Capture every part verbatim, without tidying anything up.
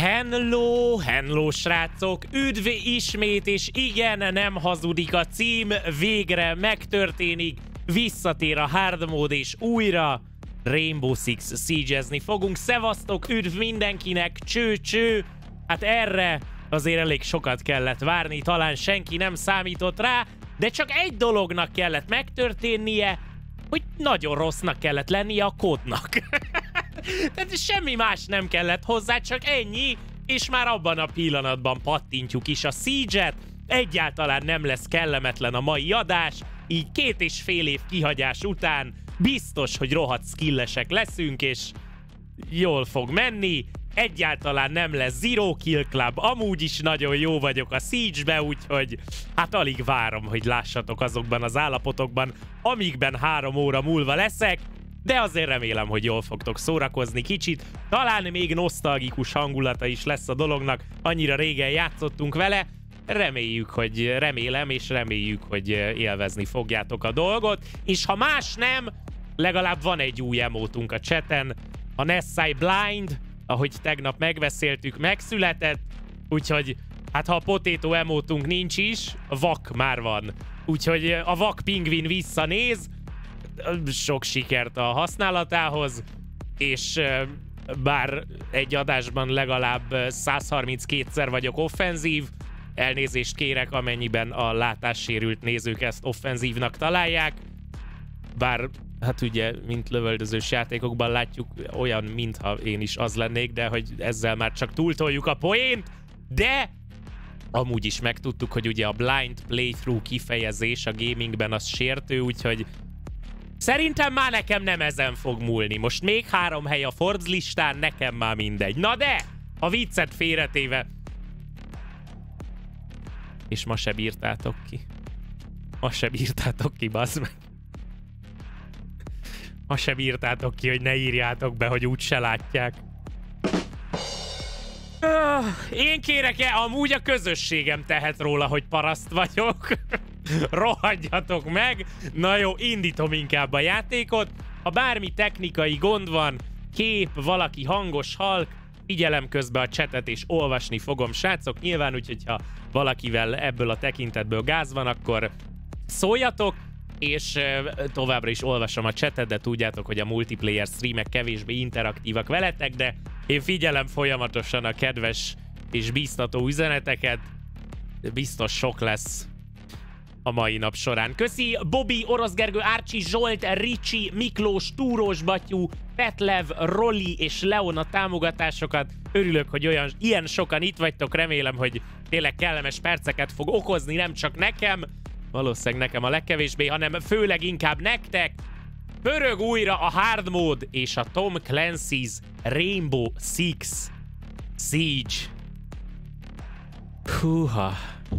Hello, hello srácok, üdv ismét, és igen, nem hazudik a cím, végre megtörténik, visszatér a hard mód, és újra Rainbow Six Siege-ezni fogunk. Szevasztok, üdv mindenkinek, cső-cső, hát erre azért elég sokat kellett várni, talán senki nem számított rá, de csak egy dolognak kellett megtörténnie, hogy nagyon rossznak kellett lennie a kódnak. Tehát semmi más nem kellett hozzá, csak ennyi, és már abban a pillanatban pattintjuk is a Siege-et. Egyáltalán nem lesz kellemetlen a mai adás, így két és fél év kihagyás után biztos, hogy rohadt skillesek leszünk, és jól fog menni. Egyáltalán nem lesz Zero Kill Club, amúgy is nagyon jó vagyok a Siege-be, úgyhogy hát alig várom, hogy lássatok azokban az állapotokban, amikben három óra múlva leszek, de azért remélem, hogy jól fogtok szórakozni kicsit. Talán még nosztalgikus hangulata is lesz a dolognak, annyira régen játszottunk vele. Reméljük, hogy remélem, és reméljük, hogy élvezni fogjátok a dolgot. És ha más nem, legalább van egy új emótunk a chaten. A Nessai Blind, ahogy tegnap megbeszéltük, megszületett. Úgyhogy, hát ha a potato emótunk nincs is, a vak már van. Úgyhogy a vak pingvin visszanéz. Sok sikert a használatához, és bár egy adásban legalább száz harminckétszer vagyok offenzív, elnézést kérek, amennyiben a látássérült nézők ezt offenzívnak találják, bár hát ugye, mint lövöldözős játékokban látjuk, olyan, mintha én is az lennék, de hogy ezzel már csak túltoljuk a poént, de amúgy is megtudtuk, hogy ugye a blind playthrough kifejezés a gamingben az sértő, úgyhogy szerintem már nekem nem ezen fog múlni. Most még három hely a Forbes listán, nekem már mindegy. Na de, a viccet félretéve. És ma se bírtátok ki. Ma se bírtátok ki, bazd meg. Ma se bírtátok ki, hogy ne írjátok be, hogy úgyse látják. Én kérek-e, amúgy a közösségem tehet róla, hogy paraszt vagyok. Rohadjatok meg! Na jó, indítom inkább a játékot. Ha bármi technikai gond van, kép, valaki hangos, halk, figyelem közben a chatet és olvasni fogom, srácok. Nyilván úgy, hogyha valakivel ebből a tekintetből gáz van, akkor szóljatok, és továbbra is olvasom a chatet, de tudjátok, hogy a multiplayer streamek kevésbé interaktívak veletek, de én figyelem folyamatosan a kedves és bíztató üzeneteket. Biztos sok lesz a mai nap során. Köszi Bobby, Orosz Gergő, Árcsi, Zsolt, Ricsi, Miklós, Túrós Batyú, Petlev, Roli és Leon a támogatásokat. Örülök, hogy olyan, ilyen sokan itt vagytok. Remélem, hogy tényleg kellemes perceket fog okozni, nem csak nekem, valószínűleg nekem a legkevésbé, hanem főleg inkább nektek. Pörög újra a hard mód és a Tom Clancy's Rainbow Six Siege. Húha.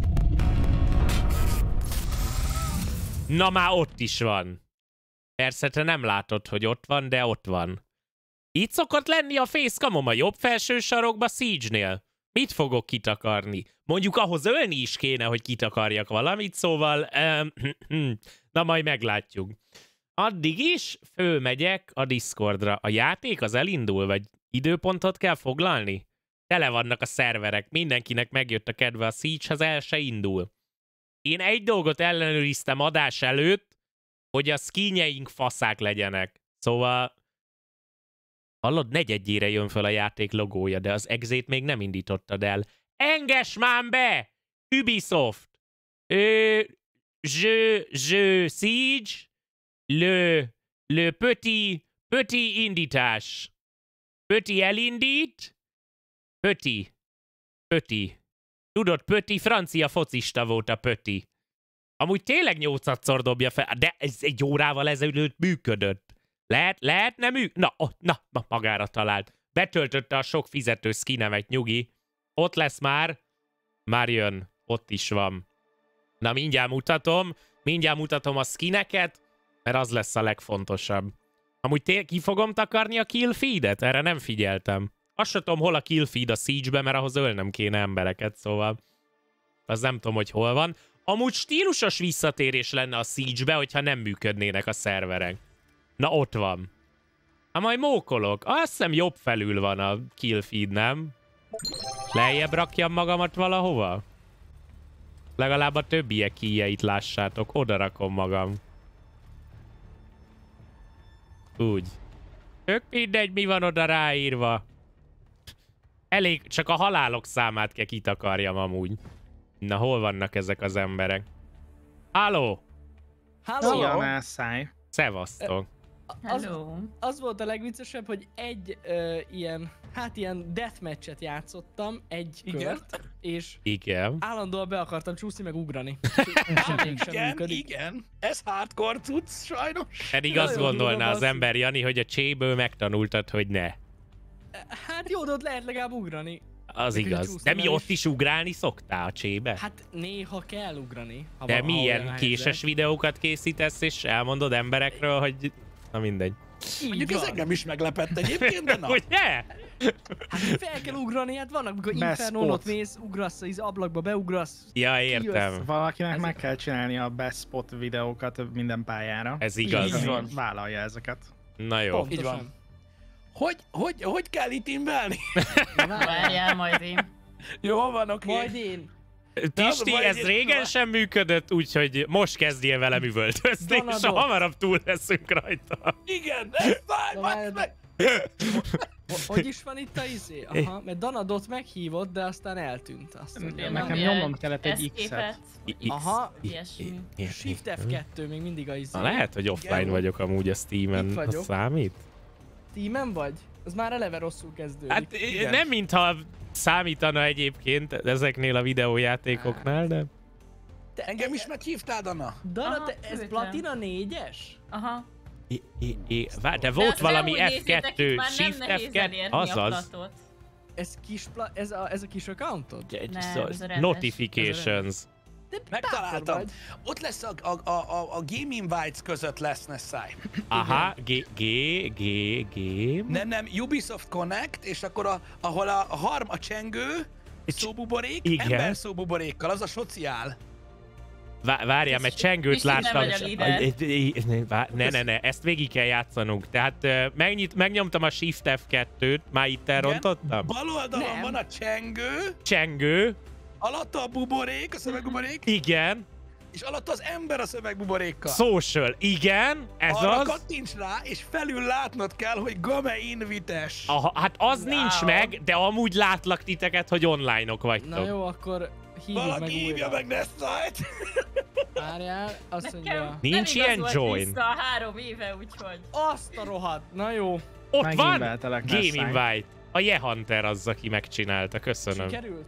Na már ott is van. Persze te nem látod, hogy ott van, de ott van. Itt szokott lenni a facecamom a jobb felső sarokba Siege-nél. Mit fogok kitakarni? Mondjuk ahhoz ölni is kéne, hogy kitakarjak valamit, szóval... Na majd meglátjuk. Addig is fölmegyek a Discordra. A játék az elindul, vagy időpontot kell foglalni? Tele vannak a szerverek, mindenkinek megjött a kedve a Siege-hez, el se indul. Én egy dolgot ellenőriztem adás előtt, hogy a skinjeink faszák legyenek. Szóval... Hallod, negyedjére jön fel a játék logója, de az exét még nem indítottad el. Engess már be! Ubisoft! Ö... Je... Je... Siege... Le... Le petit... Petit indítás. Petit elindít... Petit. Petit. Tudod, Pöti francia focista volt a Pöti. Amúgy tényleg nyolcadszor dobja fel, de ez egy órával ezelőtt működött. Lehet, lehet nem műk... Na, oh, na, magára talált. Betöltötte a sok fizető skinemet, nyugi. Ott lesz már. Már jön. Ott is van. Na, mindjárt mutatom. Mindjárt mutatom a skineket, mert az lesz a legfontosabb. Amúgy tényleg ki fogom takarni a kill feedet? Erre nem figyeltem. Azt sem tudom, hol a kill feed a Siege-be, mert ahhoz ölnöm kéne embereket, szóval az nem tudom, hogy hol van. Amúgy stílusos visszatérés lenne a Siege-be, hogyha nem működnének a szerverek. Na, ott van. Hát majd mókolok. Azt hiszem jobb felül van a kill feed, nem? Lejjebb rakjam magamat valahova? Legalább a többiek kijeit lássátok. Oda rakom magam. Úgy. Tök mindegy, mi van oda ráírva. Elég, csak a halálok számát kell kitakarjam amúgy. Na, hol vannak ezek az emberek? Halló! Halló! Szia, Szevasztok! Az, az volt a legviccesebb, hogy egy uh, ilyen, hát ilyen deathmatchet játszottam, egy Igen. kört, és Igen. állandóan be akartam csúszni, meg ugrani. Igen, igen. Ez hardcore cucc, sajnos. Pedig Nagyon azt durva, gondolná az basszus. ember, Jani, hogy a cséből megtanultad, hogy ne. Hát jó, de ott lehet legalább ugrani. Az Meg igaz. csúsztam De mi el ott is. is ugrálni szoktál a csébe? Hát néha kell ugrani. Ha De va- ha olyan milyen helyzet. késes videókat készítesz, és elmondod emberekről, hogy... Na mindegy. Így Mondjuk ez van. engem is meglepett egyébként, de na. Ugye? Hát fel kell ugrani, hát vannak, amikor Best Infernon ott spot. mész, ugrasz az ablakba, beugrasz. Ja, értem. Valakinek Ez- meg kell csinálni a best spot videókat minden pályára. Ez Így igaz. van. Vállalja ezeket. Na jó. Pontosan. Így van. Hogy, hogy, hogy kell itt invelni? Várjál, majd én. Jó van, oké. Majd én. Tisti, vagy ez egy- régen sem működött, úgyhogy most kezdjél vele üvöltözni, és Donadot. hamarabb túl leszünk rajta. Igen, ez fáj, Na, basz várj, meg. Ho- Hogy is van itt a izé? Aha, mert Danadot meghívott, de aztán eltűnt. Azt mondja, Nekem nem. nyomnom kellett egy Escape-et, X-et. Aha, ilyesmi. Shift F kettő még mindig a izé. Na, lehet, hogy offline Igen. vagyok amúgy a Itt Steamen. Az vagyok. számít? Steamen vagy? Az már eleve rosszul kezdődik. Hát Igen. nem mintha számítana egyébként ezeknél a videójátékoknál, de... Te, Engem is meghívtál, Dana? Dana, Aha, te, ez küldtem. Platina négyes? Aha. I, I, I, vár, de De volt azt valami ne úgy nézzétek, F kettő, itt már nem Shift nehéz F kettő, elérni a azaz. platot. Ez kis pla, ez, a, ez a kis accountod? Nem, ez a rendes. Notifications. De Megtaláltam. bátor vagy. Ott lesz a, a, a, a, a Game Invites között lesz Nessai. Aha, G, G, G, Game. Nem, nem, Ubisoft Connect, és akkor a, ahol a, a harm, a csengő, szóbuborék, Igen. ember szóbuborékkal, az a sociál. Vá- Várjál, mert csengőt Pisti, nem láttam. vagy a líder. Vá- Ne, ne, ne, ezt végig kell játszanunk. Tehát ö, megnyit, megnyomtam a Shift F kettőt, már itt elrontottam. Bal oldalon Nem. van a csengő, Csengő, alatta a buborék, a szövegbuborék, igen. és alatta az ember a szövegbuborékkal. Social, igen, ez Arra az. kattints rá, és felül látnod kell, hogy Game Invites. Aha, hát az Wow. nincs meg, de amúgy látlak titeket, hogy online-ok vagytok. Na jó, akkor hívjuk meg Valaki hívja újra. meg Nessai-t. Várjál, azt mondja. Nekem Nincs nem ilyen igaz join. volt vissza három éve, úgyhogy. Azt a rohadt, na jó. Ott van! Meginveltelek, Game Nessai. Invite. A Jehunter az, aki megcsinálta, köszönöm. Sikerült?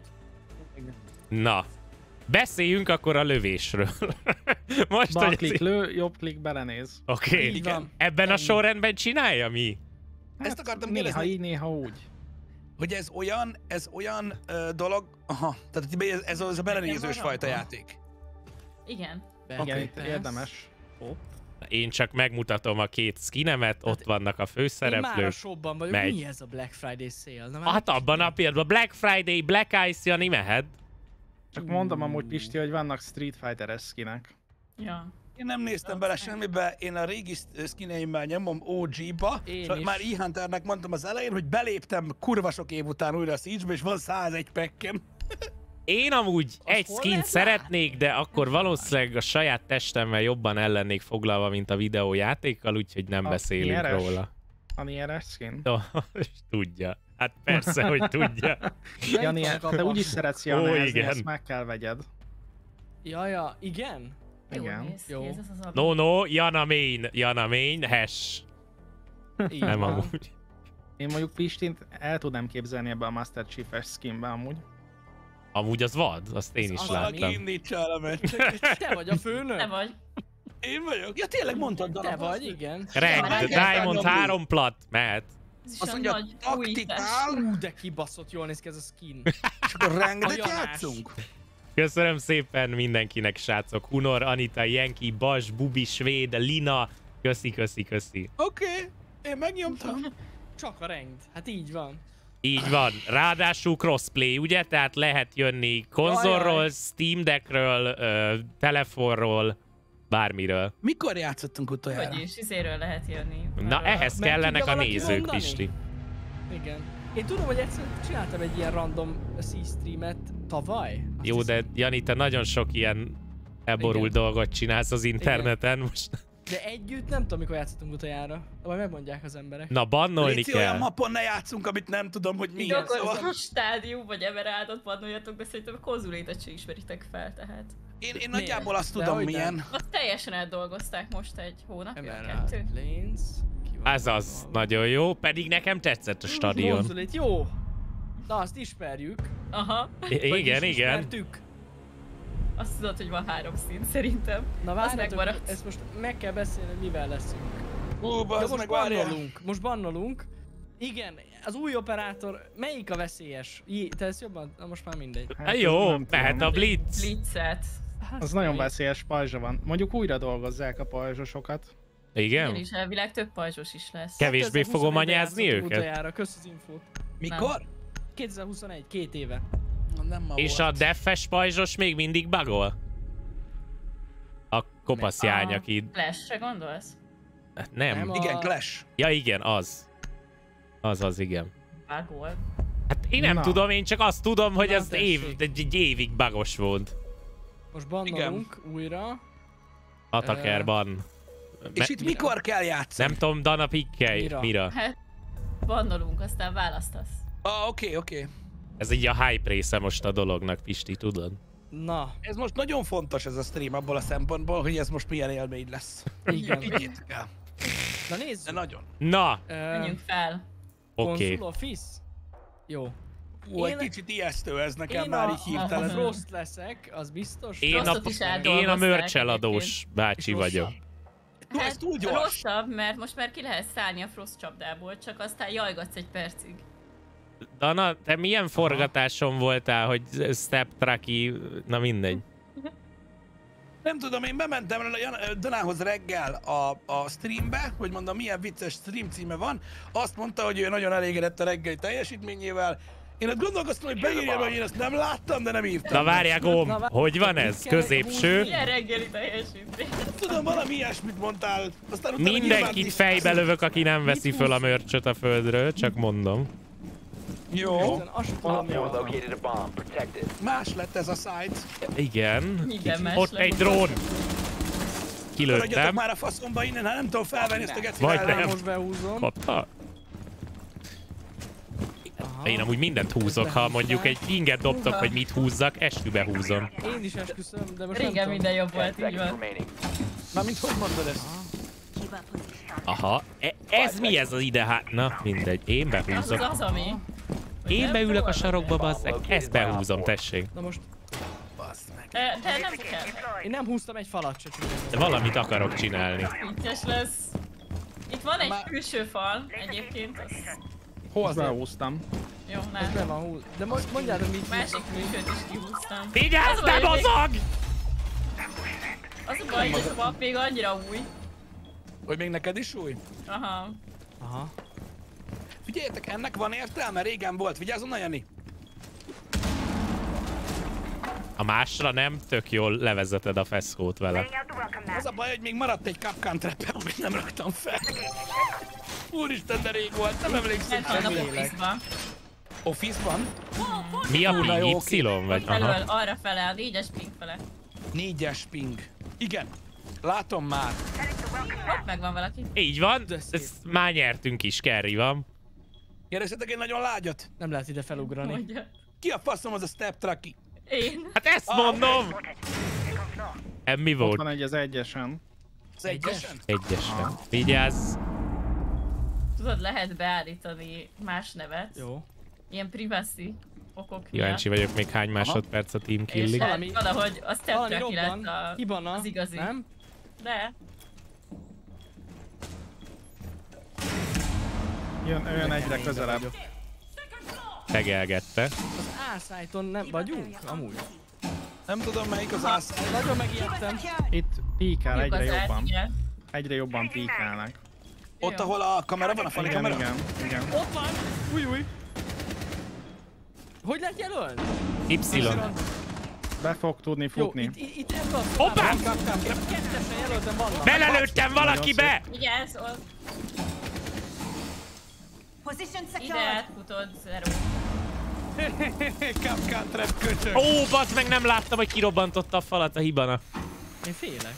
Na, beszéljünk akkor a lövésről. Most, Bal hogy... klik lő, jobb klik belenéz. Oké, okay. Így van. ebben a Ennyi. sorrendben csinálja mi? Ezt akartam Néha kérdezni, így, néha úgy. hogy ez olyan, ez olyan ö, dolog, aha, tehát hogy ez, ez az a belenézős van fajta abban. játék. Igen. Igen, Oké, itt persze. érdemes. Én csak megmutatom a két skinemet, ott vannak a Én már a főszereplők. shopban vagyok. Megy. Mi ez a Black Friday sale? Na, már Hát abban a pillanatban Black Friday, Black Ice, Jani mehet. Csak mondom amúgy, Pisti, hogy vannak Street Fighter-es skinek. Ja. Én nem néztem bele semmibe, én a régi skineimmel nyomom ó gé-ba, Én és is. már E-Hunternek mondtam az elején, hogy beléptem kurva sok év után újra a Siege-be, és van százegy pekkem. Én amúgy egy hol skint lehet szeretnék, de akkor valószínűleg a saját testemmel jobban ellen lennék foglalva, mint a videójátékkal, úgyhogy nem A beszélünk nyeres? róla. A Nieres skin. No, tudja. Hát persze, hogy tudja. Jani, Melyik van a te úgyis kapas? szeretsz Ó, Janázni, igen. ezt meg kell vegyed. Ja, ja, igen? Jó Igen. néz ki, Jó. ez az az a... No, no, Jana main, Jana main, hash. Így Nem van. amúgy. Én mondjuk Pistint el tudnám képzelni ebbe a Master Chief-es skinbe amúgy. Amúgy az vad, azt én Ez is az, Valaki láttam. indítsa el a meccset. Te vagy a főnök? Te vagy. Én vagyok. Ja, tényleg mondtad, Dana. Te basszus. vagy, igen. Reg, Már Diamond elkezdtem három plat, mehet. Ez is Azt a mondja, nagy újítás. taktikál, Ú, de kibaszott jól néz ki ez a skin. és akkor rengeteget A Janás. játszunk. Köszönöm szépen mindenkinek, srácok. Hunor, Anita, Jenki, Bas, Bubi, Svéd, Lina. Köszi, köszi, köszi. Oké, okay, én megnyomtam. Csak a rengd. Hát így van. Így van. Ráadásul crossplay, ugye? Tehát lehet jönni konzolról, Jaj, jaj. Steam Deckről, ö, telefonról, bármiről. Mikor játszottunk utoljára? Hogy is, izéről lehet jönni. Na, Arra. ehhez Meg kellenek tudja a valaki nézők, mondani? Pisti. Igen. Én tudom, hogy egyszer csináltam egy ilyen random C-streamet tavaly. Azt Jó, hiszem. de Jani, te nagyon sok ilyen elborult Igen. dolgot csinálsz az interneten most. De együtt nem tudom, mikor játszottunk utoljára. Majd megmondják az emberek. Na, bannolni Léci, olyan kell. mapon ne játszunk, amit nem tudom, hogy milyen. Akkor Szóval a stádium vagy Emeraldot bannoljatok, de szerintem a konzulétet se ismeritek fel, tehát. én, én nagyjából azt De tudom, hogy milyen. nem. Azt teljesen átdolgozták most egy hónapja, Emerald kettő. Lanes. Ki van Ez az, valami? nagyon jó, pedig nekem tetszett a stadion. Konzulét, jó. Na, azt ismerjük. Aha. I- Vagyis igen, igen. ismertük. Azt tudod, hogy van három szín szerintem. Na Az várjatok, megmaradt. ezt most meg kell beszélni, hogy mivel leszünk. Hú, Ja, bazd most meg, várjál. bannolunk, most bannolunk. Igen, az új operátor, melyik a veszélyes? Jé, te ezt jobban? Na most már mindegy. Hát ez jó, nem mehet tudom. a blitz. Blitzet. Hát, Az nagyon mi? veszélyes pajzsa van. Mondjuk újra dolgozzák a pajzsosokat. Igen Igen? is, elvileg több pajzsos is lesz. Kevésbé fogom kétezer-huszonegyben anyázni játszottunk őket? Utoljára, kösz az infót. Mikor? kétezer-huszonegy, két éve. Na, nem ma És a volt. deffes pajzsos még mindig bugol? A kopasz jány, A aki... Clash-re gondolsz? Nem. Nem a- Igen, Clash. Ja igen, az. Az az, igen. Bugol. Hát én nem Na. tudom, én csak azt tudom, hogy Na, ez év, tessék. egy, egy évig bugos volt. Most bannolunk újra. Atakerban. És itt mikor kell játszani? Nem tudom, Dana pikkelj. Mira? Mira? Hát, bannolunk, aztán választasz. Ah, oké, oké. Ez így a hype része most a dolognak, Pisti, tudod? Na, Ez most nagyon fontos ez a stream abból a szempontból, hogy ez most milyen élmény lesz. igen. Higgyétek el. Na De nézzük. nagyon. Na, Ö, Menjünk fel. oké. Consul Office? Jó. Ú, egy Én- kicsit ijesztő ez nekem Én már a, így a, a hirtelen. Frost leszek, az biztos. Én a, Frostot is én a átdolgozták mörcseladós bácsi És vagyok. rosszabb. Tú, ez túl gyors. rosszabb, mert most már ki lehet szállni a Frost csapdából, csak aztán jajgatsz egy percig. Dana, te milyen forgatáson voltál, hogy step trucky, na mindegy. Nem tudom, én bementem Jan- Danához reggel a, a streambe, hogy mondom, milyen vicces stream címe van. Azt mondta, hogy ő nagyon elégedett a reggeli teljesítményével. Én ott gondolkoztam, hogy beírjam, hogy én ezt nem láttam, de nem írtam. Na várjál, Góm, Na, várj- hogy van ez? mit kell Középső? húzni? Milyen reggeli teljesítmény? Tudom, valami ilyesmit mondtál. Aztán utána nyilván Mindenkit is- fejbe lövök, aki nem veszi föl a mörcsöt a földről, csak mondom. Jó, Isten, azt sem tudom, mi van. Located a bomb. Protect it. más lett ez a site. Igen. Minden más Ott lett. egy drón. Maradjatok Kilőttem. már a faszomba innen, hát nem tudom felvenni ezt a geci Vagy mellem. nem. Most behúzom. Kapta? Aha. Én amúgy mindent húzok, ha mondjuk egy inget dobtok, hogy mit húzzak, eskübe húzom. Én is esküszöm, de most Régen nem minden jobb Ten volt, így seconds van. remaining. Na, mint hogy mondod ezt? Aha. E- ez mi ez az ide hát? Na, mindegy. Én Az az behúzok. az, ami... Hogy Én nem beülök a próbálod sarokba, meg? bazzeg. Ezt behúzom, tessék. Na most Baszd meg. De, de nem kell. én nem húztam egy falat se De csinálni. valamit akarok csinálni. Vicces lesz. Itt van egy Már- külső fal, egyébként, az... Hol Azt az? behúztam. Jó, Ez be nem. van húz. De most mondjátok mit Másik külsőt is kihúztam. Vigyázz, Az ne baj, hogy még- mozog! Az a baj, hogy ez a map még annyira új. Hogy még neked is új? Aha. Aha. Figyeljetek, ennek van értelme? Régen volt. Vigyázzon, na Jani. A másra nem, tök jól levezeted a feszkót vele. Az a baj, hogy még maradt egy capcan trap, amit nem raktam fel. Úristen, de rég volt, nem emlékszem. Bent vannak lélek. office-ba. Office-ban? Mi a Kurva jó, ping? Y vagy? Felől, Aha. arra fele, a négyes ping fele. Négyes ping. Igen. Látom már. Ott megvan valaki. Így van, De szép. ezt már nyertünk is, Kerry van. Keresetek egy nagyon lágyat. Nem lehet ide felugrani. Mondja. Ki a faszom az a step trucky? Én. Hát ezt mondom! Em, mi Ott volt? van egy az egyesen. Az egyesen? Egyesen. Vigyázz! Tudod, lehet beállítani más nevet. Jó. Ilyen privacy okok miatt. Kíváncsi vagyok még hány másodperc a team És killig. hát Valami- valahogy a step Valami tracky lett robban. a... Hibana. az igazi. Nem? De. Jön, jön egyre közelebb. Tegelgette. Az A-site-on nem vagyunk? Amúgy. Nem tudom melyik az ász. Nagyon megijedtem. Itt píkál Jók egyre az át, jobban. igen. Egyre jobban píkálnak. Ott, ahol a kamera van, a fali Igen, kamera? igen, igen. Ott van! Új, új! Hogy lehet jelölni? Y. Be fog tudni Jó, futni. itt, itt, itt ebben a Hoppá! szobában kettesen jelöltem vannak. Belelőttem valakibe! Igen, szóval... Position Ide secured. átfutod, Zero. Kapkán trap köcsög. Ó, bazd meg, nem láttam, hogy kirobbantotta a falat a hibana. Én félek.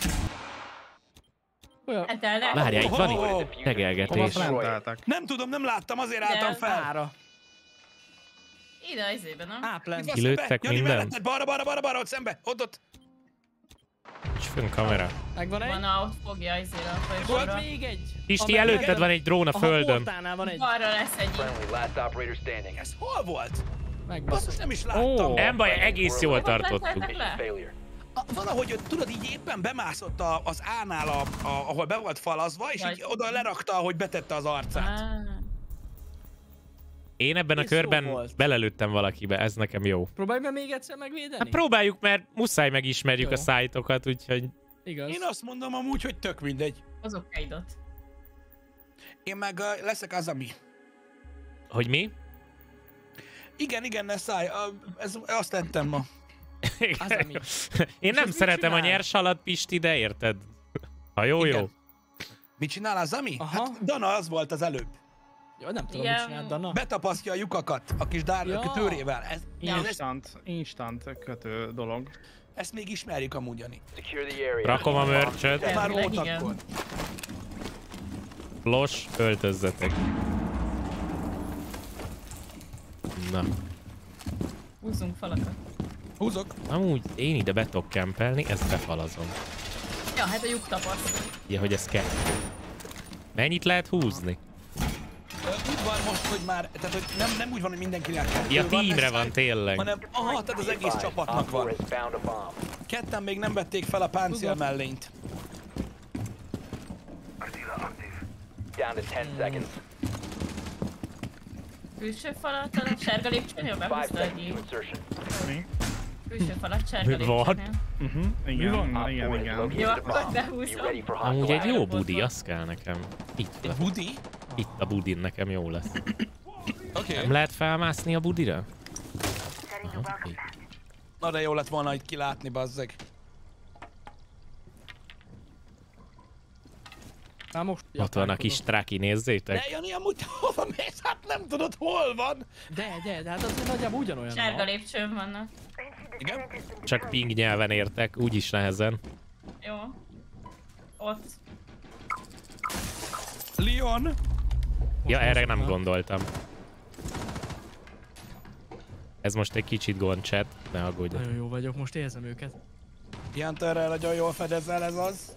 Olyan... Hát el lehet. Várjál, itt van Oh, oh, itt Hova tegelgetés. fent álltak? Nem tudom, nem láttam, azért álltam De- fel. Ára. Ide az izébe, nem? Á, plen. Itt van Kilőttek szembe. Jani, mindent? melletted, balra, balra, balra, balra, ott szembe. Ott, ott. És fönn kamera. Megvan egy? Van, ott fogja izére a Volt folyosóra. még egy. Pisti, A előtted mellett- van egy drón a Aha, földön. portánál van egy. Balra lesz egy. Friendly, last operator standing. Ez hol volt? Megvan. Basszus, nem is láttam. Ó. Nem baj, egész jól Hol tartottuk. letteltek le? Failure. A, valahogy, ott, tudod, így éppen bemászott a, az A-nál, a, a, ahol be volt falazva, és Vagy- így oda lerakta, hogy betette az arcát. Á, Én ebben a Ez jó körben volt. belelőttem valakibe, ez nekem jó. Próbálj meg még egyszer megvédeni? Hát próbáljuk, mert muszáj megismerjük Jó. a szájtokat, úgyhogy... Igaz. Én azt mondom amúgy, hogy tök mindegy. hozok kaidot. Én meg uh, leszek az, ami. Hogy mi? Igen, igen, ne szállj. Uh, ez, azt tettem ma. Az, ami. Én nem mit szeretem a csinál? nyers halat, Pisti, de érted? Ha jó, Igen. jó. Mit csinál az, ami? Aha. Hát Dana az volt az előbb. Jó, nem tudom, Ilyen- mit csinált Dana. Betapasztja a lyukakat a kis dár Ja. tőrével. Ez, Ja. ez, Instant, instant kötő dolog. ezt még ismerjük amúgy, Jani. Secure the area. Rakom a mörcsöt. De már Elvileg volt igen. akkor. Los, öltözzetek. Na, Húzzunk falakat. Húzok. amúgy én ide be tudok kempelni, ezt befalazom. Ja, hát a lyuk tapaszt. Ugye, hogy ez kell. Mennyit lehet húzni? Ö, Úgy van most, hogy már, tehát hogy nem, nem úgy van, hogy mindenkinek kettő Ja, tímre ez van száj- tényleg. Hanem, aha, tehát az egész csapatnak Op four van. has found a bomb. Ketten még nem vették fel a páncél mellényt. Down to ten seconds. Külső falat, a sárga lépcsőnél Five behúzta seconds egy to insertion. Mi? külső falat sárga Mi van? lépcsőnél. Uh-huh. Igen, Op igen, four igen. has igen. Jó, located a akkor bomb. Be behúzom. ready for Amúgy egy hostile jó Állapotban. budi, az kell nekem. Itt Egy van. budi? Itt a budin nekem jó lesz. Oké. Nem lehet felmászni a budira? Aha, itt. Na de jó lett volna itt kilátni, bazzeg. Már most Ott van a kis tráki, nézzétek. De Jani, amúgy hova mész? Hát nem tudod, hol van. De, de, de hát azért nagyjából ugyanolyan. Sárga ma. lépcsőn vannak. Igen? Csak ping nyelven értek, úgyis nehezen. Jó. Ott. Leon? Ja, erre mozognak. nem gondoltam. Ez most egy kicsit gond, chat, ne aggódj. Nagyon jó vagyok, most érzem őket. Ilyen törrel nagyon jól fedezel, ez az.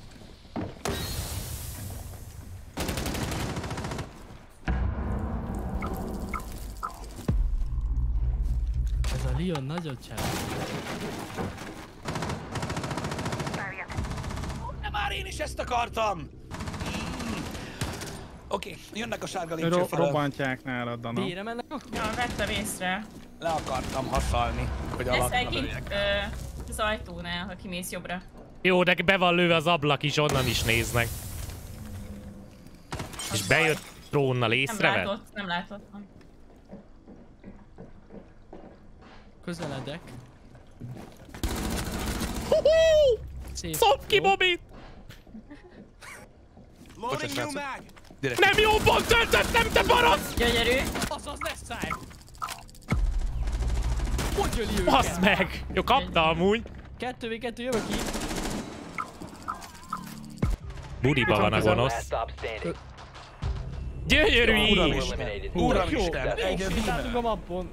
Ez a Leon nagyon csinál. De már én is ezt akartam! Mm. Oké, okay, jönnek a sárga lépcső Ro- felől. robbantják nálad, Dana. B-re mennek? Ja, vettem észre. Le akartam haszalni, hogy Lesz alakra egy lőjek. ö, az ajtónál, ha kimész jobbra. Jó, de be van lőve az ablak is, onnan is néznek. És bejött drónnal, Nem észrevett? látott, nem látott. Nem. Közeledek. Szép. Szop ki, Jó. Bobit! Bocsánat, srácok. Direkt. Nem jó pont töltöttem, te barasz! Gyönyörű. Azaz lesz száj! Hogy jöli őket? Basz meg! Jó, kapta amúgy. Kettő v kettő jövök ki. Budiba van a gonosz. Last stop standing. Gyönyörű Uram így! is. Eliminated. Uramisten, Jó, egy sétáltunk a vível. mappon.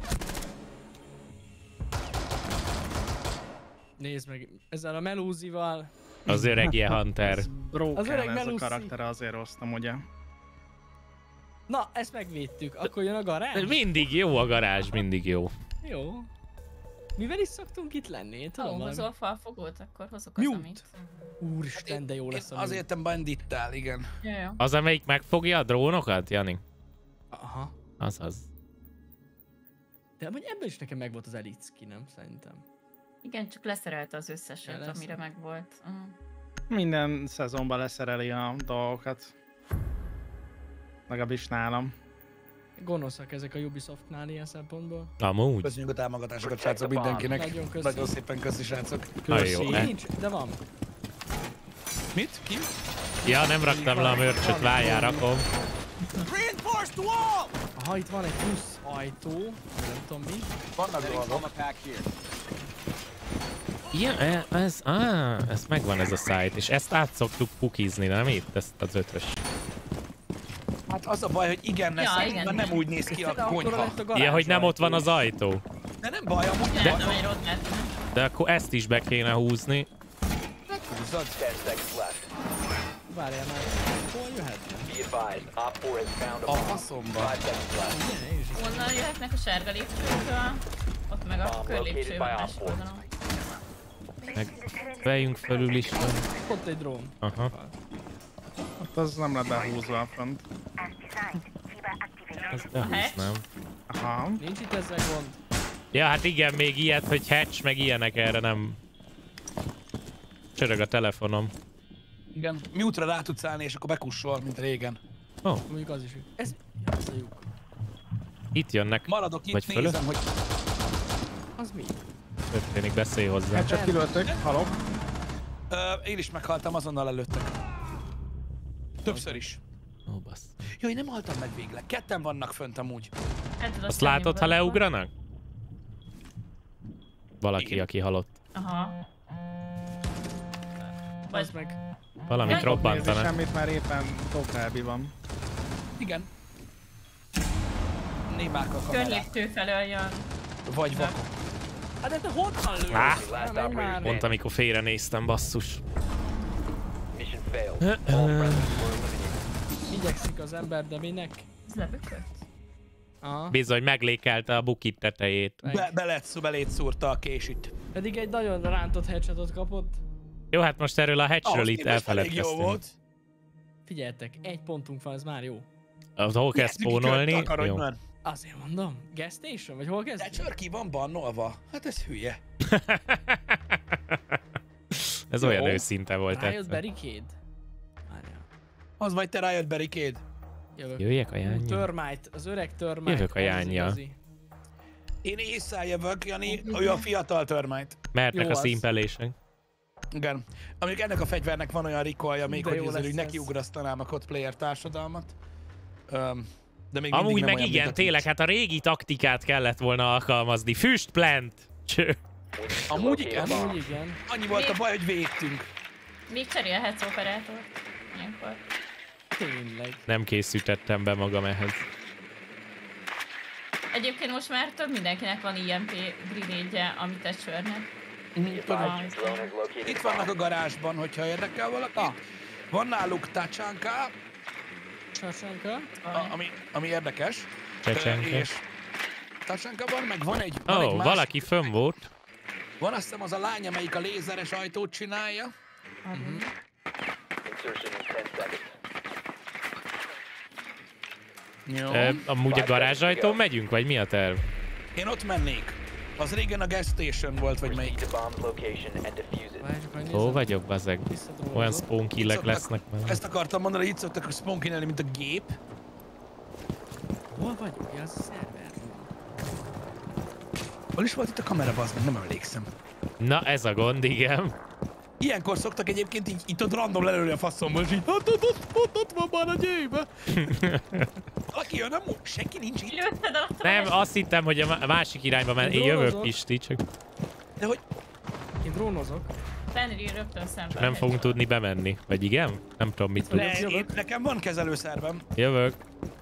Nézd meg, ezzel a melúzival. Az öreg ilyen Hunter. Ez Az broken öreg ez a Meluszi. karaktere, azért hoztam, ugye? Na, ezt megvédtük. Akkor jön a garázs? Mindig jó a garázs, mindig jó. Jó. Mivel is szoktunk itt lenni? Én tudom Ha valami. hozol falfogót, akkor hozok az, Mute. amit. Úristen, de jó Én lesz a azért nem bandittel, igen. Jó, jó. Az, amelyik megfogja a drónokat, Jani? Aha. Azaz. De amúgy ebben is nekem megvolt az elite skin, nem? Szerintem. Igen, csak leszerelte az összeset, Ja, lesz. amire megvolt. Uh. Minden szezonban leszereli a dolgokat. Legalábbis nálam. Gonoszak ezek a Ubisoftnál ilyen szempontból. Amúgy. Köszönjük a támogatásokat, srácok, mindenkinek. Nagyon köszi. Nagyon szépen köszi, srácok. Na jó. Köszi. eh. Nincs, de van. Mit? Ki? Ja, nem raktam le a mörcsöt, várjál, rakom. Aha, itt van egy plusz ajtó, nem tudom mi. Vannak dolgok. Ja, e- ez, á, ez megvan ez a site, és ezt át szoktuk pukizni, nem itt? Ezt az ötös. Hát az a baj, hogy igen, Ja, ja, igen, nem igen. úgy néz ki a De akkor konyha. lett a garázs Ja, hogy nem ott van ajtó. az ajtó. De nem baj, amúgy Nem de... tudom, hogy rodnát. De akkor ezt is be kéne húzni. Húzzad. ten seconds left. Várjál már, hol jöhetne? Be advised, Op four has found a A bomb. faszomba. Five seconds left. Igen, én is itt. Onnan jöhetnek a sárga lépcsőtől, ott meg a Bomb körlépcső located van by másik Op four. oldalon. Meg fejünk felül is van. Ott egy drón. Aha. Ott az nem lett behúzva a front. Ezt behúznám. Aha. Nincs itt ezzel gond. Ja, hát igen, még ilyet, hogy hatch, meg ilyenek erre nem... Csörög a telefonom. Igen. Mute-ra rá tudsz állni, és akkor bekussol, mint régen. Oh, Mondjuk az is. Ez, ez a lyuk. itt jönnek. Maradok itt, Vagy nézem, fölött? hogy... Az mi? Történik, beszélj hozzá. Hát csak kilőttök, halok. Ö, én is meghaltam, azonnal előttek. Többször is. Ó, bassz. Jaj, nem haltam meg végleg. Ketten vannak fönt amúgy. El tudod Azt tenni látod, ha magadba. leugranak? Valaki, Igen. aki halott. Aha. Vagy Az meg. Valamit Vagy- Nézni robbantanak. semmit, mert éppen Tokrelbi van. Igen. Némák a kamerák. körlépcső felől jön. Vagy vakok. Hát de te honnan lősz? Á, Last Nem, operator már. standing. pont amikor félrenéztem, basszus. Mission failed. All friendlies were eliminated. Igyekszik az ember, de minek? Ez lebökött? Aha. Bizony, meglékelte a bukit tetejét. Meg. Be, belet, belét szúrta a késit. Pedig egy nagyon rántott headshotot kapott. Jó, hát most erről a hatchről Ahhoz itt képest elég jó elfeledkeztünk. volt. Figyeljetek, egy pontunk van, ez már jó. Az hol kell Játszunk ki spónolni? kört akarod, Jó. már. Azért mondom, gas station, vagy hol De kezd? csörki van bannolva. Hát ez hülye. Ez Jó. olyan őszinte volt Rájött egyszer. barricade? Várjál. Az vagy te rájött Barricade. Jövök. Jöjjek a jánja? Termite, az öreg termite. Jövök a az jánja. igazi. Én észre jövök, Jani, ő a fiatal Termite. Mertnek Jó a az. színpelések. Igen. Amíg ennek a fegyvernek van olyan rikolja, még De hogy jó ezzel úgy lesz ez. nekiugrasztanám a cosplayer társadalmat. Öm, de még Amúgy mindig nem meg olyan, igen, mint a tényleg, Twitch. hát a régi taktikát kellett volna alkalmazni. Füstplant! Cső. Amúgy igen. Amúgy igen. Annyi volt a baj, hogy védtünk. Még cserélhetsz operátort. Ilyenkor. Tényleg. Nem készítettem be magam ehhez. Egyébként most már több mindenkinek van i em pé grenade-je, amit egy sörnek. Be advised, your drone has located Itt a vannak a bomb. garázsban, hogyha érdekel valaki. Ah. Van náluk Tacsanka, Csacsanka. a- ami, ami érdekes. Csecsenke. Ö, És Tacsanka van, meg van egy, Ó, van egy oh, más, valaki fönn volt. van azt hiszem az a lány, amelyik a lézeres ajtót csinálja. Insertion in ten seconds. Jó. Ö, amúgy a garázsajtón megyünk, vagy mi a terv? Én ott mennék. Az régen a gas station volt, vagy Proceed melyik. to bomb's location and defuse it. Várj, csak majd Hol nézem. vagyok, bazeg? Visszadrózom. Olyan spawn killek Szoktak- lesznek már. Ezt akartam mondani, hogy itt szoktak sponkinelni, mint a gép. Hol vagyok? Ja, az a szerver. Hol is volt itt a kamera, bazd meg, nem emlékszem. Na, ez a gond, igen. Ilyenkor szoktak egyébként így itt ott random lelőni a faszomból, és így hát ott, ott, ott, ott van már a gyébe. Valaki jön, nem? Senki nincs itt. Lőtted el a Nem, azt hittem, hogy a má- másik irányba ment. Én jövök, Pisti, csak De hogy Én drónozok. Fenri rögtön szemben. nem fogunk tudni bemenni. Vagy igen? Nem tudom, mit tud. ne, Jövök. én, nekem van kezelőszervem. Jövök.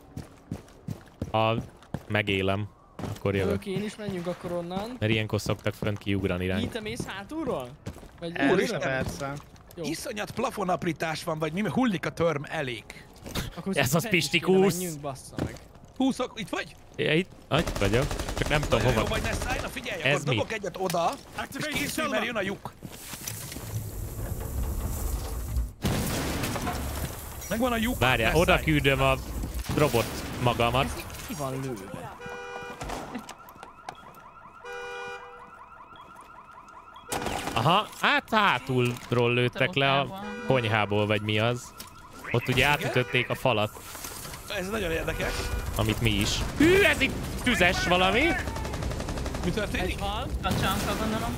Ha megélem, akkor jövök. Jövök én is, menjünk akkor onnan. Mert ilyenkor szoktak fönt kiugrani ránk. Így te mész hátulról? Vagy Előre Úristen. persze. Jó. Iszonyat plafonaprítás van, vagy mi, mert hullik a törm elég. Akkor Ez az fent is Pisti kéne kúsz. menjünk, bassza meg. Húszok, itt vagy? Ja, itt, itt vagyok. Csak nem tudom Nagyon jó hova. vagy, ne szállj, na figyelj, Ez akkor mi? dobok egyet oda, és készülj, mert jön a lyuk. Megvan a lyuk. Várjál, ne oda szállj. küldöm a robot magamat. Ez így ki van lőve? Aha, hát hátulról lőttek le a konyhából, vagy mi az. Ott ugye átütötték a falat, Ez nagyon érdekes. amit mi is. Hű, ez itt tüzes valami. Mi történik? Egy hal. A csanka, gondolom.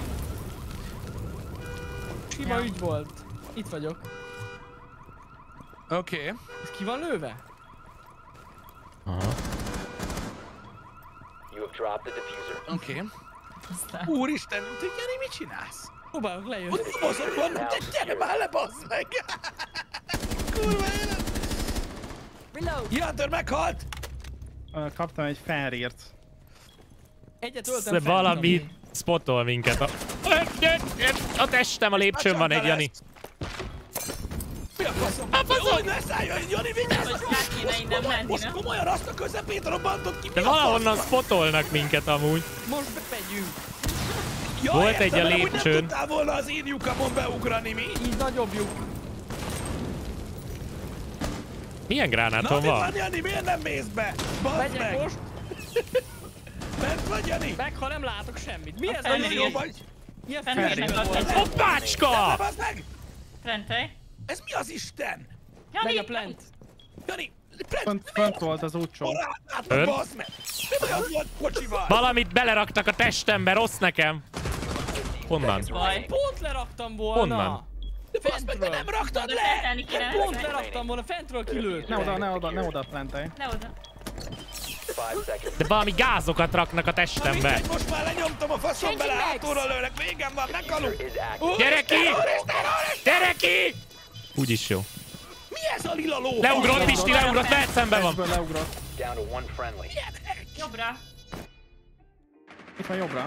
Sima Ja. ügy volt. Itt vagyok. Oké. Okay. Ez ki van lőve? Aha. have dropped the diffuser. Oké. Okay. Aztán. Úristen, Jani, mit csinálsz? Próbálok lejönni. Ott mozog vannak, de gyere már le, bassz meg! Kurva élet! Hunter meghalt! Ö, Kaptam egy felírt. Egyet öltem Sz- fent, Valami Tomi. spotol minket. A, a testem, a lépcsőn van egy Jani. Mi a faszom? A faszom! Úgy ne szálljon, Jani, vigyázz! Hogy át kéne innen menni, Most nem? komolyan azt a közepét robbantott ki, mi De a valahonnan fasz? spotolnak minket amúgy. Most bemegyünk. Ja, Volt értem, egy a mert amúgy lépcsőn. Nem tudtál volna az én lyukamon beugrani, mi? Így nagyobb lyuk. Milyen Na, gránátom mit van? van, Jani, miért nem mész be? Bazd Megyek meg! most. Bent vagy, Jani? Meg, ha nem látok semmit. Mi A ez a felírt. Jó jó? vagy? Ilyen Felírt. felírt volt. Hoppácska! Ne, bazd meg! Frente. Ez mi az Isten? Megy Jani, a plant. Jani, Brent, Fönt, fönt volt az útsó. hol Ön? látnak, bazd meg! Mi baj, az volt kocsival? Valamit beleraktak a testembe, rossz nekem. Honnan? baj. Pont leraktam volna. Honnan? De bazd meg, te nem raktad De le! feltelni kéne. Pont leraktam volna, fentről kilőtt. Ne oda, ne oda, ne oda plantelj. Ne oda. Five seconds. De valami gázokat raknak a Na testembe. mindegy, most már lenyomtam a faszom bele, hátulra lőlek, végem van, meghalunk! Is active. Gyere ki! Gyere ki! Úgyis jó. Mi ez a lila ló? Leugrott, Pisti, leugrott, veled szembe van. Ezből leugrott. Down to one friendly. Jobbra. Itt van jobbra.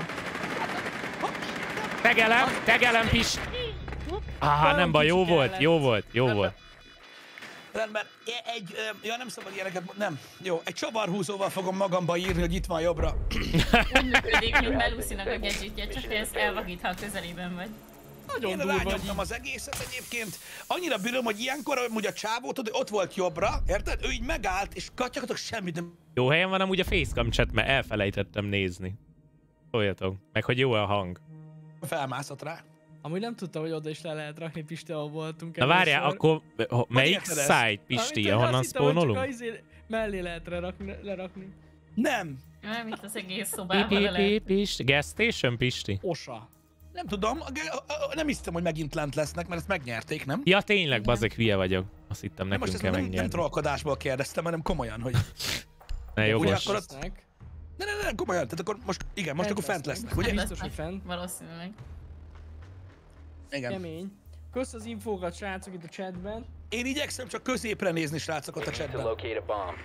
Tegelem, tegelem, Pisti. Ah, nem baj, jó volt, jó volt, jó volt. Rendben, egy, ö, ja nem szabad ilyeneket, nem. Jó, egy csavarhúzóval fogom magamba írni, hogy itt van jobbra. Úgy működik, mint Melusinak a gadgetje, csak hogy ezt elvagít, ha a közelében vagy. Nagyon Én durva, hogy rányomtam így. az egészet egyébként. Annyira bírom, hogy ilyenkor, hogy a csávó, tudod, hogy ott volt jobbra, érted? Ő így megállt, és gyakorlatilag semmit nem... Jó helyen van amúgy a facecam chat, mert elfelejtettem nézni. Szóljatok, meg hogy jó a hang. felmászott rá. Amúgy nem tudtam, hogy oda is le lehet rakni Pisti, ahol voltunk. Na várjál, először. akkor ho- melyik érted ezt? site, Pisti, ahonnan spawnolounk? Csak izé mellé lehet lerakni. lerakni. Nem. Nem, itt az egész Pi, szobában pi, vele. pi, Pisti. Gas station, Pisti? Osa. Nem tudom, a- a- a- nem hiszem, hogy megint lent lesznek, mert ezt megnyerték, nem? Ja, tényleg, bazeg, hülye vagyok. Azt hittem, De most nekünk ezt kell nem, nem megnyerni. trollkodásból kérdeztem, hanem komolyan, hogy... Ne, Ugye jogos. akkor ott- Lesznek. Ne, ne, ne, komolyan, tehát akkor most, igen, most akkor fent lesznek, ugye? Biztos, hogy fent. Valószínűleg. Igen. Kemény. Kösz az infókat, srácok, itt a chatben. Én igyekszem csak középre nézni, srácok, ott a To chatben. locate a bomb.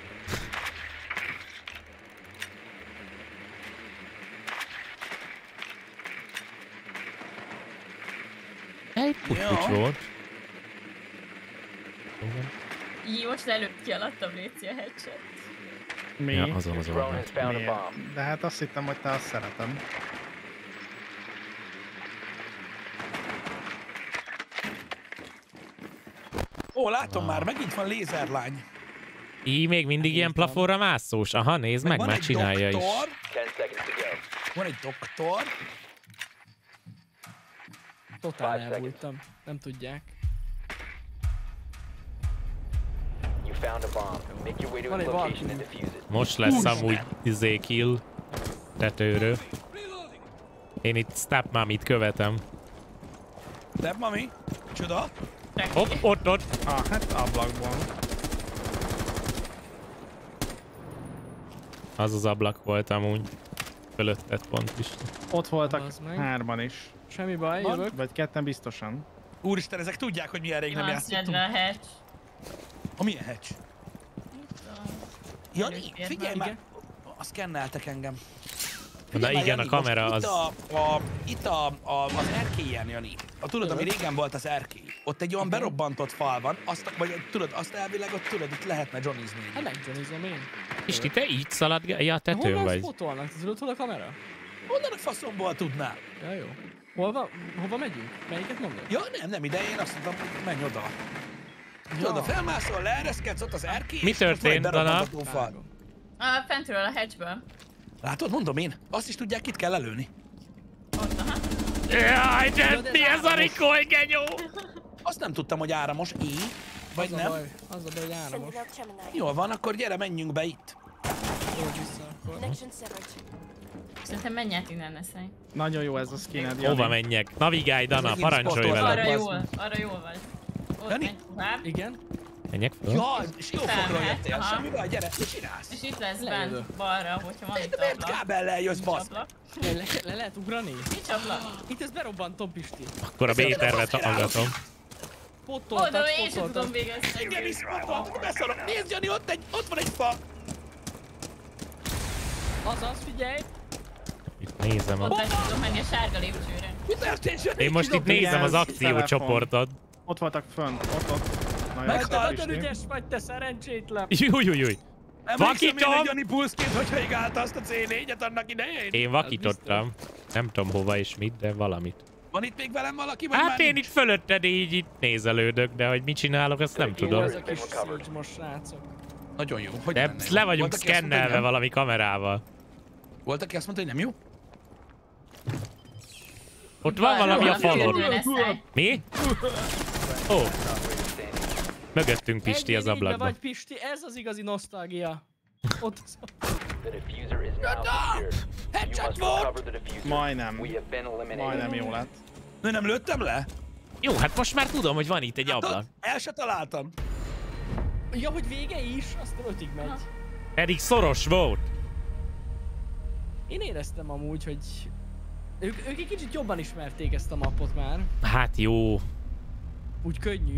Egy puty Jó. volt. Így most előtt ki alattam, léci a headshot. Mi? Ja, azon, azon. Drone has found a Miért? bomb. De hát azt hittem, hogy te azt szeretem. Ó, látom már, megint van lézerlány. Így még mindig ilyen plafonra mászós. Aha, nézd meg, van már egy csinálja is. doktor, Ten seconds to go. van egy doktor. Totál Five elbújtam. Nem tudják. You found a bomb. Make your way to Van its egy location and valaki. defuse it. Most lesz amúgy izé kill tetőről. Én itt Stepmamit követem. De mami, csoda. Hopp, ott, ott. Ah, hát ablakból. Az az ablak volt amúgy. Fölötted pont is. Ott voltak Bazd meg. hárman is. Semmi baj, Van? jövök. Vagy ketten biztosan. Úristen, ezek tudják, hogy milyen rég nem Van játszottunk. szedve a hatch. A milyen hatch? Jani, Előtérben, figyelj már! igen. Azt szkenneltek engem. Na Figyelj már, igen, a Jani, kamera most az... Itt, a, a, itt a, a, az erkélyen, Jani. A, tudod, ami régen volt az erkély. Ott egy olyan berobbantott fal van, azt, vagy tudod, azt elvileg ott tudod, itt lehetne johnnizni. Hát megjohnizom én. Pisti, te így szaladgál? Ja, tetőn Honnan vagy. spotolnak? Te tudod, hol a kamera? Honnan a faszomból tudnál? Ja, jó. Hol van? Hova megyünk? Melyiket mondod? Ja, nem, nem ide, én azt mondtam, hogy menj oda. Tudod, a felmászol, leereszkedsz ott az erkély, Mi és ott van egy történt, Dana? berobbantató fal. Vágom. A fentről a hatchből. Látod, mondom én, azt is tudják, itt kell lelőni. Ott, aha. Jaj, de Tudod, ez mi ez a áramos. rikoly, genyó? Azt nem tudtam, hogy áramos, így, vagy Az a nem. baj, az a baj, hogy áramos. Jól van, akkor gyere, menjünk be itt. Jó, vissza akkor. Szerintem menj át innen, Neszely. Nagyon jó ez a skined, Hova Jani. menjek? Navigálj, Dana, megint parancsolj spotolva. vele. Arra bazd jól, meg. arra jól vagy. Ott Jani? megy tovább. Igen? Menjek fel? Jaj, és jó fokról Felmehet, jöttél, aha. semmi baj, gyere, mit csinálsz? És itt lesz Lejövök. bent balra, hogyha van itt De miért ablak. kábellel jössz, Nincs basz? ablak. Le, le, le lehet ugrani? Nincs ablak. Itt ezt berobbantom, Pisti. Akkor a B-tervet hallgatom. Potoltad, Oda én sem tudom potoltad. végezni. Engem is mondom, beszarok. Nézd, Jani, ott, egy, ott van egy fa. Azaz, figyelj! Itt nézem Ott a... be tudom menni a sárga lépcsőre. Mi történt, Jani? Én most itt Kidobd nézem az ilyen akciócsoportot. Ott voltak fönt, ott, ott. Nagyon Meg szép, nagyon Pisti. ügyes vagy, te szerencsétlen! Jújjújjúj. Emlékszem én, Vakítom! hogy Jani pulszként, hogyha igálta azt a cé négyet annak idején? Én vakítottam. Nem tudom hova és mit, de valamit. Van itt még velem valaki, vagy Hát már én nincs? itt fölötted így itt nézelődök, de hogy mit csinálok, azt nem tudom. Ez a kis szígy most, srácok. Nagyon jó. Hogy De lenne jó? le vagyunk Volt, aki azt mondta, hogy szkennelve nem? valami kamerával. Volt, aki azt mondta, hogy nem jó? Ott van valami a falon. falon. Mi? Ó. Mögöttünk Pisti az Egyén ígybe ablakban. vagy, Pisti, ez az igazi nosztalgia. Ott az... The diffuser is now secured. You Headshot must volt! recover the diffuser. Majdnem. We have been eliminated. Majdnem jó lett. Nő, nem lőttem le? Jó, hát most már tudom, hogy van itt egy ablak. Tudod, el se találtam. Ja, hogy vége is, aztán ötig megy. Pedig szoros volt. Én éreztem amúgy, hogy... Ők, ők egy kicsit jobban ismerték ezt a mappot már. Hát jó. Úgy könnyű.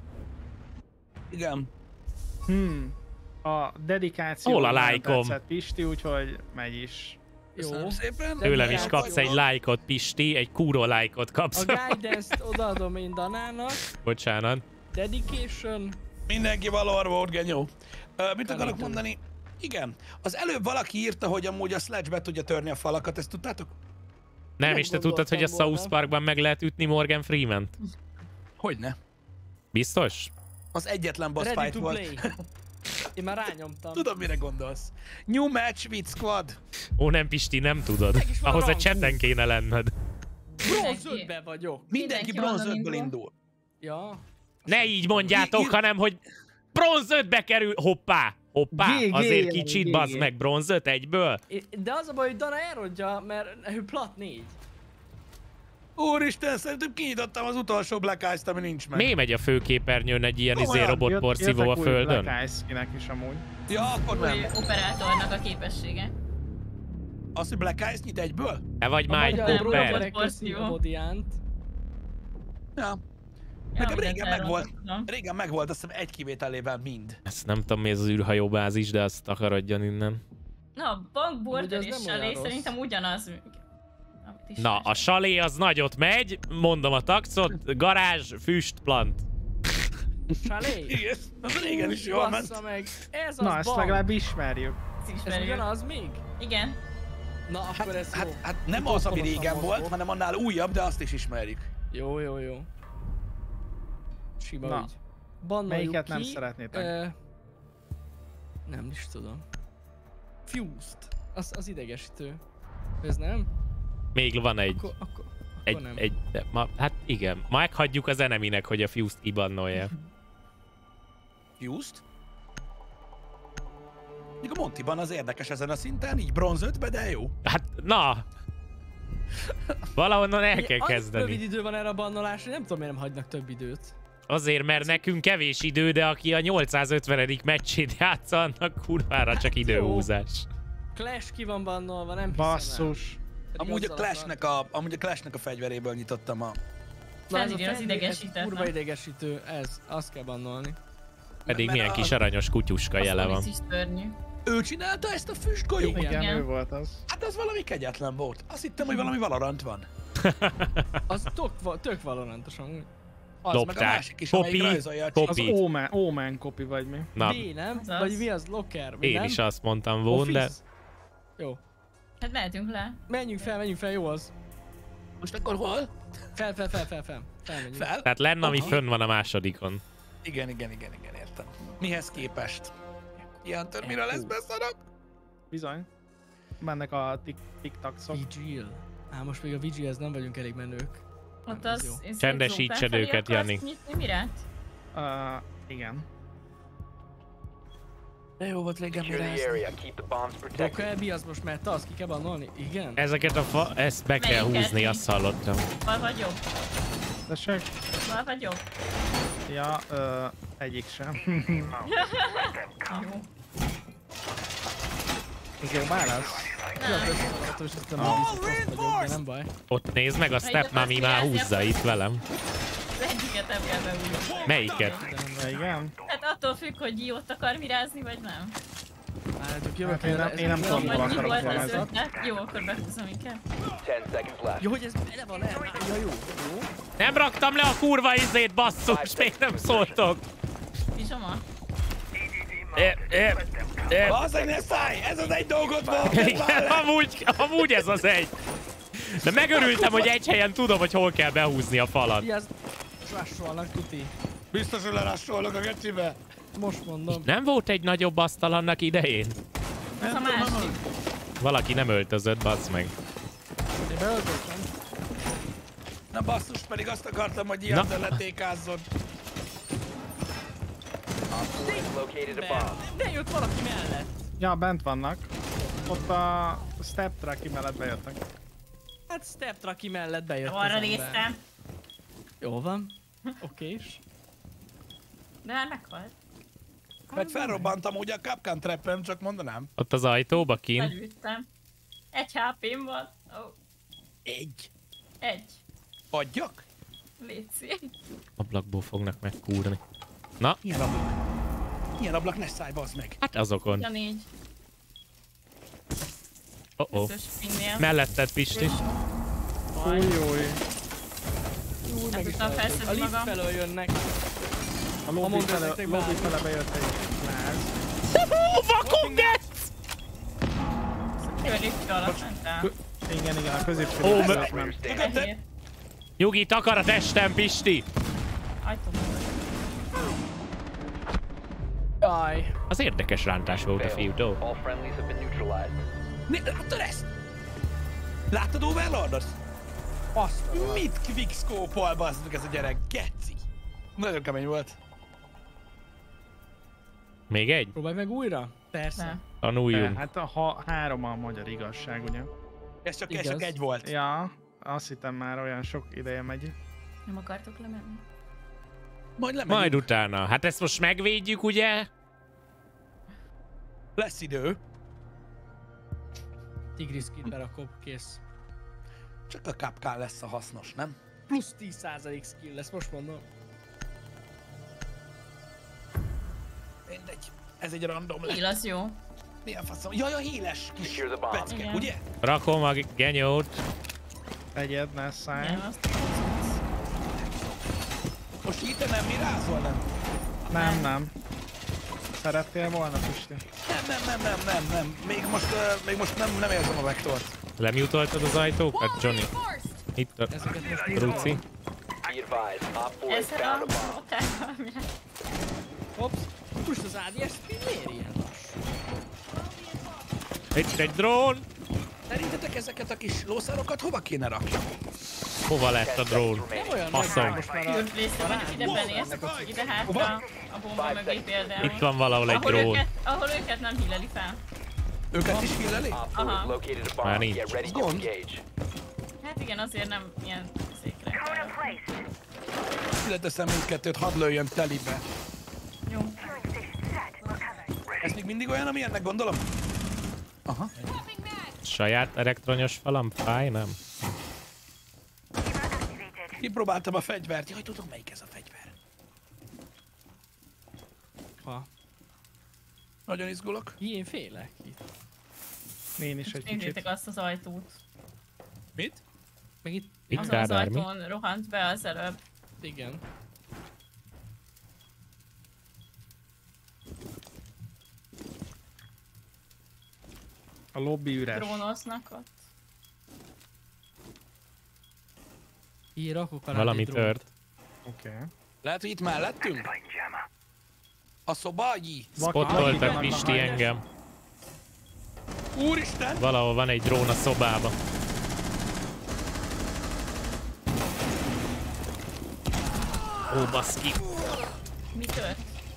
Igen. Hmm. A dedikáció Hol a nagyon lájkom? tetszett, Pisti, úgyhogy megy is. Jó. Köszönöm szépen. Tőlem is Dedikáció. kapsz egy lájkot, Pisti, egy kúró lájkot kapsz. A guidance-t odaadom én Danának. Bocsánat. Dedication. Mindenki valahol volt, genyó. Ö, mit akarok Tanítom. mondani? Igen. Az előbb valaki írta, hogy amúgy a Sledge be tudja törni a falakat, ezt tudtátok? Nem, Nem és te tudtad, hogy a gondoltam volna. South Parkban meg lehet ütni Morgan Freeman-t? Hogyne. Biztos? Az egyetlen boss Ready fight to volt. play. Én már rányomtam. Tudom, mire gondolsz. New match with squad. Ó, nem Pisti, nem tudod. Meg is van Ahhoz a rangunk. chaten kéne lenned. Bronz ötben vagyok. Mindenki Mindenki bronz onnan ötből indul. indul. Ja. Ne így mondjátok, Í- ír- hanem hogy bronz ötbe kerül. Hoppá, hoppá, Gé, gé, azért gé, kicsit gé, bazd gé. meg, bronz öt egyből. É- De az a baj, hogy Dana elrodja, mert ő plat négy. Úristen, szerintem kinyitottam az utolsó Black Ice-t, ami nincs meg. Mi megy a főképernyőn egy ilyen izé Komolyan, robot Jött- porszívó a jöttek új földön? Black Ice-kinek is amúgy. Ja, akkor Új nem. operátornak a képessége. Az, hogy Black Ice nyit egyből? Te vagy A már egy magyar popper. robberek köszi a Bodiánt. Ja. Ja, Nekem mindent régen megvolt, elrontottam. régen megvolt, azt hiszem egy kivételével mind. Ezt nem tudom, mi ez az űrhajóbázis, de azt akarodjon innen. Na, a bank border az és nem salé olyan rossz. szerintem ugyanaz. Amit is Na, a salé az nagyot megy, mondom a taxot, garázs, füst, plant. Salé? Igen, az régen is jól ment. Bassza meg. Ez az Na, ezt bank. legalább ismerjük. Ezt Ez ismerjük. ugyanaz még? Igen. Na, akkor ez jó. Hát, hát nem Itt az, ami otthonosan régen mozgok. volt, hanem annál újabb, de azt is ismerjük. Jó, jó, jó. Sima Na, ügy. Bannoljuk melyiket ki. nem szeretnétek? Ö, nem is tudom. Fused. Az, az idegesítő. Ez nem? Még van egy. Akkor, akkor, akkor Egy, nem. egy, de ma, hát igen, meghagyjuk az eneminek, hogy a Fuse-t kibannolja. Fused? Még a Montyban az érdekes ezen a szinten, így bronz ötbe, de jó. Hát, na! Valahonnan el Ugye, kell annyi kezdeni. Rövid idő van erre a bannolásra, nem tudom, miért nem hagynak több időt. Azért, mert nekünk kevés idő, de aki a nyolcszázötvenedik meccsét játsza, annak kurvára csak időhúzás. Clash ki van bannolva, nem hiszem el. Basszus. Pedig Amúgy a azzal Clashnek a, amúgy a Clashnek a fegyveréből nyitottam a... Na, ez a Felírja az friendly, ez idegesített, kurva nem? idegesítő, ez, azt kell bannolni. Pedig mert milyen a- kis aranyos kutyuska jele van. Az is szörnyű. Ő csinálta ezt a füstgolyót? Igen. Igen, Igen. ő volt az. Hát az valami kegyetlen volt. Azt hittem, hogy valami Valorant van. Az tök, va- tök valorantos amúgy. Az meg a Dobták. másik is, amelyik Kopi, rajzolja a kopi. Az Pit. Omen, Omen copy vagy mi? Na, B, nem? Az az. Vagy mi az? Locker? vagy én nem? is azt mondtam volna, de Office? Jó. Hát mehetünk le. Menjünk fel, menjünk fel, jó az. Most akkor hol? Fel, fel, fel, fel, fel. Felmenjünk. Fel? tehát lenne, ami Aha. fönn van a másodikon. Igen, igen, igen, igen, értem. Mihez képest? Ilyen tör, mire lesz beszarok? Bizony. Mennek a tik- tiktakszok. Vigil. Á, most még a Vigilhez nem vagyunk elég menők. Ott Ez az... jó. ez- Csendesítsed open felé őket, akarsz Jani. nyitni, mire? Uh, igen. De jó volt régen Secure mire the ezt. area. Keep the bombs protected. Rokelbi az most mert az ki kell bannolni? Igen? Ezeket a fa... ezt be kell Melyiket? húzni, azt hallottam. Bal vagy jobb? Tessék? Bal vagy jobb? Ja, uh, Egyik sem. Jó. Ez jó válasz? Nem baj. Ott nézd meg, a Step Mami már húzza itt velem. Az egyiket nem kell beújni. Melyiket? De igen. Hát attól függ, hogy jót akar mirázni, vagy nem. Várjátok, jövök Hát én nem- én nem tudom, Vagy hol mi akarok volt az varázslat. ötlet? Jó, akkor behúzom inkább. Ten seconds left. Jó, hogy ez bele van el. Ja, jó. Jó. Nem raktam le a kurva izét, basszus, még nem szóltok. Pizsama? É, é, é. Bazzeg, ne szállj! Ez az egy dolgot volt! Igen, amúgy, amúgy ez az egy. De megörültem, hogy egy helyen tudom, hogy hol kell behúzni a falat. Mi ez? Rásolnak, tuti. Biztos, hogy lerássolok a gecibe. Most mondom. Nem volt egy nagyobb asztal annak idején? Ez a másik. Valaki nem öltözött, bazd meg. Én beöltöttem. Na basszus, pedig azt akartam, hogy ilyen letékázzon. Located a bomb. De jött valaki mellett. Ja, bent vannak. Ott a Step Trucky mellett bejöttek. Hát Step Trucky mellett bejött Arra az ember. néztem. Jó van. Okés. De hát meghalt. Mert felrobbantam ugye a Capcan Trap-en, csak mondanám. Ott az ajtóba kint. Felültem. Egy há pém van. Oh, Egy. egy. Adjak? Léci. Ablakból fognak megkúrni. Na, Ilyen ablak. Ilyen ablak, ne szállj, bazd meg. hát azokon. Ja, négy. Oh -oh. Biztos pinnél. Melletted, Pisti. Új, új. Új, meg is tudtam feltök. felszedni A lift magam. felől jönnek. A lobby mondd fele, ezeknek lobby bármi. fele bejött egy láz. Hú, vakongett! Jó, lépcső alatt mentem. Igen, igen, a középső Ó, lépcső me- ment. Fehér. Nyugi, takar a testem, Pisti! Ajtó. Jaj. Az érdekes rántás volt a fiútól. All friendlies have been neutralized. Né, láttad ezt? Láttad Overlordot? Azt. Mit quickscope-ol, bazd meg ez a gyerek? Geci. Nagyon kemény volt. Még egy? Próbálj meg újra? Persze. Nem. Tanuljunk. Hát a ha, három a magyar igazság, ugye? Ez csak, ez Igaz. csak egy volt. Ja, azt hittem már olyan sok ideje megy. Nem akartok lemenni? Majd lemegyünk. Majd utána. Hát ezt most megvédjük, ugye? Lesz idő. Tigris kit berakom, kész. Csak a Capcan lesz a hasznos, nem? Plusz tíz százalék skill lesz, most mondom. Mindegy. Ez egy random Híl lesz. az jó. Milyen faszom? Jaj, a híles kis Secure the bomb. pecke, Igen. ugye? Rakom a genyót. Egyed, ne szállj. Nem, azt Most itt nem mirázol, nem? Nem, nem. Szerettél volna, Pisti? Nem, nem, nem, nem, nem, nem. Még most, uh, még most nem, nem érzem a vektort. Lemutoltad az ajtókat, Johnny? Itt a Ezeket most Ruci. Be advised, Op four has ezzel a found a bomb. rotával mire? Hops. Most az á dé es speed miért ilyen lassú? Itt egy drón. Szerintetek ezeket a kis lószárokat hova kéne rakni? Hova lett a drón? Nem olyan Faszom. nagy, most már a... Tudod, része, hogy ide benéztek, hogy ide hátra a bomba mögé például. Itt van valahol egy ahol drón. őket, ahol őket nem híleli fel. Őket is hilleli? Op four has Aha. located a Már bomb. nincs. Get ready to Gond. engage. Hát igen, azért nem ilyen székre. Leteszem mindkettőt, hadd lőjön telibe. Jó. Ez még mindig olyan, ami ennek gondolom? Aha. Saját elektronyos falam? Fáj, nem? Kipróbáltam a fegyvert. Jaj, tudom melyik ez a fegyver. Ha. Nagyon izgulok. Én félek itt. Én is egy kicsit. Nézzétek azt az ajtót. Mit? Meg itt... Itt Azon az Kádár, mi? ajtón rohant be az előbb. Igen. A lobby üres. Drónoznak ott. Így rakok alá Valami egy drónt. tört. Oké. Okay. Lehet, hogy itt mellettünk? A szobágyi? Spottoltak Pisti engem. Úristen! Valahol van egy drón a szobába. Ó, baszki. Mi tört?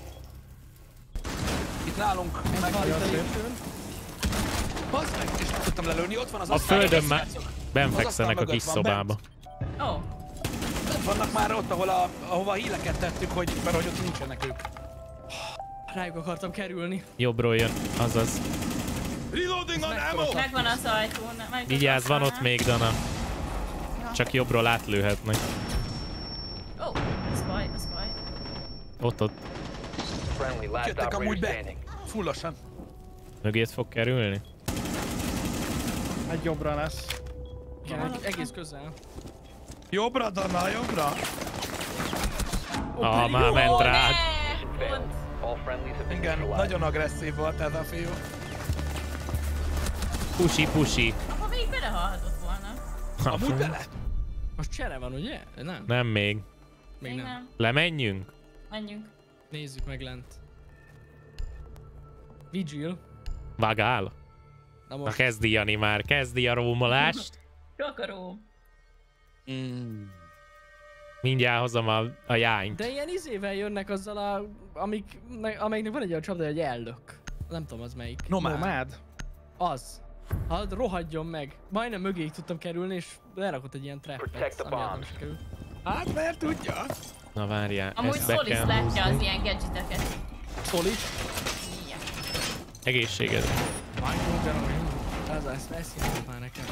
Itt nálunk meg Van itt a lépcsőn. Bazd meg, és nem tudtam lelőni, ott van az A asztal. földön már Az benfekszenek a asztal kis mögött van, szobába. Ó, oh, Ott vannak már ott, ahol a, ahova a híleket tettük, hogy, mert hogy ott nincsenek ők. Rájuk akartam kerülni. Jobbról jön, azaz. Reloading on ammo! Megvan az ajtó. Meg Vigyázz, van ott még, Dana. Csak jobbról átlőhetnek. Ó, oh, ez baj, ez baj. Ott, ott. Friendly last Jöttek operator amúgy be. standing. Fullosan. Mögét fog kerülni? Egy jobbra lesz. Igen, egész közel. Jobbra, Dana, jobbra. Ah, már ment rád. Mission failed. All friendlies have been Igen, neutralized. nagyon agresszív volt ez a fiú. Pusi, pusi. Akkor még belehalhatott volna. Amúgy bele. Most csere van, ugye? Nem? Nem még. Még nem. Lemenjünk? Menjünk. Nézzük meg lent. Vigil. Vagál? Na Na most. kezdi, Jani már, kezdi a rómolást. Kakaró. Mm. Mindjárt hozom a, a jányt. De ilyen izével jönnek azzal a... Amik, amelyiknek van egy olyan csapda, hogy ellök. Nem tudom az melyik. Nomád. Nomád? Az. Hadd rohadjon meg. Majdnem mögéig tudtam kerülni, és lerakott egy ilyen trappet, Protect the ami át nem bombs. is kerül. Hát mert tudja. Na várjál, Amúgy ezt be Solis kell látja az húzni. ilyen gadgeteket. Solis. Igen. Egészséged. Ez az, ezt hívjuk már nekem.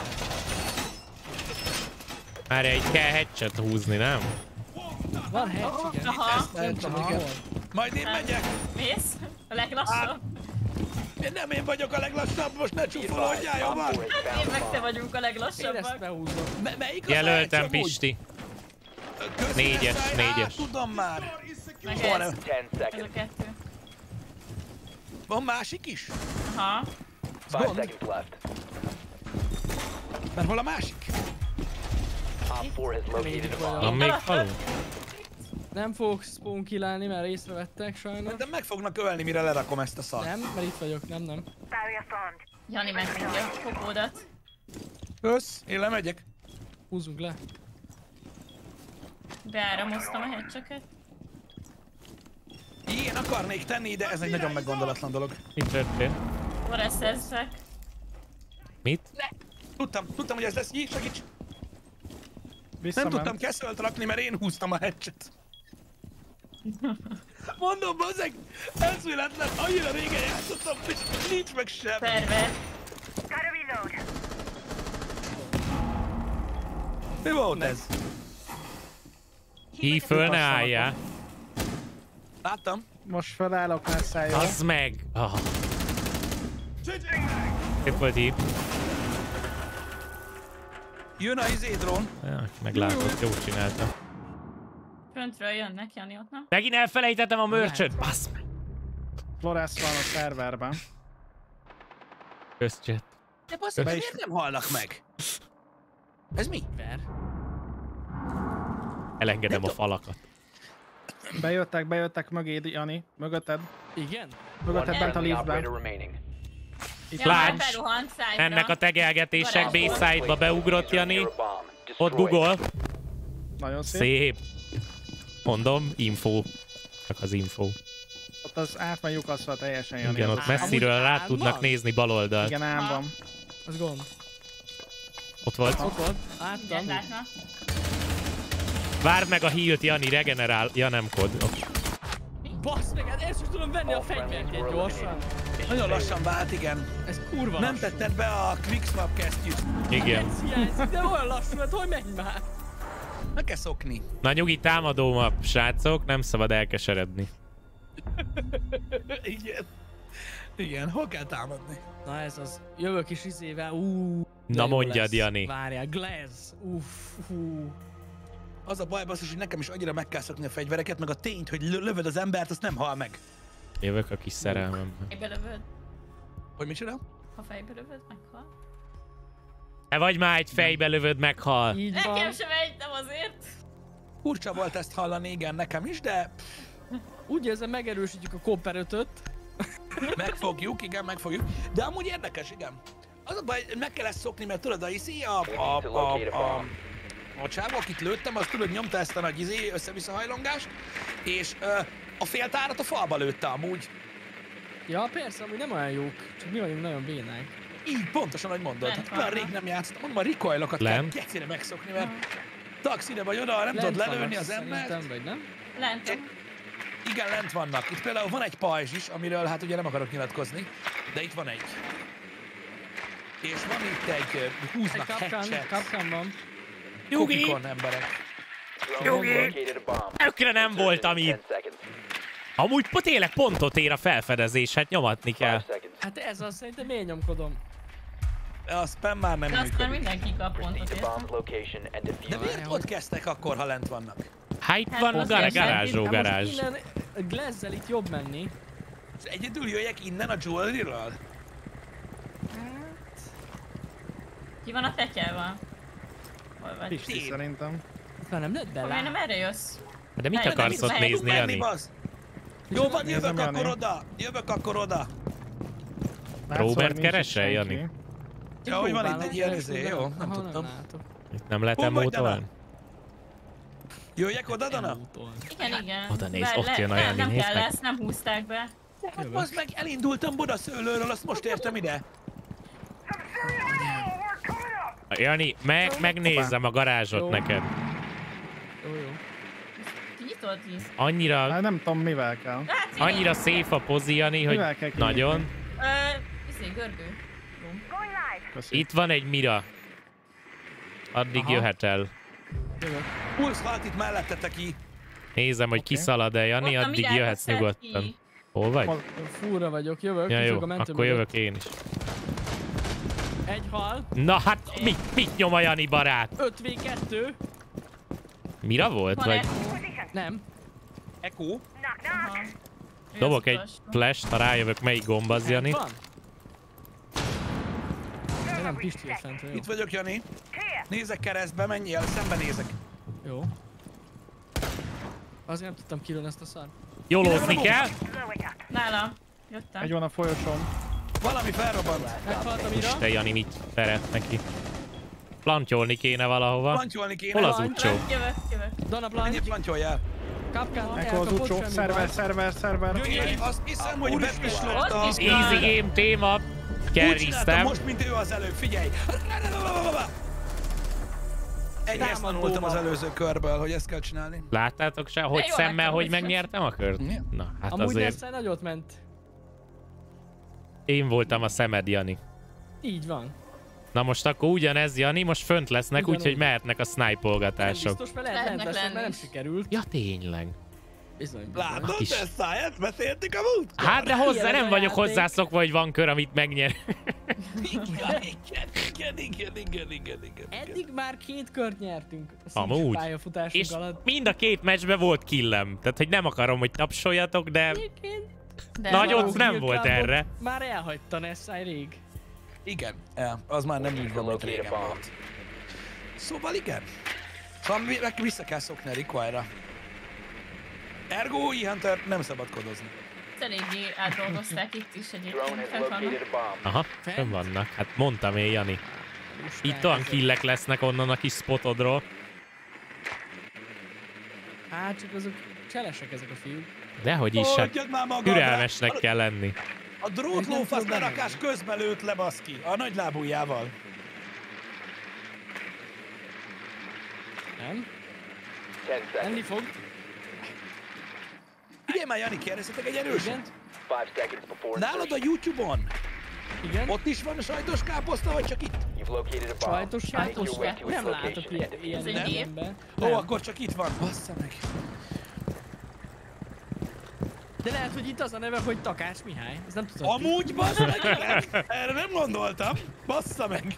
Várjál, így kell headset húzni, nem? Van hedge, igen. Aha. Nem tudom, hogy hol. Majd én megyek. Mész? A leglassabb? Én nem én vagyok a leglassabb, most ne Be advised, csúfolódjál, jó Op van? four has Én found meg the te bomb. vagyunk a Én ezt leglassabbak. behúzom. Me- melyik az Jelöltem, a hedge, amúgy? Pisti. Köszi, Négyes, Leszai. négyes. Á, tudom már. Meg Van, ez. Ten Ez a seconds. kettő. van másik is? Aha. Five gond. seconds left. Mert hol a másik? Op four has located a bomb. Van még falu? Nem fogok spawn killálni, mert észrevettek sajnos. De meg fognak ölni, mire lerakom ezt a szart. Nem, mert itt vagyok, nem, nem. Jani megfogja a kopódat. Kösz, én lemegyek. Húzzunk le. Beáramoztam a hedcseket. Én akarnék tenni, de ez egy nagyon meggondolatlan dolog. Mi történt? Foreszezek. Mit? Tudtam, tudtam, hogy ez lesz. Jé, segíts! Visszament. Nem tudtam keszölt rakni, mert én húztam a hedget. Mondom, bazzeg, eszméletlen, annyira régen játszottam, és nincs meg sem. Perver. Mi volt ez? Így föl ne álljál. Láttam. Most felállok, messze jó. Az meg! Ah. Szép volt így. Jön a izé drón. Ja, meglátott, jól csináltam. Föntről jönnek, Jani ott, nem? Megint elfelejtettem a mörcsöt! Bassz meg! Flores van a szerverben. Közcset. De basszeg, Be is- miért nem halnak meg? Ez mi? Ver. Elengedem a falakat. Bejöttek, bejöttek mögéd, Jani. Mögötted. Igen? Mögötted One bent a friendly liftben. operator remaining. Itt Ja, már Láncs. beruhant szájra. Ennek a tegelgetések B-side-ba beugrott, Jani. Near a bomb. Ott Destroy it. Google. Nagyon szép. Szép. Mondom, info. Csak az info. Ott az át van lyukaszva teljesen, Jani. Igen, az ott az- messziről Amúgy rá ám tudnak van? nézni bal oldalt. Igen, ám van. Az gond. Ott volt. Ott volt. Igen, Áttam. látna. Várd meg a healt, Jani, regenerál. Ja, nem kod. Okay. Bassz meg, hát ezt is tudom venni a All friendlies fegyvert ilyen were gyorsan. eliminated. Mission Nagyon failed. lassan vált, igen. Ez kurva Nem lassú. tetted be a quickswap kesztyűt. Igen. Ez hiányzik, de olyan lassú, hát hogy menj már? Meg kell szokni. Na nyugi, támadó ma, srácok, nem szabad elkeseredni. Igen. Igen, hol kell támadni? Na ez az. Jövök is izével, úúúú. Na mondjad, Jani. Várjál, Glaz. Uff, hú. Az a baj, basszus, hogy nekem is annyira meg kell szokni a fegyvereket, meg a tényt, hogy lö- lövöd az embert, azt nem hal meg. Jövök a kis szerelmemben. Fejbe lövöd. Hogy mit csinál? Ha fejbe lövöd, meghal. Te vagy már egy fejbe lövöd, meghal. Így Nekem van. sem egy, nem azért. Furcsa volt ezt hallani, igen, nekem is, de Úgy érzem, megerősítjük a Copper ötöt. megfogjuk, igen, megfogjuk. De amúgy érdekes, igen. Az a baj, meg kell ezt szokni, mert tudod, a izé, a, a, a, a, a csávó, akit lőttem, az tudod, nyomta ezt a nagy izé, össze-vissza hajlongást, és ö, a féltárat a falba lőtte amúgy. Ja, persze, amúgy nem olyan jók. Csak mi vagyunk nagyon bénák. Így, pontosan, ahogy mondod. Lent Hát olyan vannak. rég nem játszottam, mondom, a recoilokat kell Lent. gecire megszokni, mert Tax, ide vagy oda, nem tudod lelőni vannak az embert. szerintem, vagy nem? Lent. Igen, lent vannak. Itt például van egy pajzs is, amiről hát ugye nem akarok nyilatkozni, de itt van egy. És van itt egy, ö, Egy húznak kapkán, hatchet, kapkán van. Nyugi! kopikon emberek. Drone has located a bomb. Tökre nem voltam Ten itt. seconds. Amúgy tényleg pontot ér a felfedezés, hát nyomatni kell. Five seconds. Hát ez az, szerintem én nyomkodom. A spam már nem De azt már működik. mindenki kap Proceed pontot, to bomb's érted? location and De defuse it. miért ott kezdtek akkor, ha lent vannak? Hát itt Hát van a azért gar- sem. garázsó Hát garázs. most innen Glazzel itt jobb menni. Egyedül jöjjek innen a jewelry-ről? Ki van a tetyelvel? Hol vagy? Pisti Én. szerintem. Már nem lett Miért nem bele. erre jössz? De mit Nem, akarsz nem, ott nem, nézni, nem, Jani? bazd? Jó van, Nézem, jövök Jani. akkor oda! Jövök akkor oda! Látszólag Robert nincs itt keresel, senki. Jani? Ja, hogy van itt Próbálom egy ilyen keresni, izé, de- jó, nem aha, tudtam. látok. Itt nem lehet Hol vagy, emótolni? Jöjjek oda, Dana? Úton. Igen, igen. Oda néz, Bár ott le- jön a nem, Jani, nem nézd kell, meg. ezt nem húzták be. Hát bazd meg, elindultam Budaszőlőről, azt most értem ide. Jani, meg, megnézem a garázsot Jó. neked. Jó, jó. Kinyitod is. Annyira, Hát nem tudom mivel kell. Hát igen. annyira safe a pozi, Jani, hogy Mivel kell kinyitni? nagyon. Ö, izé, görgő. Jó. Köszi. Itt van egy mira. Addig Aha. jöhet el. Pulsz halt itt mellettetek ki. Nézem, hogy Oké. kiszalad-e, Jani, Ott a addig mirákat jöhetsz szed nyugodtan. ki. Hol vagy? Hol- Fúra vagyok, jövök. Ja jó, kifog a mentő akkor mögött. jövök én is. Egy hal, Na hát, mit, mit nyom a Jani barát? öt vé kettő. Mira volt? Van Vagy echo. Nem. Eko. Aha. Ő dobok az egy utolsó. flash, ha rájövök, melyik gomb az, Jani? Van. De nem Pisti jött fent, jó. Itt vagyok, Jani. Nézek keresztbe, menj el, szembe nézek. Jó. Azért nem tudtam kilőni ezt a szart. Jólózni kell? Nálam. Jöttem. Egy van a folyosón. Valami felrobbant. Meghaltam ira. Te Jani, mit szeret neki? Plantyolni kéne valahova. Plantyolni kéne. Hol az Planty. utcsó? Jövök, jövök. Dana Ennyi Blanc, plantyoljál. kapkán, Echo az utcsó. Szerver, szerver, szerver. Én azt hiszem, hogy bepislott Ott a... is Easy game téma. Úgy csináltam Keríztem. most, mint ő az előbb, figyelj! Egy ezt tanultam az előző körből, hogy ezt kell csinálni. Láttátok se, hogy jó szemmel, nekem hogy is. megnyertem a kört? Igen. Na, hát Amúgy azért Nessai nagyot ment. én voltam a szemed, Jani. Így van. Na most akkor ugyanez, Jani, most fönt lesznek, Ugyanúgy. úgyhogy mehetnek a Nem snipe-olgatások. biztos, mert lehet Lehetnek lent lesz, lenni mert nem is. sikerült. Ja, tényleg. Bizony, bizony. Látod, is. te száját beszéltük a múlt? Hát de hozzá Ilyen nem ez a vagyok játék. hozzászokva, hogy van kör, amit megnyer. Igen, igen, igen, igen, igen, igen, igen. Eddig már két kört nyertünk a Amúgy. Siege pályafutásunk És alatt. mind a két meccsben volt killem. Tehát, hogy nem akarom, hogy tapsoljatok, de Egyébként De Nagyon Valahol nem Kill volt Clubot erre. Már elhagyta Nessai rég. Igen, ja, az már nem úgy van, mint régen volt. Szóval igen. Szóval mi- meg vissza kell szokni a Require-ra. Ergo, E-Hunter nem szabad kodozni. eléggé átdolgozták itt is Drone egyébként. has Fent vannak. located a bomb. aha, fönn vannak. Hát mondtam én, Jani. Itt olyan killek lesznek onnan a kis spotodról. Hát csak azok cselesek ezek a fiúk. Dehogy is, hát Hagyjad már magadra! türelmesnek kell lenni. A És drótlófasz nem tudom lerakás közben lőtt le, baszki. A nagy lábujjával. Nem? Ten Enni seconds. fog. Figyelj már, Jani, kérdezhetek egy erőset? Igen? Five seconds before Nálad a insertion. YouTube-on Igen? ott is van a sajtos káposzta, vagy csak itt? You've located a bomb. Sajtos Make játos? your way to its Nem látok location ilyen, and ilyen Ez egy gép? ilyenben. Ó, Nem. akkor csak itt van. Bassza meg. De lehet, hogy itt az a neve, hogy Takács Mihály. Ez nem tudom. Amúgy, bassza meg, igen. Erre nem gondoltam. Bassza meg.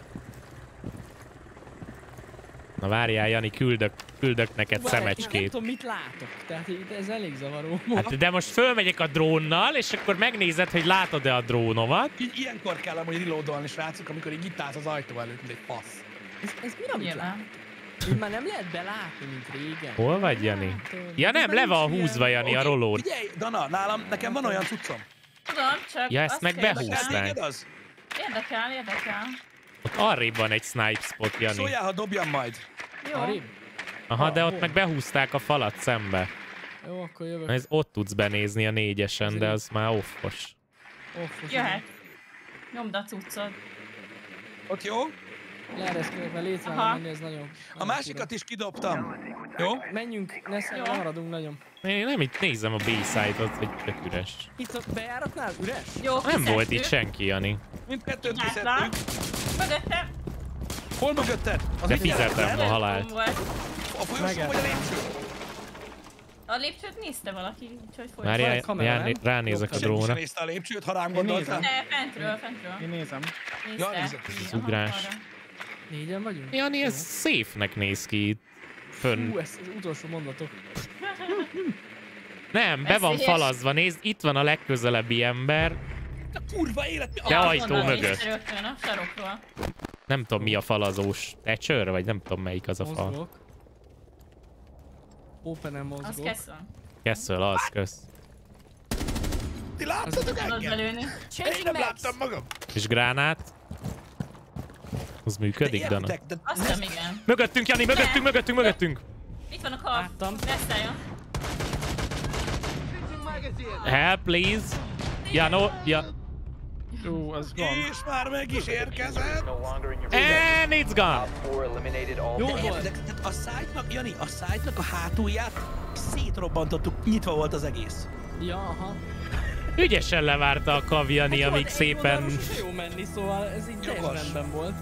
Na várjál, Jani, küldök, küldök neked Nem szemecskét. tudom, mit látok. Tehát itt ez elég zavaró. Hát de most fölmegyek a drónnal, és akkor megnézed, hogy látod-e a drónomat. Így ilyenkor kell amúgy reloadolni, srácok, amikor így itt állsz az ajtó előtt, mint egy fasz. Ez, ez mi, amit lát? Nyilván. Így már nem lehet belátni, mint régen. Hol vagy, Jani? Tudom, Ja ez nem, már le van nincs húzva, ilyen- Jani, a rolód. Figyelj, Dana, nálam, nekem van olyan cuccom. Tudom, csak Ja, ezt azt meg kérdezem- behúzták. Téged az? Érdekel, érdekel. Ott arrébb van egy snipe spot, Jani. Szóljál, ha dobjam majd. Jó. Arrébb? Aha, de ott hol? meg behúzták a falat szembe. Jó, akkor jövök. Ez ott tudsz benézni a négyesen, de az már offos. Offos. Jöhet. Nyomd a cuccod. Ott jó? Leereszkedve létrán Aha. menni, ez nagyon... A másikat is kidobtam. Jó? Menjünk, ne Jó. szállj, maradunk nagyon. Én nem itt nézem a B-side-ot, hogy tök üres. Itt a bejáratnál üres? Jó, Nem volt itt kiszedtük. senki, Jani. Mindkettőt Látlak. kiszedtük. Mögöttem. Hol mögötted? Az De mit fizetem jelent? a halált. Volt. A folyosó vagy a lépcső? A lépcsőt nézte valaki, úgyhogy folyt. Várjál, kamera, jár, nem? ránézek a Jobb Senki sem drónra. nézte a lépcsőt, ha rám Én gondoltál. nézem. De fentről, fentről. Én nézem. Nézte. Ja, nézett. Igen, Az ugrás. arra. Négyen vagyunk? Jani, ez safe-nek néz ki itt. Fönn. Hú, ez az utolsó mondatok. Nem, be van Veszélyes. falazva, nézd, itt van a legközelebbi ember. A kurva élet, mi De a... ajtó Onnan mögött. nézte rögtön a sarokról. Nem tudom mi a falazós. Thatcher, vagy nem tudom melyik az a fal. Mozgok. Open-en Az mozgok. Castle. Kessel, az, kösz. Ti láttatok Tudod engem? belőni. Én nem láttam magam. És gránát. Az működik, Dana? Értek, de Azt hiszem, igen. Mögöttünk, Jani, mögöttünk, mögöttünk, mögöttünk! Itt van a kar. Láttam. Leszálljon. Help, please! Ja, no, ja. Ú, az gond. és már meg is érkezett. No longer in your possession. And it's gone! Op four eliminated all Jó De friendlies. volt. érdek, tehát a szájtnak, Jani, a szájtnak a hátulját szétrobbantottuk, nyitva volt az egész. Ja, aha. Ügyesen levárta a Kaviani, Hát amíg egy szépen... oldalról sose jó menni, szóval ez így teljesen Jogos. rendben volt.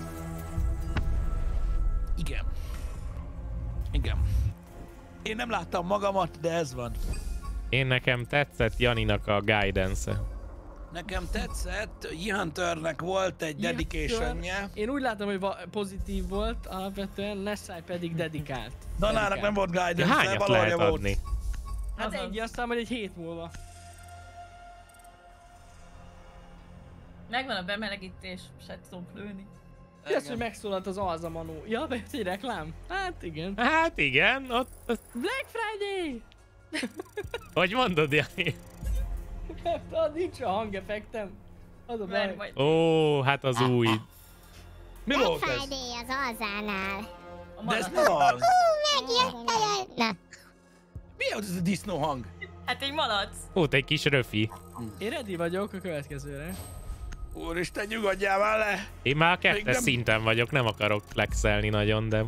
Igen. Igen. Én nem láttam magamat, de ez van. Én nekem tetszett Janinak a guidance-e. Nekem tetszett, E-Hunternek volt egy dedication-je. Én úgy látom, hogy va- pozitív volt alapvetően, Nessai pedig dedikált. Danának Dedikált. nem volt Ja, guidance, hányat valahol lehet volt. adni? Hát Azaz. egy, aztán majd egy hét múlva. Megvan a bemelegítés, se tudom lőni. Mi az, hogy megszólalt az Alza Manu? Ja, bejött egy reklám? Hát igen. Hát igen, ott... ott Black Friday! hogy mondod, Jani? Hát, nincs a hangeffektem. Az a Mert baj. vagy Ó, hát az új. Mi volt ez? Friday az Alzánál. a De ez malac. nem az. Megjött, na. Mi az ez a disznó hang? Hát egy malac. Ott egy kis röfi. Én ready vagyok a következőre. Úristen, nyugodjál már le! Én már a Még kettes nem- szinten vagyok, nem akarok flexelni nagyon, de...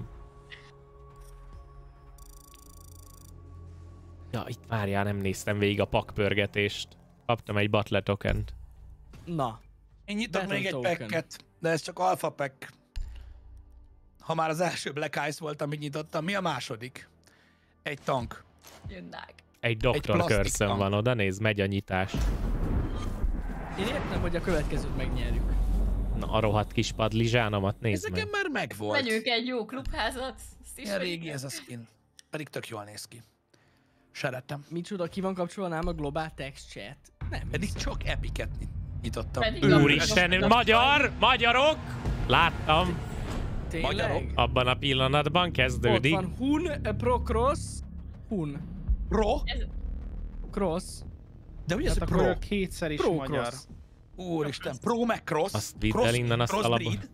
Ja, itt várjál, nem néztem végig a pakpörgetést. Kaptam egy butler tokent. Na. Én nyitok Battle még egy token. packet, de ez csak alpha pack. Ha már az első Black Ice volt, amit nyitottam, mi a második? Egy tank. Jönnek. Egy doktor plastik körszön tank. van oda, nézd, megy a nyitás. Én értem, hogy a következőt megnyerjük. Na, a rohadt kis padlizsánomat Ez nézd nekem meg. már megvolt. Menjünk egy jó klubházat. Ezt is Ilyen vegyük régi el. ez a skin. Pedig tök jól néz ki. Szeretem. Micsoda, ki van kapcsolva nálam a Global Text Chat? Nem Pedig hiszem. csak epiket nyitottam. Pedig Ő- a- Úristen, magyar! Magyarok! Láttam! Tényleg? magyarok? Abban a pillanatban Ott kezdődik. van Hun, eh, Pro Cross, Hun, Pro? Ez, Cross, De ugye ez Hát a akkor Pro? ő kétszer is Pro magyar. Cross. Úristen, Pro meg Cross. Azt vidd Cross- el innen, azt crossbreed. alapba.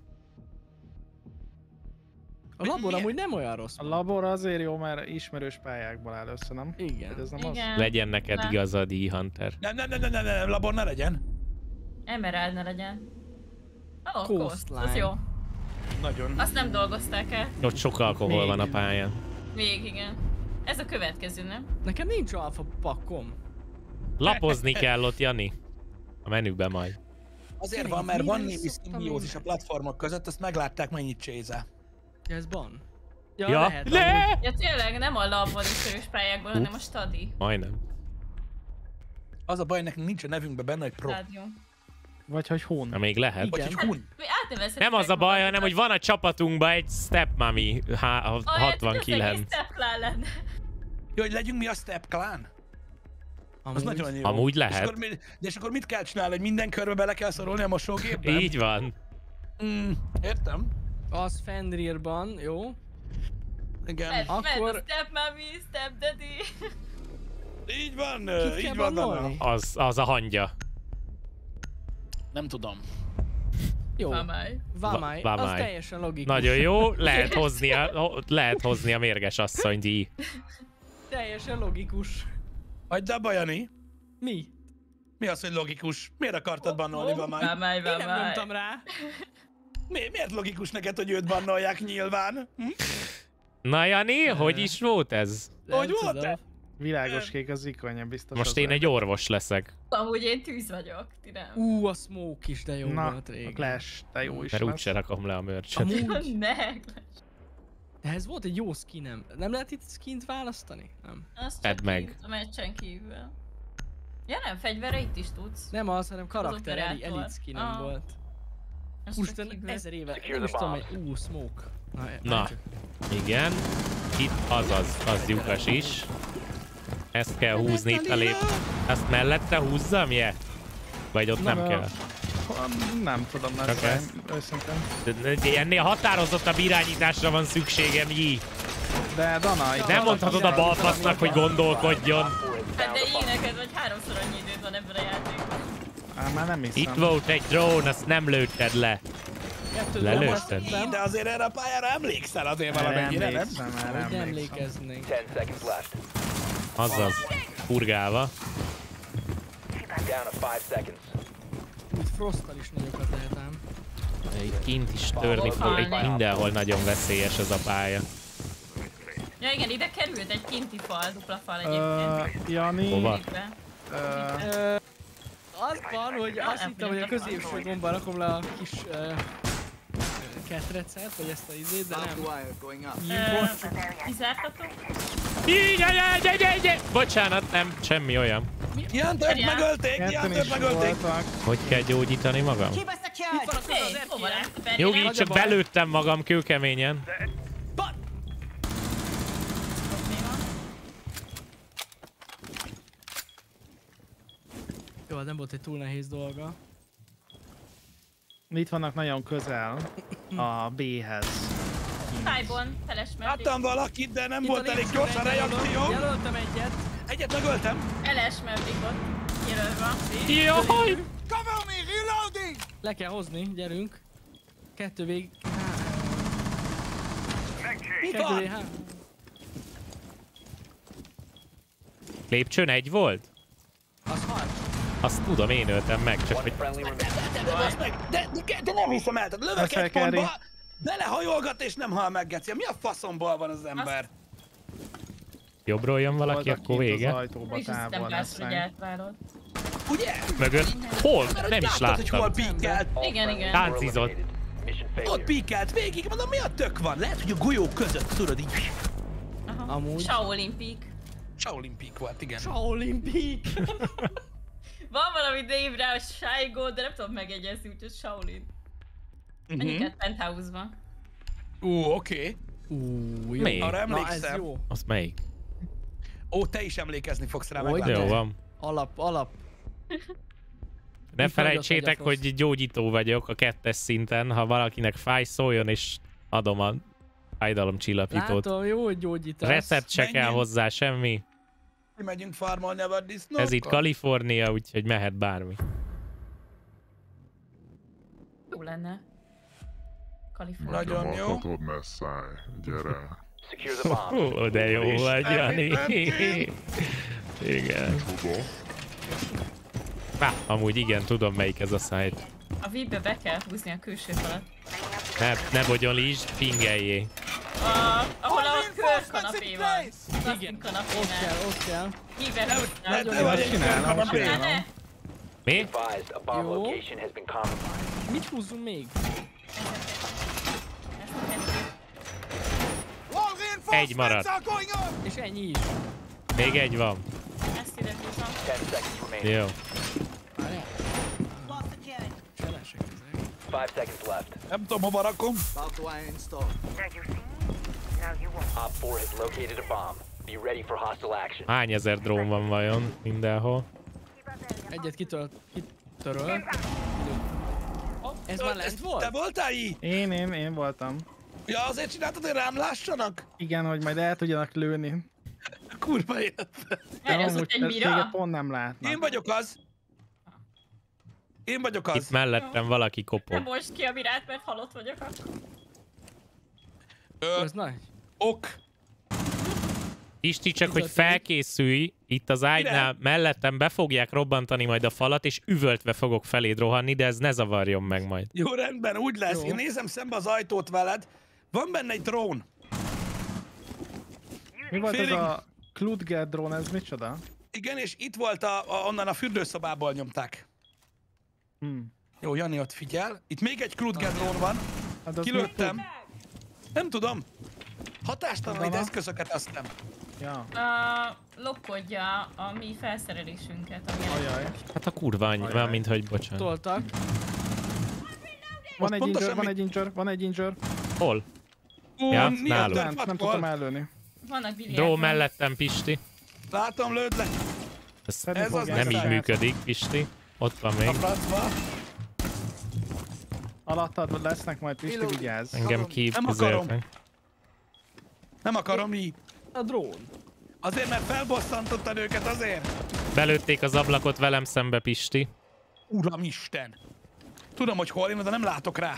A labor milyen? amúgy nem olyan rossz. A labor azért jó, mert ismerős pályákból áll össze, nem? Igen. Vagy ez nem az? igen. Legyen neked Ne. igazad, E-Hunter. Nem, nem, nem, nem, nem, nem, labor ne legyen. Emerald ne legyen. Ó, oh, Coastline. az jó. Nagyon. Azt nem dolgozták el. Ott sok alkohol Még. van a pályán. Még igen. Ez a következő, nem? Nekem nincs alfa pakkom. Lapozni kell ott, Jani. A menüben majd. Azért Tényleg, van, mert van mire némi szoktam szimbiózis én? a platformok között, azt meglátták, mennyit csézel. Ja, ez ban. Ja, Ja, lehet. amúgy. le! Ja tényleg nem a labban ismerős pályákból, hanem a stadi Majdnem. Az a baj, nekünk nincs a nevünkben benne, hogy Pro. stádium. Vagy hogy hun. Na még lehet. Vagy Igen. hogy Hun. Mi átnevezhetjük Nem az a baj, magunkat. hanem hogy van a csapatunkban egy Stepmami Ahelyett, hogy hatvankilenc. az egész Stepclan lenne. Jó, hogy legyünk mi a Step Clan? Az Amúgy. nagyon jó. Amúgy És lehet. akkor, mi- de és akkor mit kell csinálni, hogy minden körbe bele kell szorolni a mosógépben? Így van. Mm, értem. Az Fenrirban, jó? Igen. Mert, Akkor- mert a stepmami, stepdaddy. Így van, Kit ö, kell így van. bannolni? Dana. Az, az a hangya. Nem tudom. Jó. Vamály. Vamály. Va- Az Vamály. teljesen logikus. Nagyon jó, lehet hozni a, lehet hozni a mérges asszonyt így. Teljesen logikus. Hagyd abba, Jani. Mi? Mi az, hogy logikus? Miért akartad bannolni, Vamály? Vamály, Én nem vamály. nyomtam rá. Mi, miért logikus neked, hogy őt bannolják nyilván? Hm? Na Jani, hogy is volt ez? Hogy Nem volt tudom. -e? Világos kék az ikonya, biztos. Most az én lesz. egy orvos leszek, Amúgy én tűz vagyok, ti nem. Ú, a smoke is, de jó Na, volt a régen. Clash, te jó is mert lesz. úgyse rakom le a mörcsöt. Amúgy, Ne, de ez volt egy jó skinem. Nem lehet itt skint választani? Nem. azt Edd csak meg. meg. A meccsen kívül. Ja nem, fegyverre itt is tudsz. Nem az, hanem karakter, eli, operátor. elite skinem Ah. volt. Azt csak Úristen, kívül. ezer éve, Secure nem is the tudom, bombs. hogy ú, smoke. Na, Na. látjuk. Igen. Itt az az, az lyukas is. Ezt kell húzni itt a lép. Ezt mellette húzzam, je? Vagy ott nem Na, kell? Nem tudom, Csak mert ez? őszintén. De- de Ennél határozottabb irányításra van szükségem, Jí. De Dana, itt Nem mondhatod a balfasznak, hogy gondolkodjon. Hát de így neked vagy háromszor annyi időd van ebben a játékban. Á, már nem hiszem. Itt volt egy drón, azt nem lőtted le. Kettőt Lelőtted? nem De azért erre a pályára emlékszel azért Erre valamennyire, nem? emlékszem, erre hogy emlékszem. emlékeznénk. Ten seconds left. Azaz. Purgálva. Down to five seconds. Úgy Frosttal is nagyokat lehet ám. Itt kint is törni fog, itt mindenhol nagyon veszélyes ez a pálya. Ja igen, ide került egy kinti fal, dupla fal Ö, egyébként. Jani, Hova? Végbe. ö, Ö, az van, hogy azt hittem, hogy a középső gombbal rakom le a kis ö, ketrecet, vagy ezt a izét, de nem. Ö, Kizártatok? Így, így, így, így, így. Bocsánat, nem, semmi olyan. Jantört megölték, ketten Jantört is megölték. voltak. Hogy kell gyógyítani magam? Itt van a köz az Hé, hova erkére. lett? Feri, Jogi, nem? csak belőttem magam kőkeményen. Mi van? Jó, nem volt egy túl nehéz dolga. Itt vannak nagyon közel a B-hez. Tájban, feles mellé. Láttam valakit, de nem Itt volt a elég lépcsőn gyors a egy jelölöm. reakció. Jelöltem egyet. Egyet megöltem. Eles mellé ott. Jelölve. Jaj! Le kell hozni, gyerünk. Kettő vég... Itt Kettő vég... van. Lépcsőn egy volt? Az halt. Azt tudom, én öltem meg, csak One hogy friendly remaining. De, de, bazd meg, de, de, de nem hiszem el, tehát lövök Ezt fel egy kell pontba, ri- belehajolgat és nem hal meg, Geci. Mi a faszomból van az ember? jobbról jön valaki, Voltak akkor kint az vége. ajtóba És aztán távol látsz, hogy lesznek. átválod. Ugye? Mögött? Hol? Mert hogy Nem is láttad, hogy hol láttam. píkelt. All Igen, friendlies igen. were Táncizott. eliminated. Mission Ott failure. píkelt végig, mondom, mi a tök van? Lehet, hogy a golyó között, tudod így. Aha. Amúgy. Shaolin Peak. Shaolin Peak volt, igen. Shaolin Peak. Van valami név rá, hogy Saigo, de nem tudom megegyezni, úgyhogy Shaolin. Mhm. Annyiket penthouse-ban. Ú, oké. Ú, jó. Mi? Arra Na ez emlékszem. jó. Az melyik? Ó, te is emlékezni fogsz rá, Hogy meglátod. Jó van. Alap, alap. Ne Úgy felejtsétek, fagyott vagy a hogy gyógyító vagyok a kettes szinten. Ha valakinek fáj, szóljon és adom a fájdalomcsillapítót. Látom, jó, hogy gyógyítasz. Recept se kell Menjünk. hozzá, semmi. Mi megyünk farmolni a vaddisznókkal. Ez itt Kalifornia, úgyhogy mehet bármi. Jó lenne. Kalifornia. Nagyon jó. Mondhatod, ne szállj, gyere. Secure the bomb. Ó, de jó vagy, Jani. Igen. Tudom. Há, amúgy igen, tudom melyik ez a site. A vízbe be kell húzni a külső falat. Ne, ne bogyonítsd, pingeljé. A, ahol a körkanapé van. Igen, ott Kanapénál. kell, ott kell. Hívvel Ne, húznál. ne vagy egy csinálom, körkanapé. Ne, csinálom. ne. Mi? Advised, a bomb Jó. location has been compromised. Mit húzzunk még? Egy maradt. És ennyi is. Még egy van. Ezt ide húzom. Ten seconds remaining. Jó. Várjál. Cselesek ezek. Five seconds left. Nem tudom, hova rakom. Op four has located a bomb. Be ready for hostile action. Hány ezer drón van vajon mindenhol? Egyet kitölt, kitöröl. Ez már lent Te volt? voltál így? Én, én, én voltam. Ja, azért csináltad, hogy rám lássanak? Igen, hogy majd el tudjanak lőni. Kurva élet. Erre az amúgy ott egy téged mira. pont nem látnak. Én vagyok az. Én vagyok Itt az. mellettem valaki Nem kopog. most ki a mirát, mert halott vagyok akkor. Ö, Ez nagy. ok. Isti, csak hogy felkészülj, Itt az ágynál mellettem be fogják robbantani majd a falat, és üvöltve fogok feléd rohanni, de ez ne zavarjon meg majd. Jó, rendben, úgy lesz. Jó. Én nézem szembe az ajtót veled. Van benne egy drón. Mi volt Félig- ez a Kludger drón, ez micsoda? Igen, és itt volt a, a, onnan a fürdőszobából nyomták. Hmm. Jó, Jani ott figyel. Itt még egy Kludger drón van. Hát az Kilőttem. mi Nem tudom. Hatástalanít Aha. eszközöket aztán. tud? Ja. Uh, lokkodja a mi felszerelésünket, ami Ajaj. Hát a kurva annyi, Ajaj. van, mint hogy bocsánat. Toltak. Van egy pontosan injure, van mit- egy injure, van egy injure. Hol? Ú, Ja, mi a náluk. Nem, nem törfatkol? tudtam előni. vannak biliárd. Dró mellettem, Pisti. Látom, lőd le. Ez Szedni Ez az fogják nem így saját. működik, Pisti. Ott van A még. francba. Alattad lesznek majd, Pisti, Piló- vigyázz. Engem Nem akarom. képzelnek. Nem akarom így. A drón. Azért, mert felbosszantottad őket azért. Belőtték az ablakot velem szembe, Pisti. Uramisten. Tudom, hogy hol én, de nem látok rá.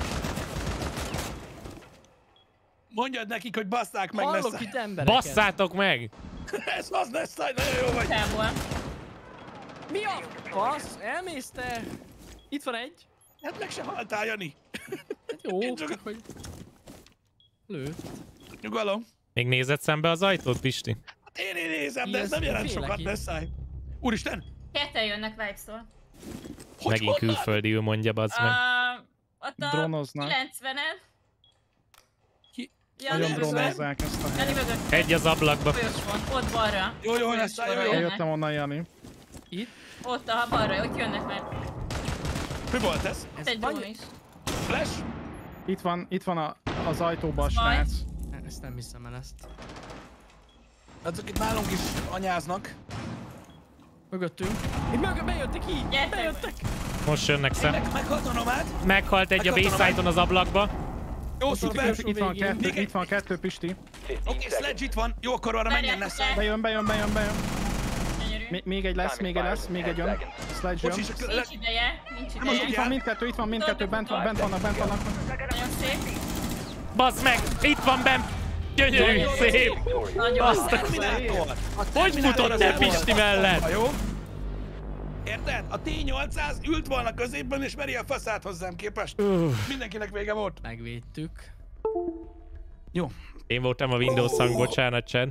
Mondjad nekik, hogy basszák meg Hallok messze. itt embereket. Basszátok meg! Ez az lesz, hogy nagyon jó vagy. Tából. Mi a fasz? Elmész te? Itt van egy. Hát meg se haltál, Jani. Hát jó, Én csak- csak hogy... Lő. Nyugalom. Még nézed szembe az ajtót, Pisti? Hát én, én nézem, de ez Ez nem jelent félek sokat, itt. ne szállj. Úristen. Ketten jönnek Vibes-tól. Hogy Megint honnan? külföldiül mondja, bazd meg. Uh, ott a Drónoznak. kilencvenen. Ki? Jani Nagyon mögött. drónozzák ezt a Jani helyet. mögött. Egy az ablakba. Folyos van, ott balra. Jó, jó, Folyos lesz, jó, sorra jó. jönnek. Eljöttem onnan, Jani. Itt. Ott a balra, ott jönnek már. Mi volt ez? Ott egy drón vagy- is. Flash? Itt van, itt van a, az ajtóba a Baj. srác. Ezt nem hiszem el ezt. Azok itt nálunk is anyáznak. Mögöttünk. Itt mögött bejöttek így. Gyertek. Bejöttek. Most jönnek szem. Meg, meghalt a nomád. Meghalt egy a B-side-on az ablakba. Jó, szuper. Itt, itt van végén. kettő, Igen. itt van kettő, Pisti. fifteen Oké, seconds. Sledge itt van. Jó, akkor arra menjen, ne szállj. Bejön, bejön, bejön, bejön. Gyönyörű. Mi- Még egy lesz, még egy lesz, még egy jön. Sledge jön. Bocsi, csak le... Nincs ideje, nincs Itt ideje. van mindkettő, itt van mindkettő, bent, van, bent vannak, bent vannak. Nagyon szép. Bazd meg! Itt van benn! Gyönyörű, szép! Nagyon Azt a- szép. Terminátor. A Hogy Terminátor futott az el el volt Pisti a- mellett? Jó? Érted? A T nyolcszáz ült volna középben és veri a faszát hozzám képest. Mindenkinek vége volt. Megvédtük. Jó. Én voltam a Windows hang, bocsánat, Csend.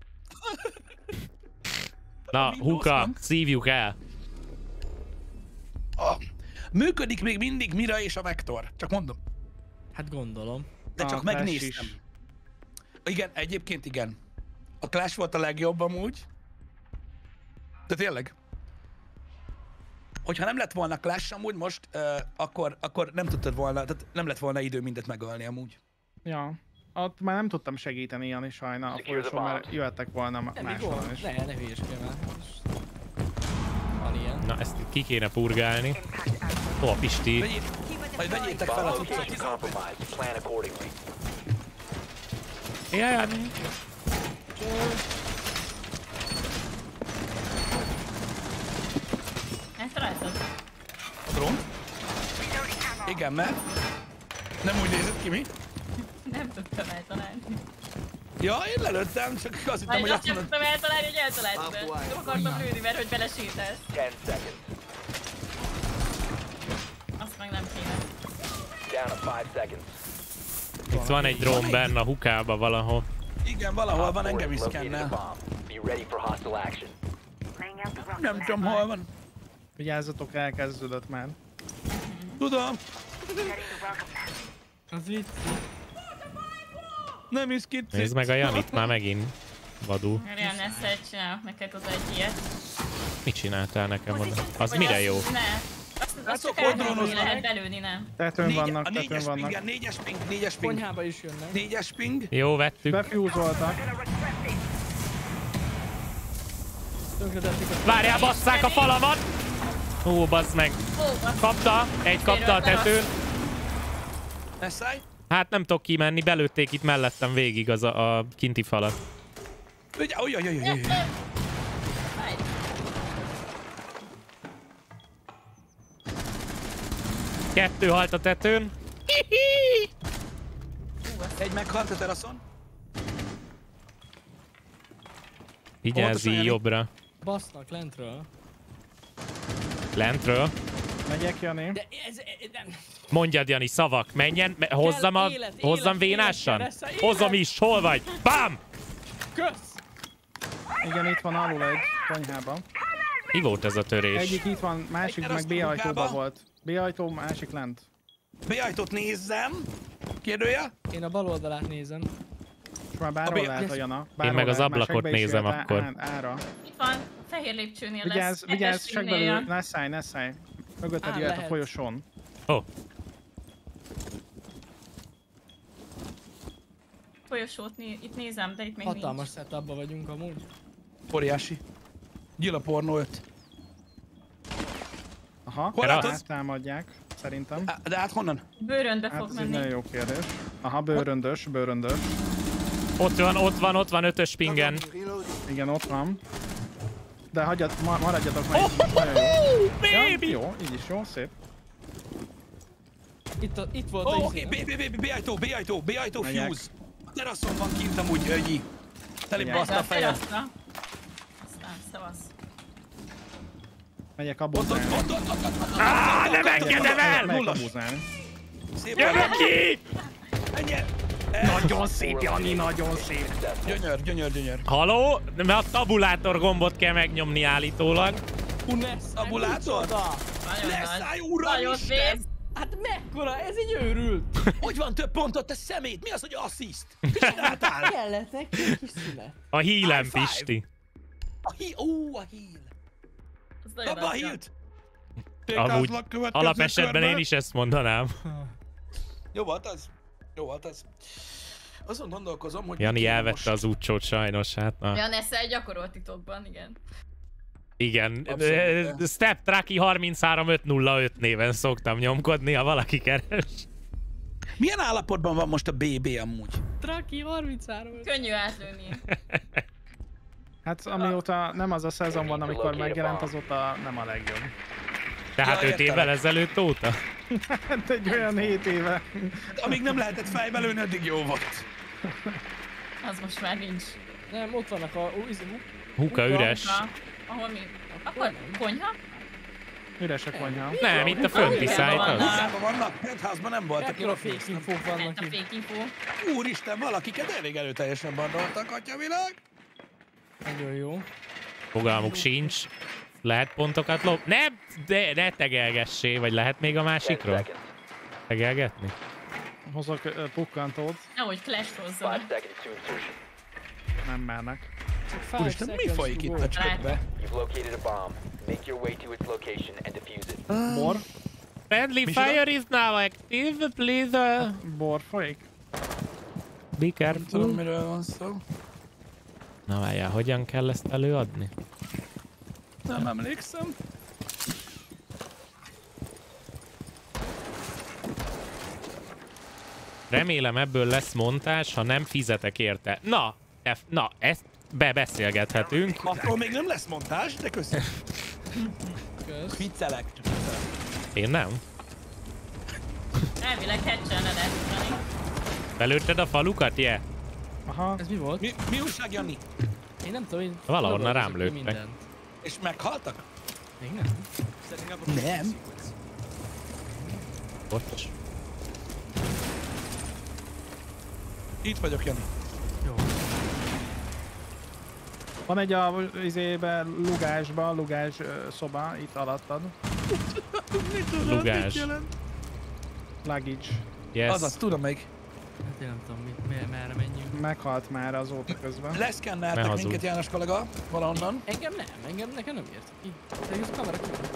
Na, Windows Huka, hang? szívjuk el. Ah, működik még mindig Mira és a Vektor. Csak mondom. Hát gondolom. De A csak Clash megnéztem. is. Igen, egyébként igen. A Clash volt a legjobb amúgy. De tényleg. Hogyha nem lett volna Clash amúgy most, uh, akkor, akkor nem tudtad volna, tehát nem lett volna idő mindet megölni amúgy. Ja. Ott már nem tudtam segíteni, Jani, sajna a folyosón, mert jöhettek volna ma- Nem, mi máshol gond? is. Ne, ne hülyeskedj már. Van ilyen. Na, ezt ki kéne purgálni. Ó, a Pisti. Vegyét, majd vegyétek fel a Bomb cuccot. location compromised. Plan accordingly. Jaj, Eltaláltad? A drón? Igen, mert nem úgy nézett ki, mi? Nem tudtam eltalálni. Ja, én lelőttem, csak azt hittem, Vagy hogy azt azt nem mondod. tudtam eltalálni, hogy eltaláltad. Nem akartam lőni, mert hogy belesétálsz. Ten seconds. Azt meg nem kéne. Down to five seconds. itt van egy drón benne a Hukába valahol. Igen, valahol van, Op four engem is has located a szkennel. bomb. Be ready for hostile action. Nem tudom, hol van. Vigyázzatok, elkezdődött már. Tudom, Az vicc. nem is kicsit. Nézd meg a Janit már megint. Vadul. Rian, ezt csinálok neked oda egy ilyet. Mit csináltál nekem oda? Az Vagy mire azt- jó? Ne. Azt, azt csak akkor elbelőni drónoznak. lehet, belőni nem. Tetőn Négy, vannak, a tetőn négyes vannak. pingen, négyes ping, négyes ping. Konyhába is jönnek. Négyes ping. Jó, vettük. Befúzoltak. Tönkretettük a... Várjál, basszák a falamat! Ó, bazd meg. Ó, azt Kapta, egy kapta a tetőn. Ne szállj. Hát nem tudok kimenni, belőtték itt mellettem végig az a, a kinti falat. Ugye, ojjaj, ojjaj, ojjaj. Fáj. Kettő halt a tetőn. Egy meghalt a teraszon. Vigyázzi jobbra. Basznak lentről. Lentről. Megyek, Jani. De ez... ez nem. Mondjad, Jani, szavak. Menjen, me hozzam, a, élet, hozzam élet, vénásan. élet, élet. Hozzam is, hol vagy? Bam! Kösz! Igen, itt van alul egy konyhában. Mi volt ez a törés? Egyik itt van, másik meg B ajtóban volt. B ajtó, másik lent. B ajtót nézzem. Kérdője? Én a bal oldalát nézem. És már bárhol B- lehet a Jana. Én Bárhol meg az lehet, már ablakot segbe is nézem jöhet á- akkor. á- Ára. Itt van, fehér lépcsőnél Vigyázz, lesz. vigyázz, hetes csak streamnél belül, jön. ne szállj, ne szállj. Mögötted Á, jöhet a lehet. folyosón. Ó, oh, Folyosót né itt nézem, de itt még Hatalmas nincs. setupban vagyunk amúgy. Óriási. Gyila pornó öt. Aha, Hol látod? áttámadják, szerintem. Á, de hát honnan? Bőrönbe Hát fog ez egy nagyon menni. jó kérdés. Aha, bőröndös, bőröndös. ott van, ott van, ott van ötös pingen. Igen, ott van. De hagyjad, ma maradjatok meg. itt, nagyon jó. Ja, Baby! jó, így is jó, szép. Itt, a, itt volt Ó, a oké, izé. B, B, B, B ajtó, B ajtó, B ajtó, Megyek. fuse. A teraszon van kint amúgy, ögyi. Telébb Megyek. baszta a fejed. Teraszra. Aztán szavasz. Megyek Ott, ott, abuzálni. ott, ott, ott, ott, ott, Á, nem engedem el! Megyek Nullas. abuzálni. Szép Jövök van. ki! Ennyi. Nagyon szép, Jani, nagyon szép. Gyönyör, gyönyör, gyönyör. Haló? Mert a tabulátor gombot kell megnyomni állítólag. Unesz, Tabulátor? Nagyon Leszállj, nagy. uram Nagyon Isten! szép. Hát mekkora? Ez egy őrült! Hogy van több pontot, te szemét? Mi az, hogy assziszt? Mit csináltál? Kellett neki egy kis szünet. A hílem, High five. Pisti. A híl, ó, a híl. Az nagyon Abba a nagy. hílt. Amúgy alapesetben én is ezt mondanám. Jó volt az. Jó volt az. Azon gondolkozom, hogy... Jani mi kéne elvette most- az útcsót sajnos, hát na. Ja, Nessel gyakorolt titokban, igen. Igen, Abszolút. uh, Step Traki harminchárom öt nulla öt néven szoktam nyomkodni, ha valaki keres. Milyen állapotban van most a bé bé amúgy? Traki harminchárom. Könnyű átlőni. Hát amióta nem az a szezon van, amikor megjelent, azóta nem a legjobb. Tehát Ja, öt értem. évvel ezelőtt óta? Hát egy olyan hét éve. Amíg nem lehetett fejbe lőni, addig jó volt. Az most már nincs. Nem, ott vannak a... Ó, izé, hú- Huka üres. Na, ahol mi? Akkor konyha? Üres a konyha. Nem, itt a fönti szájt az. Házában vannak, penthouse-ban nem voltak. Ekkora Én fake néztem. infók vannak Ment a itt. fake info. Úristen, valakiket elég erőteljesen bandoltak, atyavilág. Nagyon jó. Fogalmuk sincs. Lehet pontokat lop? Nem, de ne tegelgessé, vagy lehet még a ten másikról? seconds. Tegelgetni? Hozok uh, pukkantót, Nehogy Clash-t hozzon. five seconds to insertion. nem mernek. Csak five Úristen, mi seconds folyik to itt go. a csökbe? You've located a bomb. Make your way to its location and defuse it. Bor? Friendly Micsoda? fire is now active, please uh, Bor folyik? be Nem tudom, careful. miről van szó. Na várjál, hogyan kell ezt előadni? Nem emlékszem. Remélem ebből lesz montázs, ha nem fizetek érte. Na, F, na, ezt bebeszélgethetünk. Attól még nem lesz montázs, de köszönöm. Kösz. Viccelek. csak viccelek. Én nem. Elvileg hatch-elne lehet ugrani. Belőtted a falukat, je? Yeah. Aha, Ez mi volt? Mi, mi újság, Jani? Én nem tudom, én... Valahonnan rám lövöldözök ki lőttek. mindent. És meghaltak? Még nem. Nem. Bocs. Itt vagyok, Jani. Jó. van egy a izébe, lugásba, lugás ö, szoba, itt alattad. Lugás. Luggage. Yes. Azaz, tudom még. Hát én nem tudom, mit, mer- merre menjünk. Meghalt már azóta közben. Ne Leszkenneltek hazudj. minket, János kollega, valahonnan. Engem nem, engem nekem nem ért. Így, ez a kamera kívül.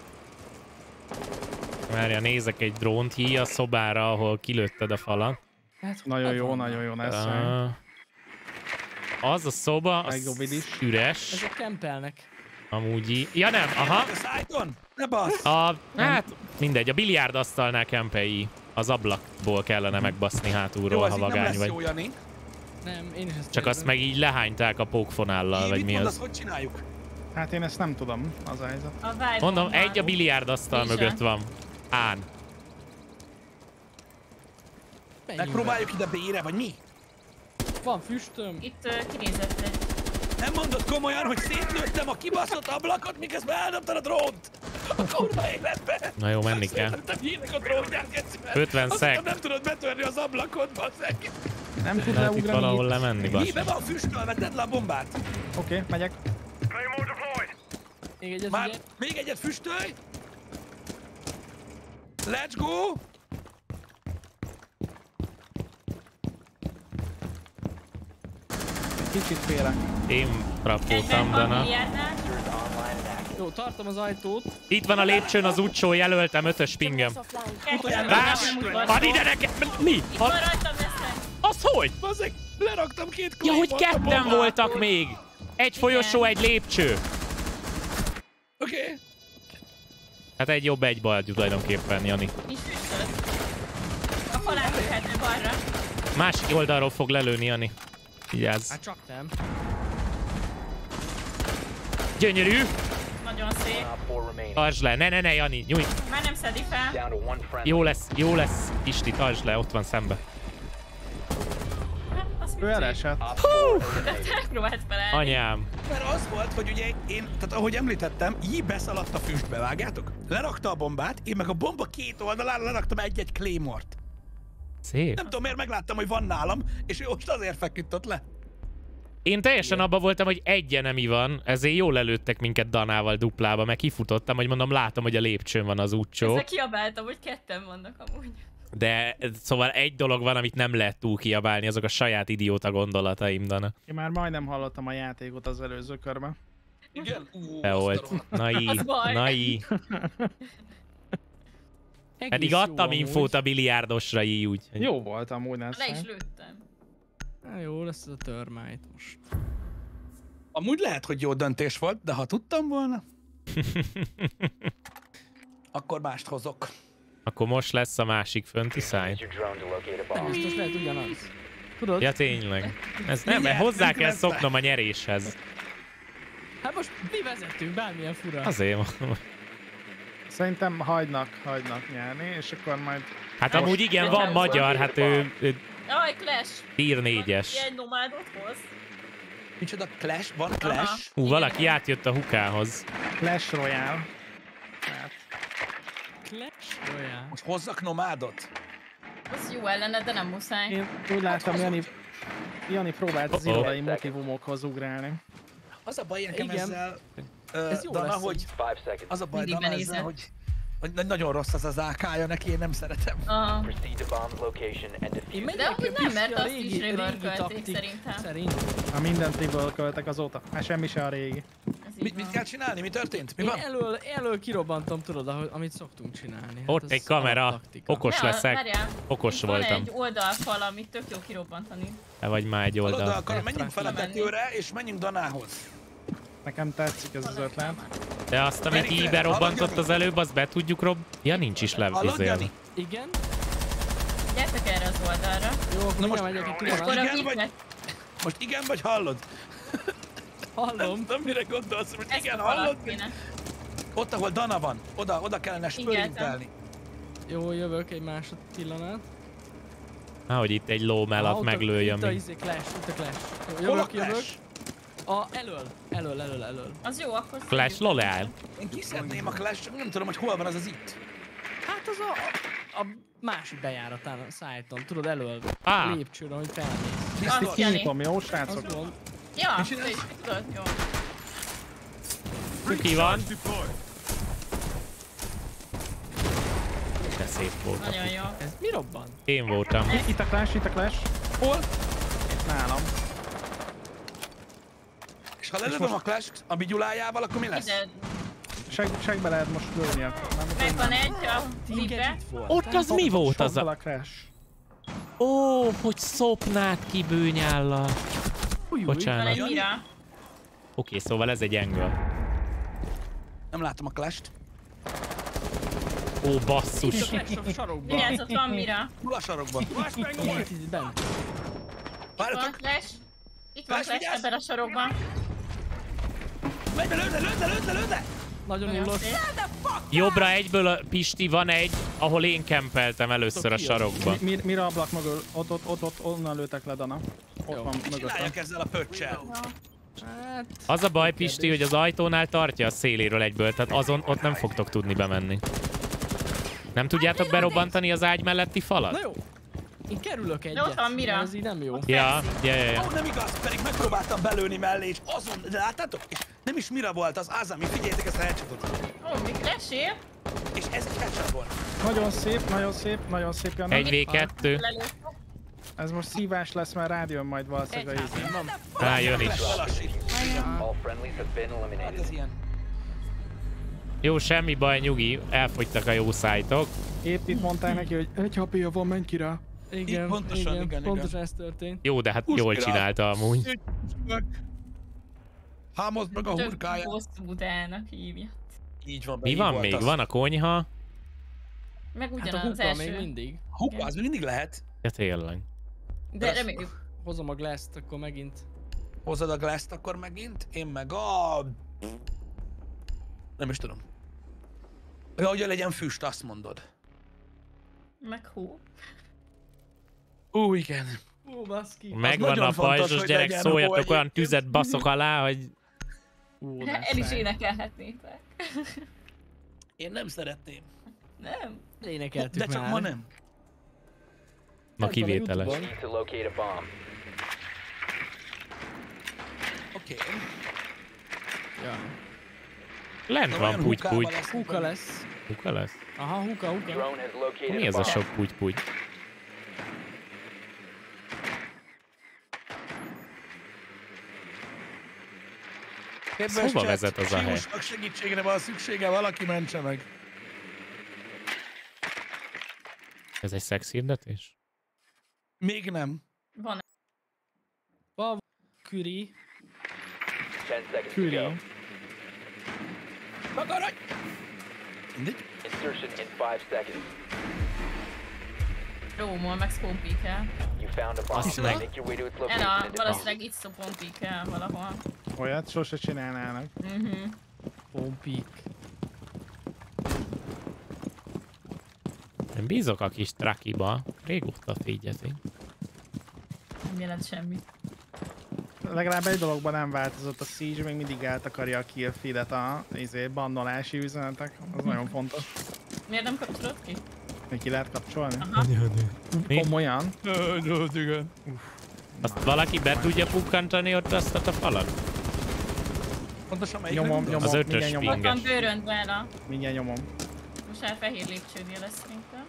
Várja, nézek egy drónt hí a szobára, ahol kilőtted a falat. Hát, Nagyon hát jó, van. nagyon jó, Nessa. Uh, az a szoba, Megdovid az is. üres. Ezek kempelnek. Amúgy í- Ja nem, aha. A szájton? Ne bassz! A, hát mindegy, a biliárdasztalnál kempei. Az ablakból kellene megbaszni Jó, hátulról, ez ha így nem vagány lesz vagy. jó, Jani. Nem, én is ezt Csak azt érzem. meg így lehányták a pókfonállal, Így vagy mit mi mondasz, az. hogy csináljuk? Hát én ezt nem tudom, az a helyzet. A vibe Mondom, egy a biliárdasztal Nincs mögött se. van. Án. Menjünk Megpróbáljuk ide B-re, vagy mi? be. Van füstöm. Itt uh, kinézett egy... Nem mondod komolyan, hogy szétlőttem a kibaszott ablakot, miközben eldobtad a drónt? A kurva életbe! Na jó, menni kell. Szétlőttem hírnek a drónját, geciben. ötven Azt szek. mondtam, nem tudod betörni az ablakot, basszeg. Nem tud Lehet itt leugrani. valahol lemenni, basz. Híbe van füstölve, tedd le a bombát. Oké, okay, megyek. Még egyet Már ugye? még egyet füstölj. Let's go! Kicsit félek. Én rappoltam, Egyben van Dana. milliárdnál. Jó, tartom az ajtót. Itt van a lépcsőn az utcsó, jelöltem ötös pingem. Rás! Add ide nekem! Mi? Itt van rajtam lesznek. Az hogy? Bazzeg, leraktam két Ja, hogy claymore-t a ketten bombát. voltak még! Egy folyosó, egy lépcső. Oké. Okay. Hát egy jobb, egy bal tulajdonképpen, Jani. Nincs füstöd. A falán köthető balra. Másik oldalról fog lelőni, Jani. Vigyázz. Hát csak nem. Gyönyörű! Nagyon szép. Tartsd le, ne, ne, ne, Jani, nyújj! Már nem szedi fel. Jó lesz, jó lesz. Isti, tartsd le, ott van szembe. Azt Ő elesett. megpróbált felállni. Anyám. Mert az volt, hogy ugye én, tehát ahogy említettem, J beszaladt a füstbe, vágjátok? Lerakta a bombát, én meg a bomba két oldalára leraktam egy-egy claymore-t. Szép. Nem tudom, miért megláttam, hogy van nálam, és ő most azért feküdt ott le. Én teljesen abban voltam, hogy egy enemi van, ezért jól előttek minket Danával duplába, meg kifutottam, hogy mondom, látom, hogy a lépcsőn van az útcsó. Ezzel kiabáltam, hogy ketten vannak amúgy. De szóval egy dolog van, amit nem lehet túl kiabálni, azok a saját idióta gondolataim, Dana. Én már majdnem hallottam a játékot az előző körben. Igen? Ú, Te volt. Nai, Az baj. nai. Egész Pedig jó adtam amúgy. infót a biliárdosra így, úgy. hogy- Jó volt amúgy, nem Le is lőttem. Hát jó lesz ez a termite most. Amúgy lehet, hogy jó döntés volt, de ha tudtam volna, akkor mást hozok. Akkor most lesz a másik fönti száj. Nem biztos lehet ugyanaz. Tudod? Ja, tényleg. Ez nem, mert nyert, hozzá nem kell közben. szoknom a nyeréshez. Hát most mi vezetünk, bármilyen fura. Azért. Szerintem hagynak, hagynak nyerni, és akkor majd... Hát amúgy igen, van magyar, hát ő, ő Jaj, Clash. tier négyes. Ilyen nomádot hoz. Micsoda Clash? Van Clash? Hú, valaki átjött a hukához. Clash Royale. Hát, Clash Royale. Most hozzak nomádot? Az jó ellene, de nem muszáj. én úgy láttam, Jani, Jani próbált az Oh-oh. irodai motivumokhoz ugrálni. Az a baj nekem Igen. ezzel, ö, Ez jó Dana, lesz, hogy az a baj Mindig Dana benézed. ezzel, hogy, hogy na- nagyon rossz az az á ká-ja neki, én nem szeretem. Aha. Én De megyek amúgy a nem, mert Pisti, a azt régi- is régi reworkölték taktik szerintem. Szerint. A mindent triből költek azóta. Hát semmi se a régi. Ez így Mit, mit van. kell csinálni? Mi történt? Mi Én van? elől, elől kirobbantom, tudod, ahogy, amit szoktunk csinálni. Hát Ott ez egy kamera. alaptaktika. Okos Ne, leszek. várjál. Okos Itt van voltam. egy oldalfal, amit tök jó kirobbantani. Te vagy már egy Hallod, de oldal. akkor menjünk fel a Menni. tetőre, és menjünk Danához. Nekem tetszik ez az ötlet. De azt, amit Gyerünk, így gyerünk, berobbantott hallod, az előbb, azt be tudjuk rob... Ja, nincs is Hallod, levizél. Jani? Igen? Gyertek erre az oldalra. Jó, akkor Na most most- megyek egy Akkor pillanat. Igen, a vagy- kiknek Most igen vagy hallod? Nem Hallom. tudom, mire gondolsz, hogy ezt igen, a falat hallod? kéne. Ott, ahol Dana van, oda, oda kellene Igen, spörintelni. Jó, jövök egy másod pillanat. Ah, hogy itt egy lómelat ott a- meglőjön Itt a mi. izé Clash, itt a Clash. Jó, Hol a jövök, jövök. Clash? A, elől, elől, elől, elől. Az jó, akkor Clash szedjük. Royale. Én kiszedném a Clash, csak nem tudom, hogy hol van az az itt. Hát az a, a, a másik bejáratán a szájton, tudod, elől. Á. A lépcsőn, ahogy felmész. Ezt így Azt, Jani. kinyitom, jó srácok? Az van. Ja, Mit csinálsz? te is tudod, jó. Ki van? De szép volt. Nagyon jó. Ez mi robban? Én voltam. Itt a Clash, itt a Clash. Hol? Nálam. És ha lelövöm a Clash a bigyulájával, akkor mi lesz? Ide, Seg, segbe lehet most lőni akkor. Nem, meg van egy a libe. Ott az mi volt az Sokkal a... a Clash. Ó, hogy szopnád ki bőnyállal. Van Bocsánat. egy mira. Oké, szóval ez egy angle. Nem látom a Clash-t. Ó, Itt a basszus. Clash a sarokban. Vigyázz, ott van mira. Hol a sarokban? Itt, itt, bent. Van Várjatok! Clash. Itt van Clash, Clash vigyázz! ebben a sarokban. Menj be, lőd le, lőd le, lőd le, lőd le! Nagyon Nagyon illos. szép. Jobbra egyből a Pisti van egy, ahol én kempeltem először a sarokba. Mi, mi, mire ablak mögül? Ott, ott, ott, ott, onnan lőtek le, Dana. Ott Jó. van Mit mögöttem. csináljak ezzel a pöccsel? Hát... Az a baj, Pisti, hogy az ajtónál tartja a széléről egyből, tehát azon ott nem fogtok tudni bemenni. Nem tudjátok berobbantani az ágy melletti falat? Na jó. Én kerülök egyet. Ott van, Mira. Ez így nem jó. Ja, ja, ja, ja. Ó, nem igaz, pedig megpróbáltam belőni mellé, és azon, de láttátok? És nem is Mira volt, az Azami, figyeljétek ezt a headshotot. Ó, mi lesél? És ez egy headshot volt. Nagyon szép, nagyon szép, nagyon szép, Jana. egy vé kettő. Ez most szívás lesz, mert rádión majd valószínűleg a izé. Á, jön is. Lelassít. All friendlies have been Hát eliminated. ez ilyen. Jó, semmi baj, nyugi, elfogytak a jó szájtok. Épp itt mondták neki, hogy egy hapja van, menj ki rá. Igen, Így pontosan, igen, igen, pontosan igen. ez történt. Jó, de hát Húzd jól ki rá. csinálta amúgy. Hámozd meg a Csak hurkáját. hosszú Budának hívja. Így van, Mi így van volt még? az. Van a konyha? Meg Hát a ugyanaz az húka még első. mindig. Húka, az még mindig lehet. Ja, tényleg. De reméljük. Hozom a glass-t, akkor megint. Hozod a glass-t akkor megint, én meg a... Nem is tudom. Ja, hogy legyen füst, azt mondod. Meg hó. Ú, igen. Ó, baszki. Megvan nagyon a fontos, pajzsos hogy gyerek, legyen szóljatok, hó olyan egyébként. tüzet baszok alá, hogy... Ó, El is énekelhetnétek. Én nem szeretném. Nem? Énekeltük De csak már. ma nem. Ma kivételes. YouTube-on. Need to locate a bomb. Oké. Ja. Lent De van olyan puty-puty. húkával lesz, Húka lesz. Húka lesz? Aha, húka, húka. Drone has located Mi a ez a bomb. sok puty-puty? Kedves Hova chat, vezet az a hely? Simusnak segítségre van szüksége, valaki mentse meg. Ez egy szexhirdetés? Még nem. Van. Van Küri. Ten seconds to Küri. go. Magaradj! Mindegy. Insertion in five seconds. Rómol, meg spawnpeak-el. You found a bomb. Azt meg- Make your way to its location Ela, and defuse. valószínűleg itt spawnpeak-el valahol. Olyat sose csinálnának. Mhm. Pompik. Én bízok a kis trakiba. Régóta figyelték. Nem jelent semmit. Legalább egy dologban nem változott, a Siege még mindig eltakarja a kill feedet a izé, bannolási üzenetek. Az nagyon fontos. Miért nem kapcsolod ki? Még ki lehet kapcsolni? Aha. Mi? Komolyan? Igen. Azt valaki be tudja pukkantani ott azt a falat? Pontosan melyik Nyomom, nem nyomom, Az ötös mindjárt nyomom. Ott van pinges. bőröntve Ela. Mindjárt nyomom. Most már fehér lépcsőnél lesz szerintem.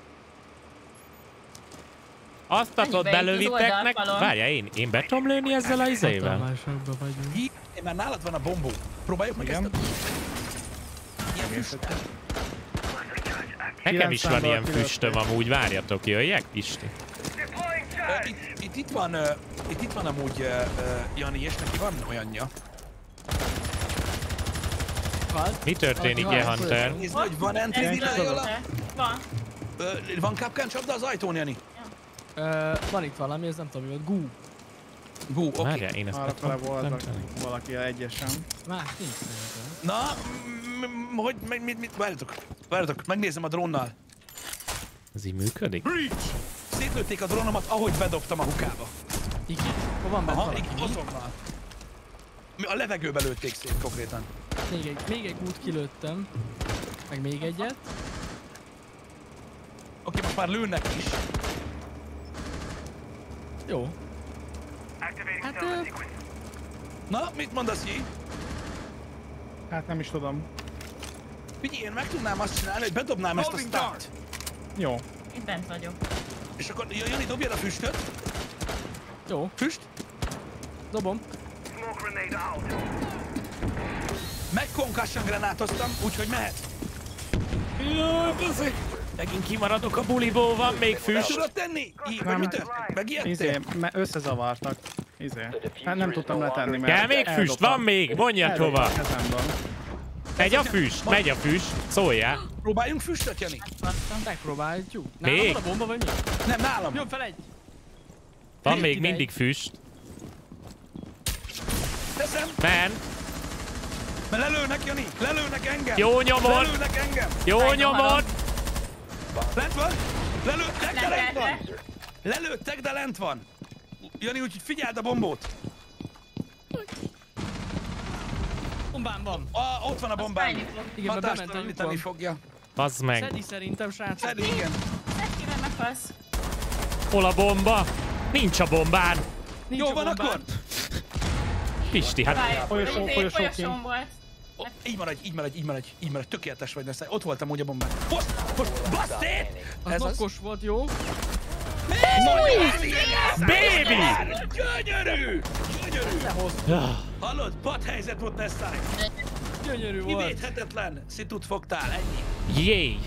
Azt a ott Mennyibe itt az belövitek meg? oldalfalon? Várjál, én, én betom lőni ezzel a izével? Hatalmásokba vagyunk. Hí, mert nálad van a bombó. Próbáljuk meg Igen. ezt a... Ilyen füsttel. Nekem is van kilencvenből ilyen kilőtték. füstöm amúgy, várjatok, jöjjek, Pisti? Ö, Itt, itt, itt van, ö, itt, itt van amúgy ö, ö, Jani, és neki van olyanja. Halt. Mi történik, Valaki ilyen halt. Hunter? Nézd, hogy van entry Ez denial. Van. Van kapkán csapda az ajtón, Jani? Ö, van itt valami, ez nem tudom mi volt. Gú. Gú, oké. Várjál, én ezt Arra be fele tudom voltak pukkantani. valaki a egyesen. Más nincs szerintem. Na, m- m- hogy, meg, mit, mit, várjatok, várjatok, megnézem a drónnal. Ez így működik? Breach! Szétlőtték a drónomat, ahogy bedobtam a hukába. Igen? Hol van bent Aha, valaki? igen, azonnal. Mi- A levegőbe lőtték szét konkrétan. Még egy, még egy gút kilőttem. Meg még egyet. Oké, most már lőnek is. Jó. Hát ö, Na, mit mondasz, Jé? Hát nem is tudom. Figyelj, én meg tudnám azt csinálni, hogy bedobnám ezt a start. Jó. Itt bent vagyok. És akkor Jani, dobjad a füstöt. jó. Füst. Dobom. Meg concussion granátoztam, úgyhogy mehet. Jaj, baszik! Megint kimaradok a buliból, van még Meg füst. tudod tenni? Így, vagy Nem. mit történt? Megijedtél? Izé, me- összezavartak. Izé. Hát nem tudtam letenni, mert Kell még füst? eldobtam. Van még? Mondjad Eldobtam hova. a kezemből. Megy a füst, megy a füst. Szóljál. Próbáljunk füstöt, Jani? Basszom. Megpróbáljuk. Még? Nálam van a bomba vagy mi? Nem, nálam. Jön fel egy. Van Még még ide mindig egy. füst. Teszem, Men. mert lelőnek, Jani. Lelőnek engem. Jó nyomod. Lelőnek engem. Jó nyomod. Lent van. Lelőttek, de lent van. Lehetne. Lelőttek, de lent van. Jani, úgyhogy figyeld a bombót. Bombám van. A, ott van a bombám. fájni fog. Igen, mert bement a Hatástalanítani lyukon. fogja. Bazd meg. Szedi szerintem, srácok. Szedi, igen. Szedd ki, mert meghalsz. Hol a bomba? Nincs a bombán. Nincs Jó a van bombám. akkor? Pisti, hát Várj, folyosó, izé, folyosó folyosón kint. volt. Oh, így maradj, így maradj, így maradj, így maradj. Tökéletes vagy, lesz. Ott voltam úgy a bombán. Most, most, baszd szét! Az Ez az. nokkos volt, jó? baby! Gyönyörű! Gyönyörű! Ah, Hallod? Padhelyzet volt Nessai. Gyönyörű volt. Kivéthetetlen szitut fogtál, ennyi. Jéj!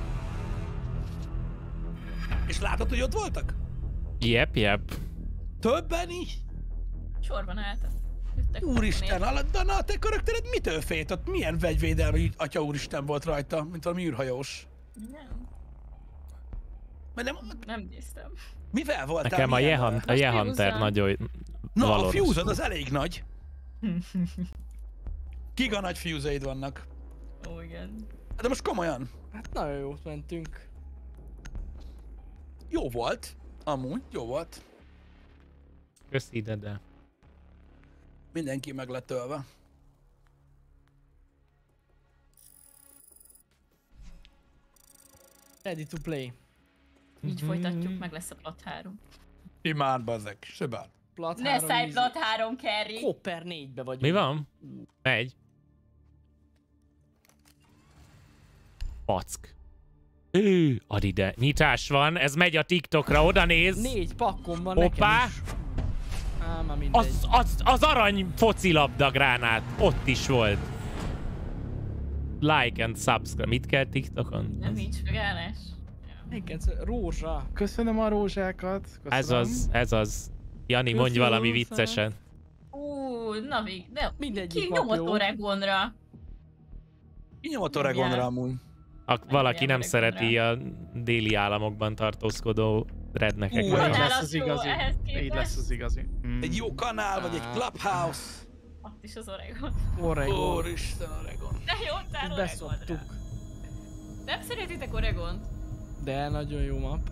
És látod, hogy ott voltak? Jep, jep. Többen is? Sorban álltak. Jöttek Úristen, miért? hallod, Dana, a te karaktered mitől félt? Ott milyen vegyvédelmi atya úristen volt rajta, mint valami űrhajós? Nem, Mert nem, nem néztem. mivel voltál? Nekem a milyen- Jehant, a Jehunter Fuse-on. nagyon Na, a valós. fuse-od az elég nagy. Giga nagy fuse-eid vannak. Ó, igen. De most komolyan, Hát nagyon jót mentünk. jó volt. Amúgy, jó volt. Köszi, de de. Mindenki meg lett ölve. Ready to play. Így folytatjuk, meg lesz a plat három. Imád, bazzek, sebád. Plat Ne három szállj easy. plat három, Kerry! Copper négybe vagyunk. Mi van? Megy. Pack. Ő, add ide. Nyitás van, ez megy a TikTokra, oda néz. Négy pakkom van Hoppá. nekem is. Á, már mindegy. Az, az, az arany focilabda gránát, ott is volt. Like and subscribe. Mit kell TikTokon? Nem nincs megállás. Igen, rózsa. Köszönöm a rózsákat. Köszönöm. Ez az, ez az. Jani, mondj Köszönöm valami szépen. viccesen. Ú, na vég, de Mindegyik ki map nyomott jó. Oregonra? Kinyomott Oregonra Igen. amúgy. A, valaki nem Oregonra. szereti a déli államokban tartózkodó rednekek. Ú, Így ez Kanál lesz az az jó, igazi. ehhez Így képest. lesz az igazi. Mm. Egy jó kanál, vagy egy Á. clubhouse. Ott is az Oregon. Oregon. Úristen, Oregon. De jó, tár Itt Oregonra. beszoptuk. Nem szeretitek Oregont? De nagyon jó map.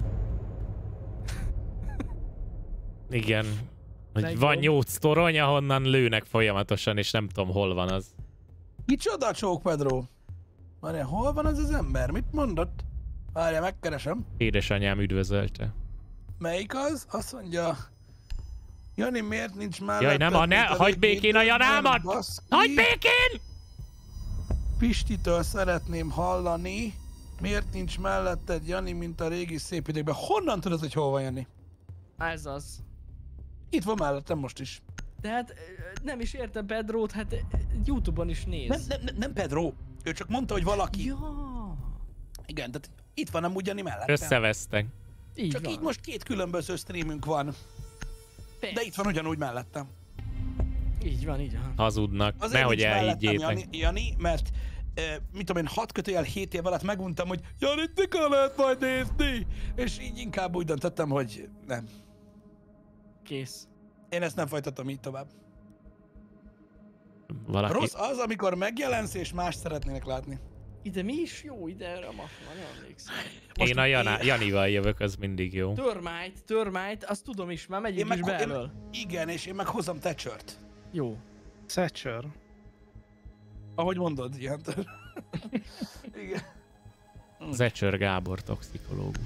Igen. Hogy Legjobb. van nyolc torony, ahonnan lőnek folyamatosan, és nem tudom, hol van az. Kicsoda, Csók Pedro? Várjál, hol van ez az ember? Mit mondott? Várjál, megkeresem. Édesanyám üdvözölte. Melyik az? Azt mondja... Jani, miért nincs mellette? Jaj, nem, a ne, hagyd békén a Janámat! Hagyd békén! Pistitől szeretném hallani, miért nincs melletted Jani, mint a régi szép időkben. Honnan tudod, hogy hol van Jani? Ez az. Itt van mellettem most is. De hát ö, nem is értem Pedrót, hát ö, YouTube-on is néz. Nem, nem, nem, nem Pedro. Ő csak mondta, hogy valaki. Ja. Igen, tehát itt van amúgy Jani mellettem. Összevesztek. Így Csak van. így most két különböző streamünk van. Persze. De itt van ugyanúgy mellettem. Így van, így van. Hazudnak. Azért Nehogy nincs mellettem elhiggyétek. Jani, Jani, mert e, mit tudom én, hat kötőjel hét év alatt meguntam, hogy Janit mikor lehet majd nézni? És így inkább úgy döntöttem, hogy nem. Kész. Én ezt nem folytatom így tovább. Valaki... Rossz az, amikor megjelensz és más szeretnének látni. Ide mi is jó, ide erre a mapra, nem emlékszem. Én a Jana, Janival jövök, az mindig jó. Termite, Termite, azt tudom is, már Én megyünk meg, is be elől. én, igen, és én meg hozom Thatchert. Jó. Thatcher. Ahogy mondod, ilyen. Igen. Zecsör Gábor, toxikológus.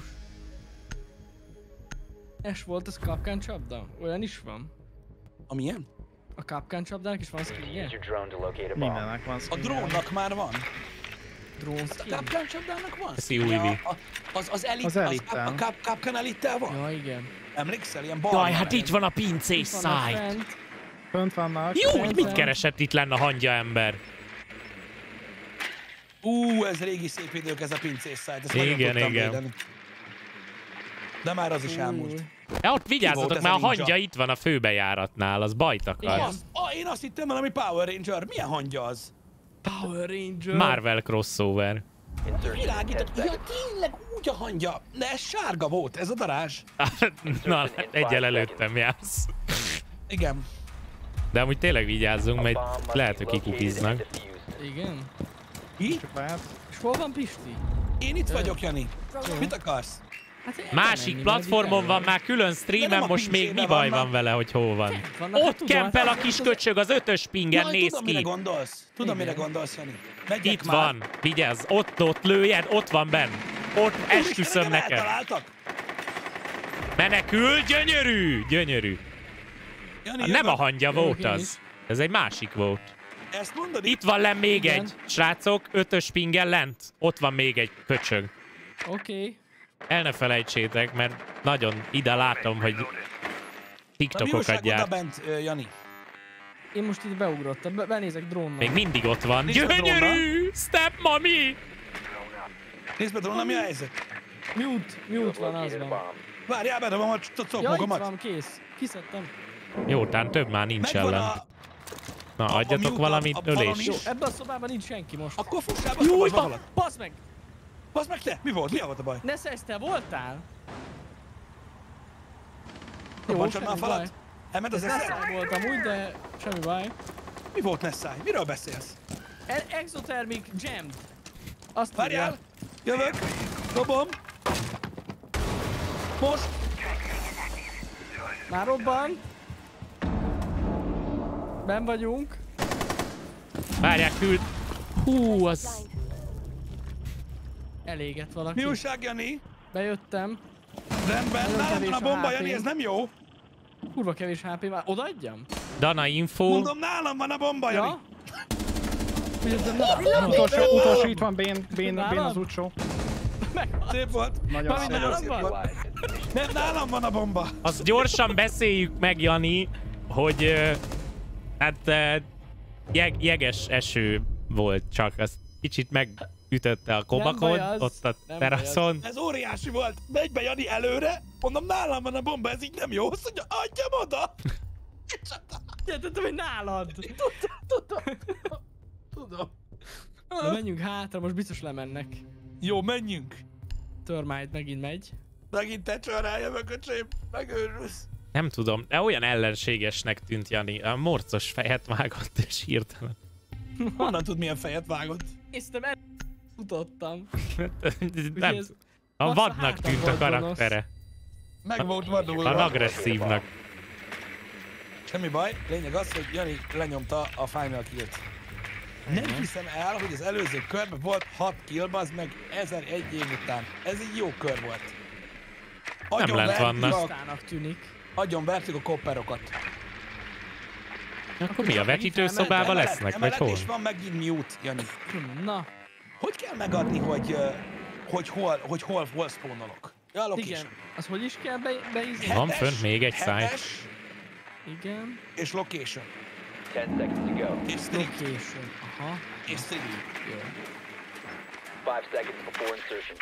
Es volt az kapkán csapda? Olyan is van? Amilyen? A kapkán csapdának is van Use skinje? your drone to locate a bomb. Mindenek van A skin. drónnak már van. Drone A skin? Capcan csapdának van? Ezt újvi. A- a- Az, az Elite, Az az, Elite-tel. a Cap, Capcan Elite-tel van? Ja, igen. Emlékszel? Ilyen barna. Jaj, hát itt van a pincés Itt vannak szájt. fent. Fönt vannak. Jó, Fent mit van. keresett itt lenne a hangya ember? Ú, ez régi szép idők, ez a pincés szájt. Ezt nagyon Igen, tudtam igen. védeni. De már az is Új, elmúlt. új. Ja, ott volt vigyázzatok, ez mert a a ninja? hangya itt van a főbejáratnál, az bajt akar. Az, ah, én azt hittem valami Power Ranger. Milyen hangya az? Power Ranger. Marvel crossover. Világított. Ja, tényleg úgy a hangya. De ez sárga volt, ez a darázs. Na, egyel előttem jársz. Igen. De amúgy tényleg vigyázzunk, A mert bomb must lehet, be hogy located and kikukiznak. defused. Igen. Mi? Csak lehet. És hol van Pisti? Én itt vagyok, Jani. Mit akarsz? Hát Másik menni, platformon van meddig már külön De streamen, nem a most még mi pincében baj van van vele, hogy hol van? vannak, hát Ott tudom, kempel a hát kis az- köcsög, az ötös pingen Jaj, néz tudom, mire ki. gondolsz. Tudom, Igen. mire gondolsz, Jani. Megyek Itt már. van, vigyázz, ott, ott lőjed, ott van benn. Ott esküszöm Úristen, engem neked. eltaláltak. Menekül, gyönyörű, gyönyörű. Jani, Hát nem a jövök. hangja Jövök volt én az. Ez egy másik volt. Ezt mondod? Itt van lenn még Igen. egy. Srácok, ötös pingen lent. Ott van még egy köcsög. Oké. El ne felejtsétek, mert nagyon ide látom, hogy Na, mi TikTokokat újság oda gyárt. bent, ö, Jani? Én most itt beugrottam, be, benézek drónnal. Még mindig ott van. Nézd a Gyönyörű! Step mami! Nézd be, Drona, mi a helyzet? Mute, mute van, az Located a van. bomb. Várjál, bedobom a Ja, itt cokmogomat. van, kész. Kiszedtem. Jó, tán több már nincs Megvan ellen. a... Na, a adjatok mute valamit, a- a falon ölés. is. Jó, ebben a szobában nincs senki most. Akkor fussál, basz meg Jújba! alatt. Basz meg! Basz meg te! Mi volt? Mi volt a baj? Ne szesz, te voltál? Robbantsad már a semmi falat? baj. Elment az Ez esze? Nessai voltam úgy, de semmi baj. Mi volt Nessai? Miről beszélsz? E- Exothermic jammed. Azt Várjál! írja. Jövök! Dobom! Most! Már robban. Ben vagyunk. Várják, küld. Hú, az... Elégett valaki. Mi újság, Jani? Bejöttem. Rendben, Nagyon nálam kevés van a a bomba, há pé. Jani, ez nem jó. Kurva kevés há pé, már odaadjam? Dana info. Mondom, nálam van a bomba, Jani. Ja? Hogy ez nem Utolsó, utolsó itt van, Bén, Bén, Bén Nálad? az utcsó. Szép volt. Nagyon Valami szép. nálam szép van? volt. Nem, nálam van a bomba. Azt gyorsan beszéljük meg, Jani, hogy ö, hát ö, jeg, jeges eső volt, csak azt kicsit megütötte a kobakon, baj az, ott a nem teraszon. Ez óriási volt. Megy be Jani előre. Mondom, nálam van a bomba, ez így nem jó. Azt mondja, adjam oda. Értettem, hogy nálad. Tudom. Tudom. Na menjünk hátra, most biztos lemennek. Jó, menjünk. Termite megint megy. Megint te csarál, jövök, öcsém. Megőrülsz. Nem tudom, de olyan ellenségesnek tűnt Jani. A morcos fejet vágott és hirtelen. Honnan tud, milyen fejet vágott? Néztem, el... futottam. Nem, ez a lassan vadnak hátam tűnt a volt karaktere. Meg volt A vadulva. agresszívnak. Semmi baj. Lényeg az, hogy Jani lenyomta a final killt. Nem hiszem el, hogy az előző körben volt hat kill, az meg ezer-egy év után. Ez egy jó kör volt. Agyon lent vertük vannak. a- Tisztának tűnik. Agyon vertük a kopperokat. Akkor mi, a vetítőszobában Emelet- lesznek, vagy emelet hol? és van megint mute, Jani. Na, Hogy kell megadni, hogy, ö, hogy hol, hogy hol, hol spawnolok? Ja, location. igen. Az hogy is kell be, beízni? Van Hetes, fönt még egy száj. hetes Igen. és location. ten seconds to go. És streak. Location. Aha. És streak. Jó. Five seconds before insertion.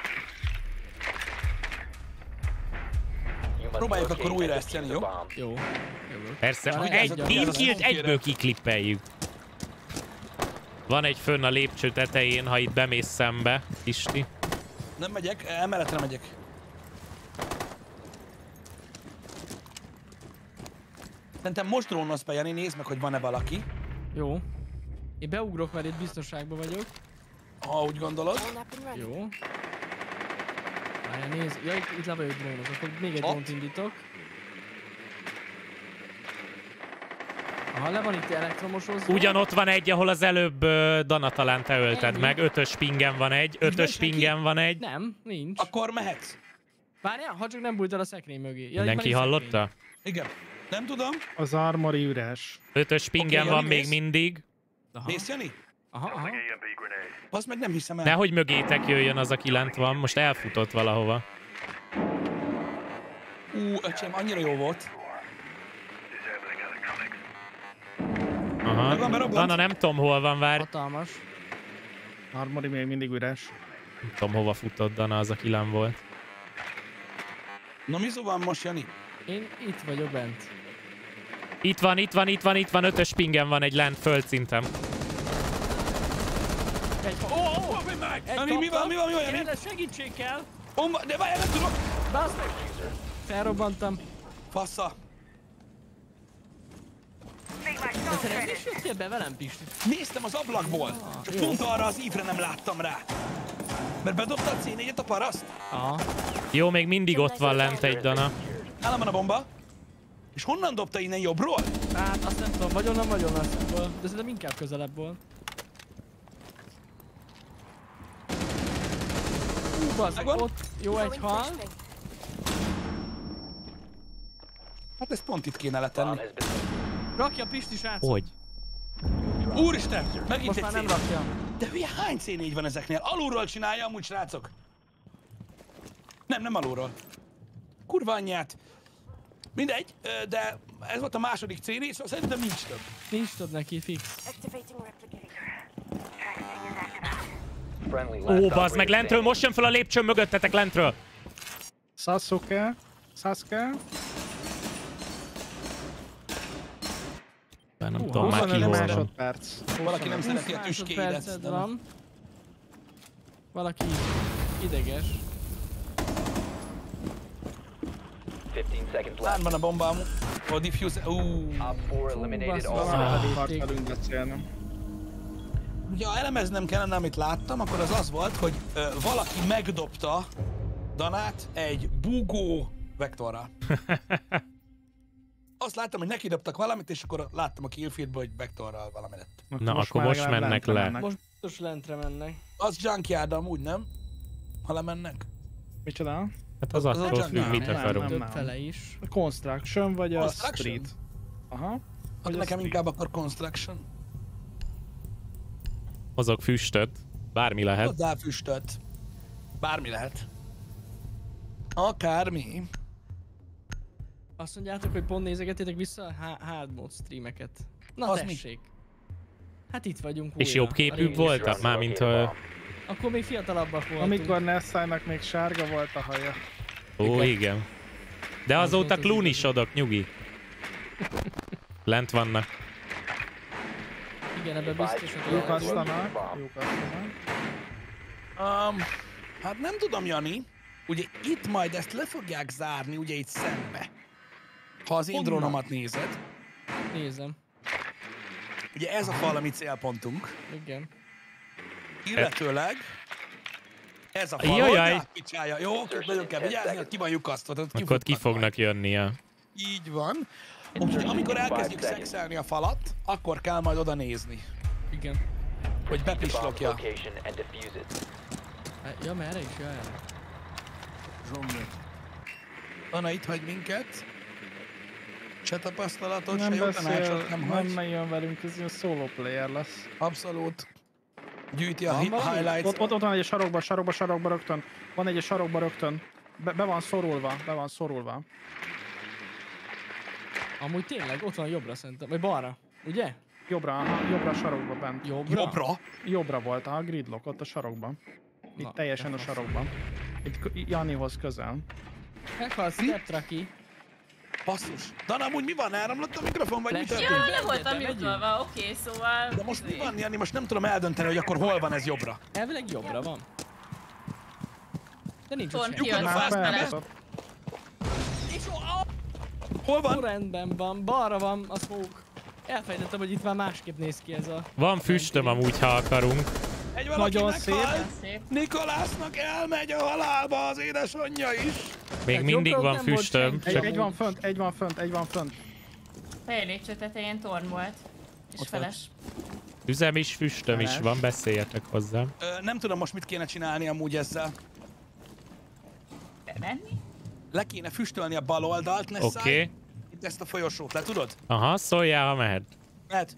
You must Próbáljuk locate akkor újra and ezt defuse tenni, the jó? bomb. Jó. Jövök. Persze, Várj, egy vigyázz, team vigyázz, killt, vigyázz. egyből kiklipeljük. Van egy fönn a lépcső tetején, ha itt bemész szembe, Isti. Nem megyek, emeletre megyek. Szerintem most drónozz be, Jani, nézd meg, hogy van-e valaki. Jó. Én beugrok, mert itt biztonságban vagyok. Ha úgy gondolod. Jó. Várjál, nézd. Ja, itt, itt le vagyok drónozok, akkor még egy Ott? drónt indítok. Aha, le van itt elektromosozva. Ugyanott van egy, ahol az előbb uh, Dana talán te ölted Ennyi. meg. Ötös pingen van egy, ötös senki? pingen van egy. Nem, nincs. Akkor mehetsz. Várjál, ha csak nem bújtál a szekrény mögé. Ja, itt Mindenki van egy hallotta? Igen. Nem tudom. Az armori üres. Ötös pingen Oké, van Jani, még mész? mindig. szekrény. Aha. Mész, Jani? Aha, aha. Azt meg nem hiszem el. Nehogy mögétek jöjjön az, aki lent van. Most elfutott valahova. Ú, öcsém, annyira jó volt. Aha. Megvan, berobbant? Dana, nem tudom hol van, várj. Hatalmas. Armori még mindig üres. Nem tudom hova futott Dana, az, aki lent volt. Na mi van most, Jani? Én itt vagyok bent. Itt van, itt van, itt van, itt van. Ötös pingen van egy lent földszintem. Egy fa... Ó, ó, ó! Egy Jani, mi van, mi van, mi van, Jani? Kérdez, segítség kell! Omba, de várjál, nem tudok. Baszd meg! Felrobbantam. Fassa. De te nem is jöttél be velem, Pisti? Néztem az ablakból. Csak pont arra az ívre nem láttam rá. Mert bedobta a cé négyet a paraszt. Aha. Jó, még mindig ott van lent egy Dana. Nálam van a bomba. És honnan dobta innen jobbról? Hát azt nem tudom, vagy onnan, vagy onnan szemből. De szerintem inkább közelebb volt. Hú, bazzeg, ott jó egy hal. Hát ezt pont itt kéne letenni. Rakja Pisti, srácok. Hogy? Úristen, megint Most egy már cé nem négy. rakja. De hülye, hány cé négy van ezeknél? Alulról csinálja amúgy, srácok. Nem, nem alulról. Kurva anyját. Mindegy, ö, de ez volt a második cé négy, szóval szerintem nincs több. Nincs több neki, fix. Ó, bazd meg, lentről, most jön fel a lépcsőn mögöttetek, lentről. Sasuke. Sasuke. Már nem tudom már ki huszonöt hol van. másodperc. Valaki nem szereti a tüskéidet. Másodperced van. Valaki ideges. fifteen seconds Lán left. van a bombám. A diffuse... Uuuuh. Op four eliminated all basszus. friendlies. Akart velünk beszélni. Ugye, ha elemeznem kellene, amit láttam, akkor az az volt, hogy ö, valaki megdobta Danát egy bugó vektorral. Azt láttam, hogy neki dobtak valamit, és akkor láttam a killfeedből, hogy vektorral valami lett. Na, akkor már most legalább mennek lentre le. mennek. Most biztos lentre mennek. Az Junkyard amúgy, nem? Ha lemennek. Micsoda? Hát az Az a attól Junkyard. függ, mit Nem, akarunk. nem. Több fele is. A Construction vagy a Construction? Street? Aha. Hát Vagy a nekem Street. inkább akkor Construction. Hozok füstöt. Bármi lehet. Hozzá füstöt. Bármi lehet. Akármi. Azt mondjátok, hogy pont nézegetétek vissza a há- hard mode streameket. Na Az mi? tessék. Hát itt vagyunk És újra. jobb A képűbb régi- voltak? Mármint, hogy... Akkor még fiatalabbak voltunk. Amikor Nessának még sárga volt a haja. Ó, igen. De azóta klúnisodok, nyugi. Lent vannak. Igen, ebben biztos, hogy Jók olyan- asztanak. Jók asztanak. Um, hát nem tudom, Jani. Ugye itt majd ezt le fogják zárni, ugye itt szembe. Ha az én Honnan? drónomat nézed. Nézem. Ugye ez a fal, ami célpontunk. Igen. Illetőleg ez a fal, Jajjaj. hogy picsája. Jó, oké, nagyon kell vigyázni, hogy ki van lyukasztva. tehát Akkor ott ki kifutnak fognak jönni, ja. majd. Így van. Úgyhogy amikor elkezdjük szexelni a falat, akkor kell majd oda nézni, Igen. hogy The bomb bepislogja. location and defuse it. Hát, ja, merre is, ja, erre. Anna itt hagy minket. Se tapasztalatot, se Nem jó beszél, tanácsot nem nem hagy. jön velünk, ez ilyen solo player lesz. Abszolút. Gyűjti a Van hi- valami? highlights. Ott, ott, ott van egy sarokba, sarokba, sarokba rögtön. Van egy sarokba rögtön. Be, be van szorulva, be van szorulva. Amúgy tényleg, ott van jobbra szerintem. Vagy balra. Ugye? Jobbra, aha, jobbra a sarokba bent. Jobbra? Jobbra. Jobbra volt, a gridlock ott a sarokban. Itt Na, teljesen a de sarokban. Itt k- Janihoz közel. Meghalsz, step traki. Basszus. Dana, amúgy mi van? Elromlott a mikrofon, vagy mi Flash. történt? Ja, le voltam Megyünk. jutolva, oké, szóval... De most mi van, Jani? Most nem tudom eldönteni, hogy akkor hol van ez jobbra. Elvileg jobbra van. De nincs ott Pont senki. kijön Lyukon a Már fász fast bele. beállított. Hol Jó, van? rendben van, balra van a smoke. Elfejtettem, hogy itt már másképp néz ki ez a... Van füstöm amúgy, ha akarunk. Egy valaki Nagyon meghalt. szép. Nikolásznak elmegy a halálba az édesanyja is. Még Hát mindig jobbra van nem volt füstöm. senki. Egy, Csak egy van fönt, egy van fönt, egy van fönt. Fehér lépcső tetején torn volt. És Ott feles. üzem is, füstöm is van, beszéljetek hozzám. Ö, nem tudom most mit kéne csinálni amúgy ezzel. Bemenni? Le kéne füstölni a bal oldalt, ne Oké. szállj. Itt ezt a folyosót, le tudod? Aha, szóljál, ha mehet. Mehet.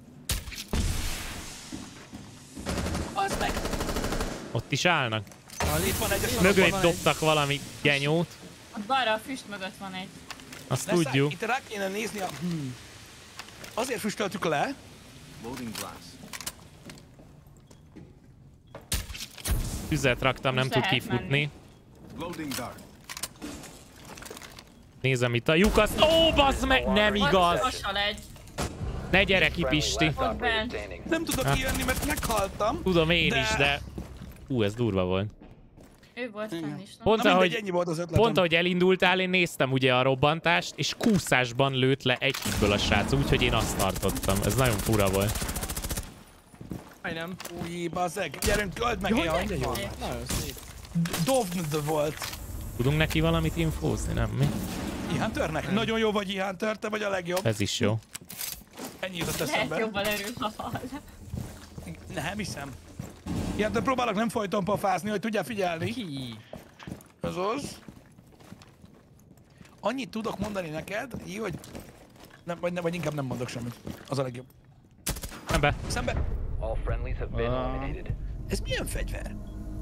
Az meg! Ott is állnak. Itt van egy a Mögött sorokban van egy. dobtak valami genyót. Ott balra a füst mögött van egy. Azt Ne szállj, tudjuk. Itt rá kéne nézni a... Hmm. Azért füstöltük le, Tüzet raktam, nem Most tud lehet kifutni. Nézem itt a lyukat. Ó, bazd meg! Nem igaz! Hasal egy. Ne gyere ki, Pisti. Last Ott operator bent. standing. nem tudok kijönni, mert meghaltam. Tudom én De- is, de... Hú, ez durva volt. Ő volt fenn is. nem? Pont Na mindegy, ahogy, ennyi volt az ötletem. pont ahogy elindultál, én néztem ugye a robbantást, és kúszásban lőtt le egy hitből a srác, úgyhogy én azt tartottam. Ez nagyon fura volt. Majdnem. Új, bazeg, gyerünk, öld meg, Jó, jaj, hogy de jó. megvan. Nagyon szép. Dovnd volt. Tudunk neki valamit infózni, nem mi? E-Hunternek? Nagyon jó vagy E-Hunter, te vagy a legjobb. Ez is jó. Ennyi jutott Lehet eszembe. jobban örül, ha hall. Nem hiszem. Ilyen, de próbálok nem folyton pofázni, hogy tudjál figyelni. Ki? Az az. Annyit tudok mondani neked, így, hogy... Nem, vagy, nem, vagy inkább nem mondok semmit. Az a legjobb. Szembe. Szembe! All friendlies have been Ah. eliminated. Ez milyen fegyver?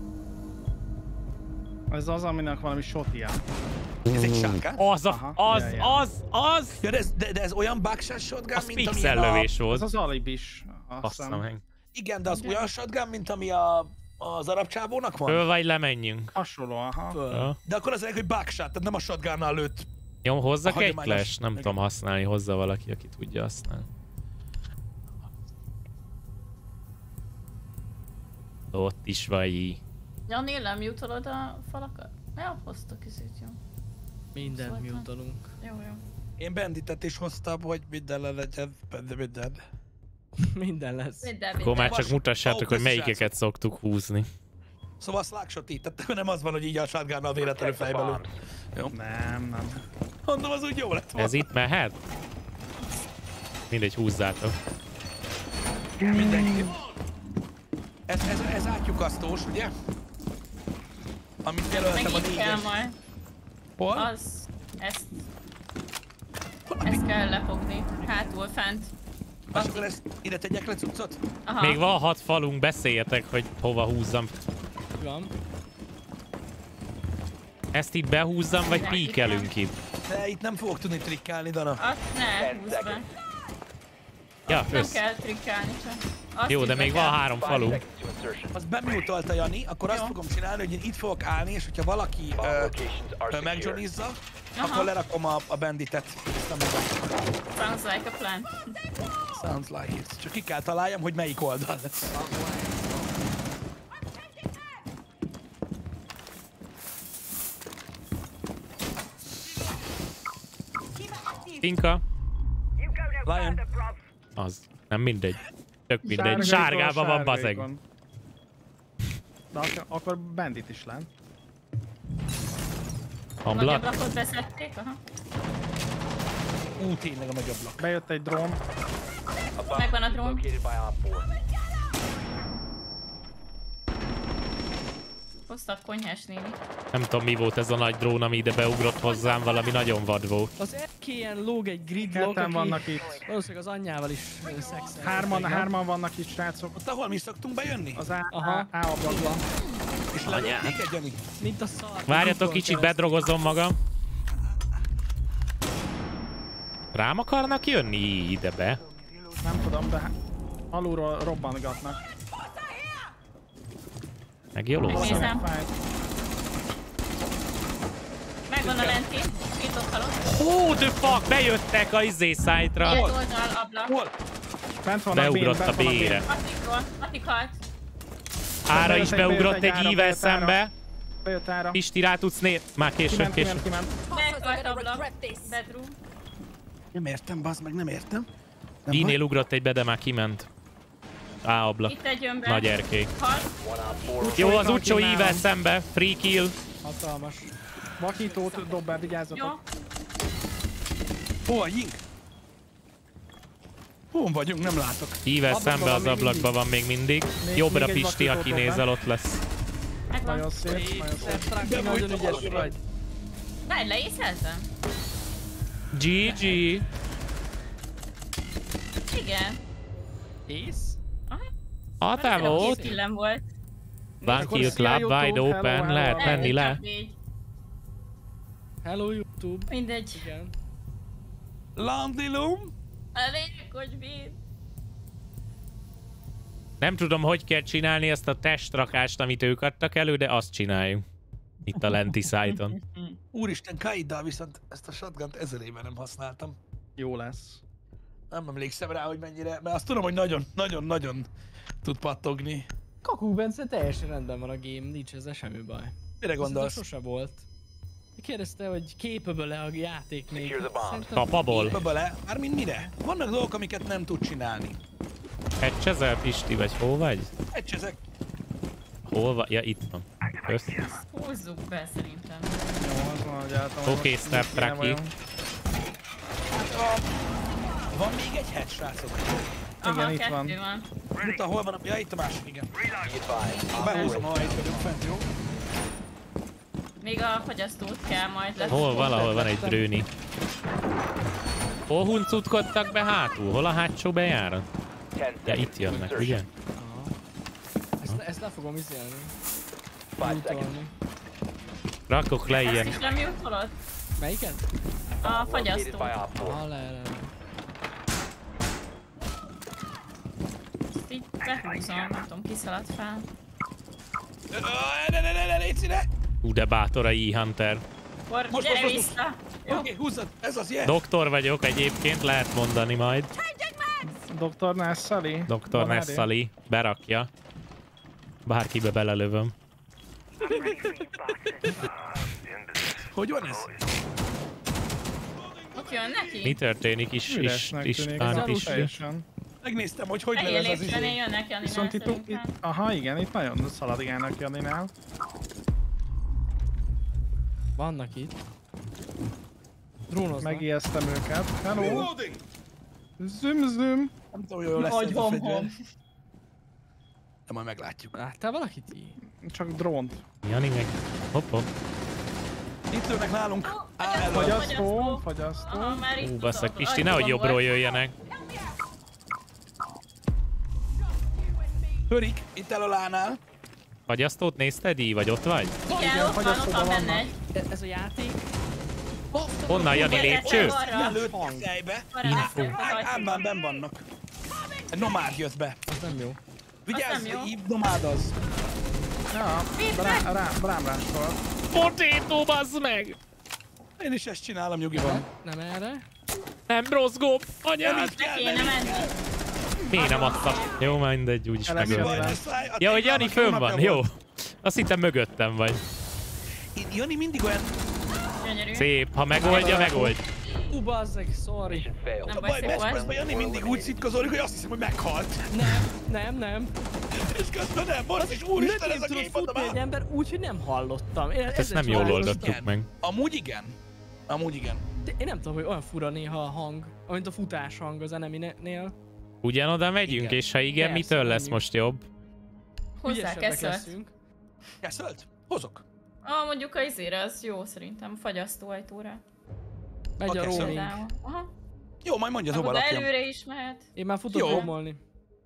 Ez az, aminek valami shotja. Ez egy sánkán? Az, a, Aha, az, ja, ja. az, az! Ja, de ez, de, de ez olyan buckshot shotgun, Az mint amilyen a... pixellövés Ez volt. az alibis. Azt Basszam hiszem. meg. Igen, de az olyan shotgun, mint ami a, az arab csávónak van? Föl vagy lemenjünk. Hasonló, aha. Ja. De akkor az elég, hogy buckshot, tehát nem a shotgunnal lőtt. Jó, hozzak A egy hagyományos- flash? Nem Igen. tudom használni, hozza valaki, aki tudja használni. Ott is vagy. Jani, nem jutolod a falakat? Ja, hoztak izét, jó. Mindent Szóltam. miutalunk. Jó, jó. Én benditet is hoztam, hogy minden le legyen, de minden. Minden lesz. Minden, Akkor már minden. csak mutassátok, hogy Fókusz, melyikeket szoktuk húzni. Szóval a slugshot így, tehát nem az van, hogy így a shotgunnal véletlenül Protect the fejbe lő. bombs. Nem, nem. Mondom, az úgy jó lett volna. Ez itt mehet? Mindegy, húzzátok. Mindenki. Ez, ez, ez átlyukasztós, ugye? Amit jelöltem a Megint kell négyes. majd. Hol? Az, ezt, Hol? ezt kell lefogni. Hátul, fent. És akkor ezt ide tegyek le cuccot? Aha. Még van hat falunk, beszéljetek, hogy hova húzzam. Van. Ezt itt behúzzam, vagy píkelünk itt? De itt nem fogok tudni trikkálni, Dana. Azt ne húzd be. Ja, Nem össz. kell trikkálni csak. Azt Jó, is de be még kell. van három Five falu. seconds to insertion. Az bemutolta Jani, akkor azt Jó. fogom csinálni, hogy én itt fogok állni, és hogyha valaki Bomb ö, locations are ö, secure. megjohnizza, Aha. akkor lerakom a, a banditet. Aztán meg- Sounds like a plan. Sounds like it. Csak ki kell találjam, hogy melyik oldal lesz. Tinka? Lion. Az. Nem mindegy. Tök mindegy. Sárgaikon, Sárgában van bazeg. sárgaikon. De ak- akkor bandit is lent. Nagy Hamblat? ablakot beszették? Aha. Ú, tényleg a nagy ablak. Bejött egy drón. A bomb Megvan a is drón. located by Op four. Hoztak konyhás néni. Nem tudom mi volt ez a nagy drón, ami ide beugrott hozzám, valami nagyon vad volt. Az er ké-en lóg egy gridlock, Ketten aki vannak itt. valószínűleg az anyjával is ö, szexel. Hárman, hárman vannak itt, srácok. Ott, ahol mi szoktunk bejönni? Az A, Aha. A, A ablakban. És lelőtték egy Jani? Mint a szar. Várjatok, kicsit bedrogozom magam. Rám akarnak jönni ide be? Nem tudom, de alulról robbantgatnak. Megjolózom. Nézem. Fájt. Megvan a lenti. Itt ott halott. Hú, the fuck, bejöttek a izé szájtra. Egy oldal, ablak. Hol? Bent vannak Beugrott bén, a bent vannak B-re. bén. Matikról. Matik halt. Ára is Bejött egy- beugrott bejött egy egy ára, ível bejött ára. szembe. Bejött ára. Pisti, rá tudsz nézni. Már később, Kiment, később. kiment, kiment. Megtart ablak. Bedroom. Nem értem, bazd meg, nem értem. Nem I-nél ugrott egy be, de már kiment. Á, ablak. Itt egy jön be. Nagy erkély. Halt. One Op four. Jó, az Folyton Ucsó kínálom. ível szembe. Free kill. Hatalmas. Vakítót dob be, Jó. vigyázzatok. Hol, Ying? Hol vagyunk, nem látok. Ível Ablakban szembe van az még ablakban van még mindig. Még- Jobbra még egy Pisti, aki vakítót nézel, dob ott lesz. Megvan. Nagyon szép, nagyon szép. Traki, nagyon ügyes vagy. Várj, leészeltem? gé gé. Igen. Ész? A te Két volt. killem volt. One Akkor kill szia, club, YouTube, wide hello, open, hello. lehet Nem, menni le. csak négy. Hello YouTube. Mindegy. Igen. Landilum? Elég, hogy véd. Nem tudom, hogy kell csinálni ezt a testrakást, amit ők adtak elő, de azt csináljuk. Itt a lenti szájton. Úristen, Kaiddal viszont ezt a shotgunt ezer éve nem használtam. Jó lesz. Nem emlékszem rá, hogy mennyire, mert azt tudom, hogy nagyon-nagyon-nagyon tud pattogni. Kakú Bence, teljesen rendben van a game, nincs ezzel semmi baj. Mire Ez gondolsz? sose volt. Kérdezte, hogy capable-e a játék még. Secure the bomb. Szerintem Kapaból. Be bele, mármint mire? Vannak dolgok, amiket nem tud csinálni. Ecsezel, Pisti, vagy hol vagy? Egy ezek. Hol vagy? Ja, itt van. Kösz. Húzzuk be szerintem. Jó, az van, hogy álltam. Oké, step traki. Van még egy head, srácok? Aha, Igen, itt kettő van. van. Muta, hol van a... Ja, itt a másik, igen. Be advised. Behúzom, ha itt vagyok fent, jó? Még a fagyasztót kell majd lesz. Hol valahol van egy drőni. Hol huncutkodtak be hátul? Hol a hátsó bejárat? ten Ja, seconds itt to jönnek, insertion. ugye? Ezt, ezt le fogom izélni. Five seconds. Lootolni. Rakok le Ezt ilyen. is nem jutolod? Melyiket? A Located fagyasztót. by Op four. Ah, le, le, le. Ezt így behúzom, nem tudom, kiszaladt fel. Ö, Ne, ne, ne, ne, légy színe! Ú, de bátor a E-Hunter. Akkor Most, gyere most, most, vissza! Jó. Oké, húzzad, ez az ilyen. Doktor vagyok egyébként, lehet mondani majd. doktor Nassali? doktor Nassali. Berakja. Bárkibe belelövöm. Hogy van ez? Ott jön neki? Mi történik is, is, Üresnek is, tűnik, pánt ez is. teljesen. Megnéztem, hogy hogy Ennyi lesz az lépcsőnél izé. jönnek Janinál Viszont itt, itt, szerintem. aha igen, itt nagyon szaladgálnak Janinál. Vannak itt. Drónoznak. Megijesztem őket. Hello! Reloading! Züm züm! Nem tudom, hogy jó lesz Hogy ez a hom fegyver. hom. De majd meglátjuk. Láttál valakit így? Csak drónt. Jani meg. Hopp, hopp. Itt ülnek nálunk. Á, elő. Fagyasztó, fagyasztó. Aha, már itt Ú, tudod, basszak, Pisti, ajtóban nehogy jobbról volt. jöjjenek. Hörik, itt el a lánál. Fagyasztót nézted így, vagy ott vagy? Igen, ott van, ott fagyasztóban van benne vannak. egy. E- Ez a játék? Honnan, Jani, lépcső? Arra. Lőtt a fejbe. Arra Info. lesznek az ajtók. Ámban benn vannak. Egy nomád jött be. Ez nem jó. Vigyázz, nem jó. így nomád az. Ja, rá, rá, rám ráskol. Potato, bazd meg! Én is ezt csinálom, nyugi van. Nem erre. Nem rozgom, Nem anyád! így kell, Kéne nem így menni. kell. Miért nem adtam? Jó, mindegy, úgyis Elemi Mi megölt. baj, Jani. ez száj- a Ja, hogy Jani téglának fönn van, napja jó. volt. Azt hittem mögöttem vagy. Í- Jani mindig olyan... Gyönyörű. Szép, ha megoldja, megold. Ú, bazzeg, sorry. Mission failed. Nem A baj, baj, szép matchpressben volt. Jani mindig úgy szitkozódik, hogy azt hiszem, hogy meghalt. Nem, nem, nem. És közben nem, most is úristen ez Nem a tudod gép, mondom futni egy át. ember úgy, hogy nem hallottam. Én Hát ezt nem jól oldottuk meg. Amúgy igen. Amúgy igen. Én nem tudom, hogy olyan fura néha a hang, amint a futás hang az eneminél. Ugyanoda megyünk, Igen. és ha igen, Persze, mitől lesz menjünk. most jobb? Hozzá Ügyesebbek keszölt. leszünk. Keszölt? Hozok. Ah, mondjuk a izére az jó szerintem, fagyasztó ajtóra. Megy a Oké, roaming. Például. Aha. Jó, majd mondja az Akkor obalapjam. előre is mehet. Én már futok Jó. roamolni.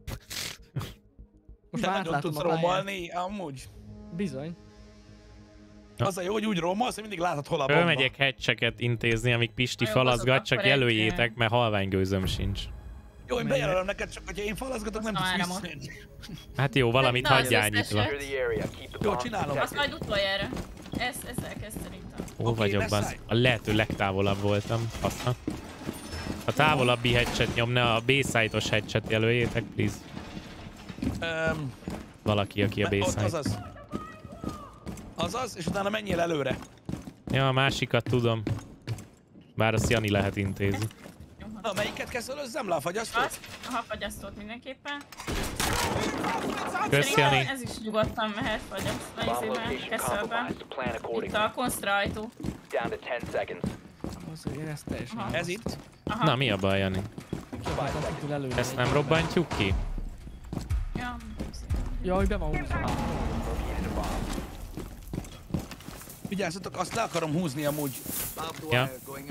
Most Te már nagyon átlátom tudsz a pályát. romolni, amúgy. Bizony. Az a jó, hogy úgy romolsz, hogy mindig látod hol a bomba. Fölmegyek hatcheket intézni, amíg Pisti Jó, falazgat, azok csak akkor egy- jelöljétek, mert halványgőzöm sincs. Jó, én bejelölöm neked, csak hogyha én falazgatok, nem tudsz áramot. visszajönni. Hát jó, valamit Na, az hagyjál összeset. nyitva. Secure the area. Keep the Jó, bomb csinálom. Azt protected. majd utoljára. Ezt, ezzel kezd szerintem. Hol Oké, vagyok, lesz bazd? száj. A lehető legtávolabb voltam. Aztán. A távolabbi headset nyomna, a B-site-os headset jelöljétek, please. Um, Valaki, aki a ott B-site. azaz. Azaz, és utána menjél előre. Ja, a másikat tudom. Bár azt Jani lehet intézni. Na, melyiket kezdőlözzem le a fagyasztót? Azt, aha, fagyasztót mindenképpen. Kösz, Szerintem Jani. ez is nyugodtan mehet, fagyaszt. Bomb Nézzél location keszelbe. compromised. Plan Itt accordingly. a konsztra ajtó. Down to ten seconds. Az, hogy én ezt teljesen Aha. Ez itt. Aha. Na, mi a baj, Jani? kiabáltam, ki tud előni Ezt egy nem ember. robbantjuk ki? Ja, Ja, hogy be van húzva. Located a bomb. Vigyázzatok, azt le akarom húzni amúgy. Ja.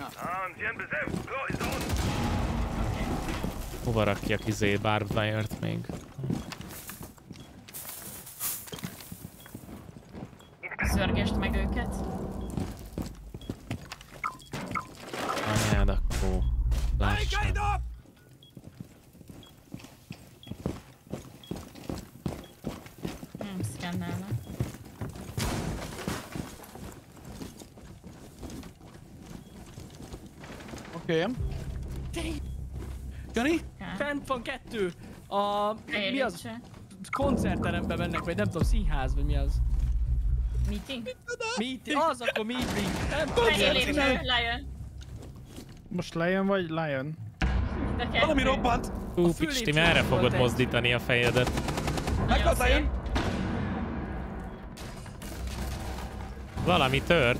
Hova rakjak izé barbed wire-t még? szörgest meg őket. Anyád, akkor lássam. Hm, szkennelnek. Oké. Okay. Jani? Fent van kettő. A... Mi az? Lépcső. Koncertterembe mennek, vagy nem tudom, színház, vagy mi az? Meeting? Meeting? Az akkor meeting. Nem tudom, Fehér mi az. lépcső, lejön. Most lejön vagy lejön? De kettő. Valami robbant. Hú, A Pisti, főlépcsőn merre volt fogod egy. mozdítani a fejedet? Nagyon Meghozzájön. szép. Valami tört.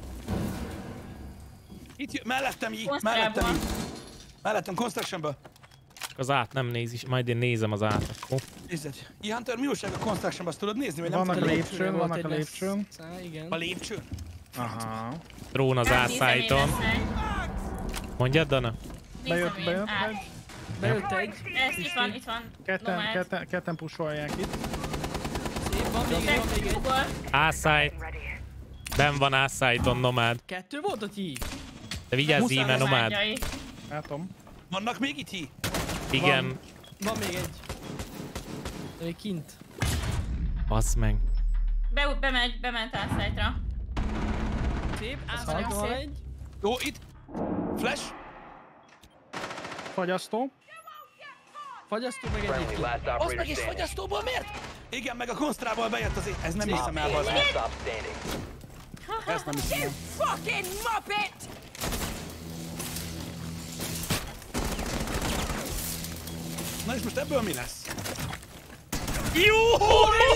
Itt jö, mellettem így, Construction-ból. mellettem így. Mellettem, Constructionből. Az át nem néz is, majd én nézem az át. Akkor. Nézzed. E-Hunter, mi újság a Constructionban, azt tudod nézni, vagy nem Vannak tudod? lépcsőn, Volt vannak egy a lépcsőn. lesz- Igen. A lépcsőn? Aha. Drón az átszállítom. Mondjad, Dana? Bejött, Nézem én. bejött, Át. bejött. Bejött egy. Ez itt van, itt van. Ketten, Nomád. ketten, ketten pusolják itt. Szép, van még egy, van még egy. Ugor. Ászállít. Ben van ászállítom Nomád. Kettő volt ott így? De vigyázz Muszáj íme Nomád. Nomádjai. Látom. Vannak még itt hí? Igen. Van még egy. De még kint. Basz meg. Be, bemegy, bement ászállítra. Szép, nagyon átszállítom szép. egy. Jó, itt. Flash. Fagyasztó. Fagyasztó meg egy Friendly, itt. last Az operator meg is standing. fagyasztóból miért? Igen, meg a Constrából bejött az é- Ez nem hiszem el, Op bazd four meg. last stop standing. Ezt nem hiszem el. Fucking muppet! Na és most ebből mi lesz? Jó!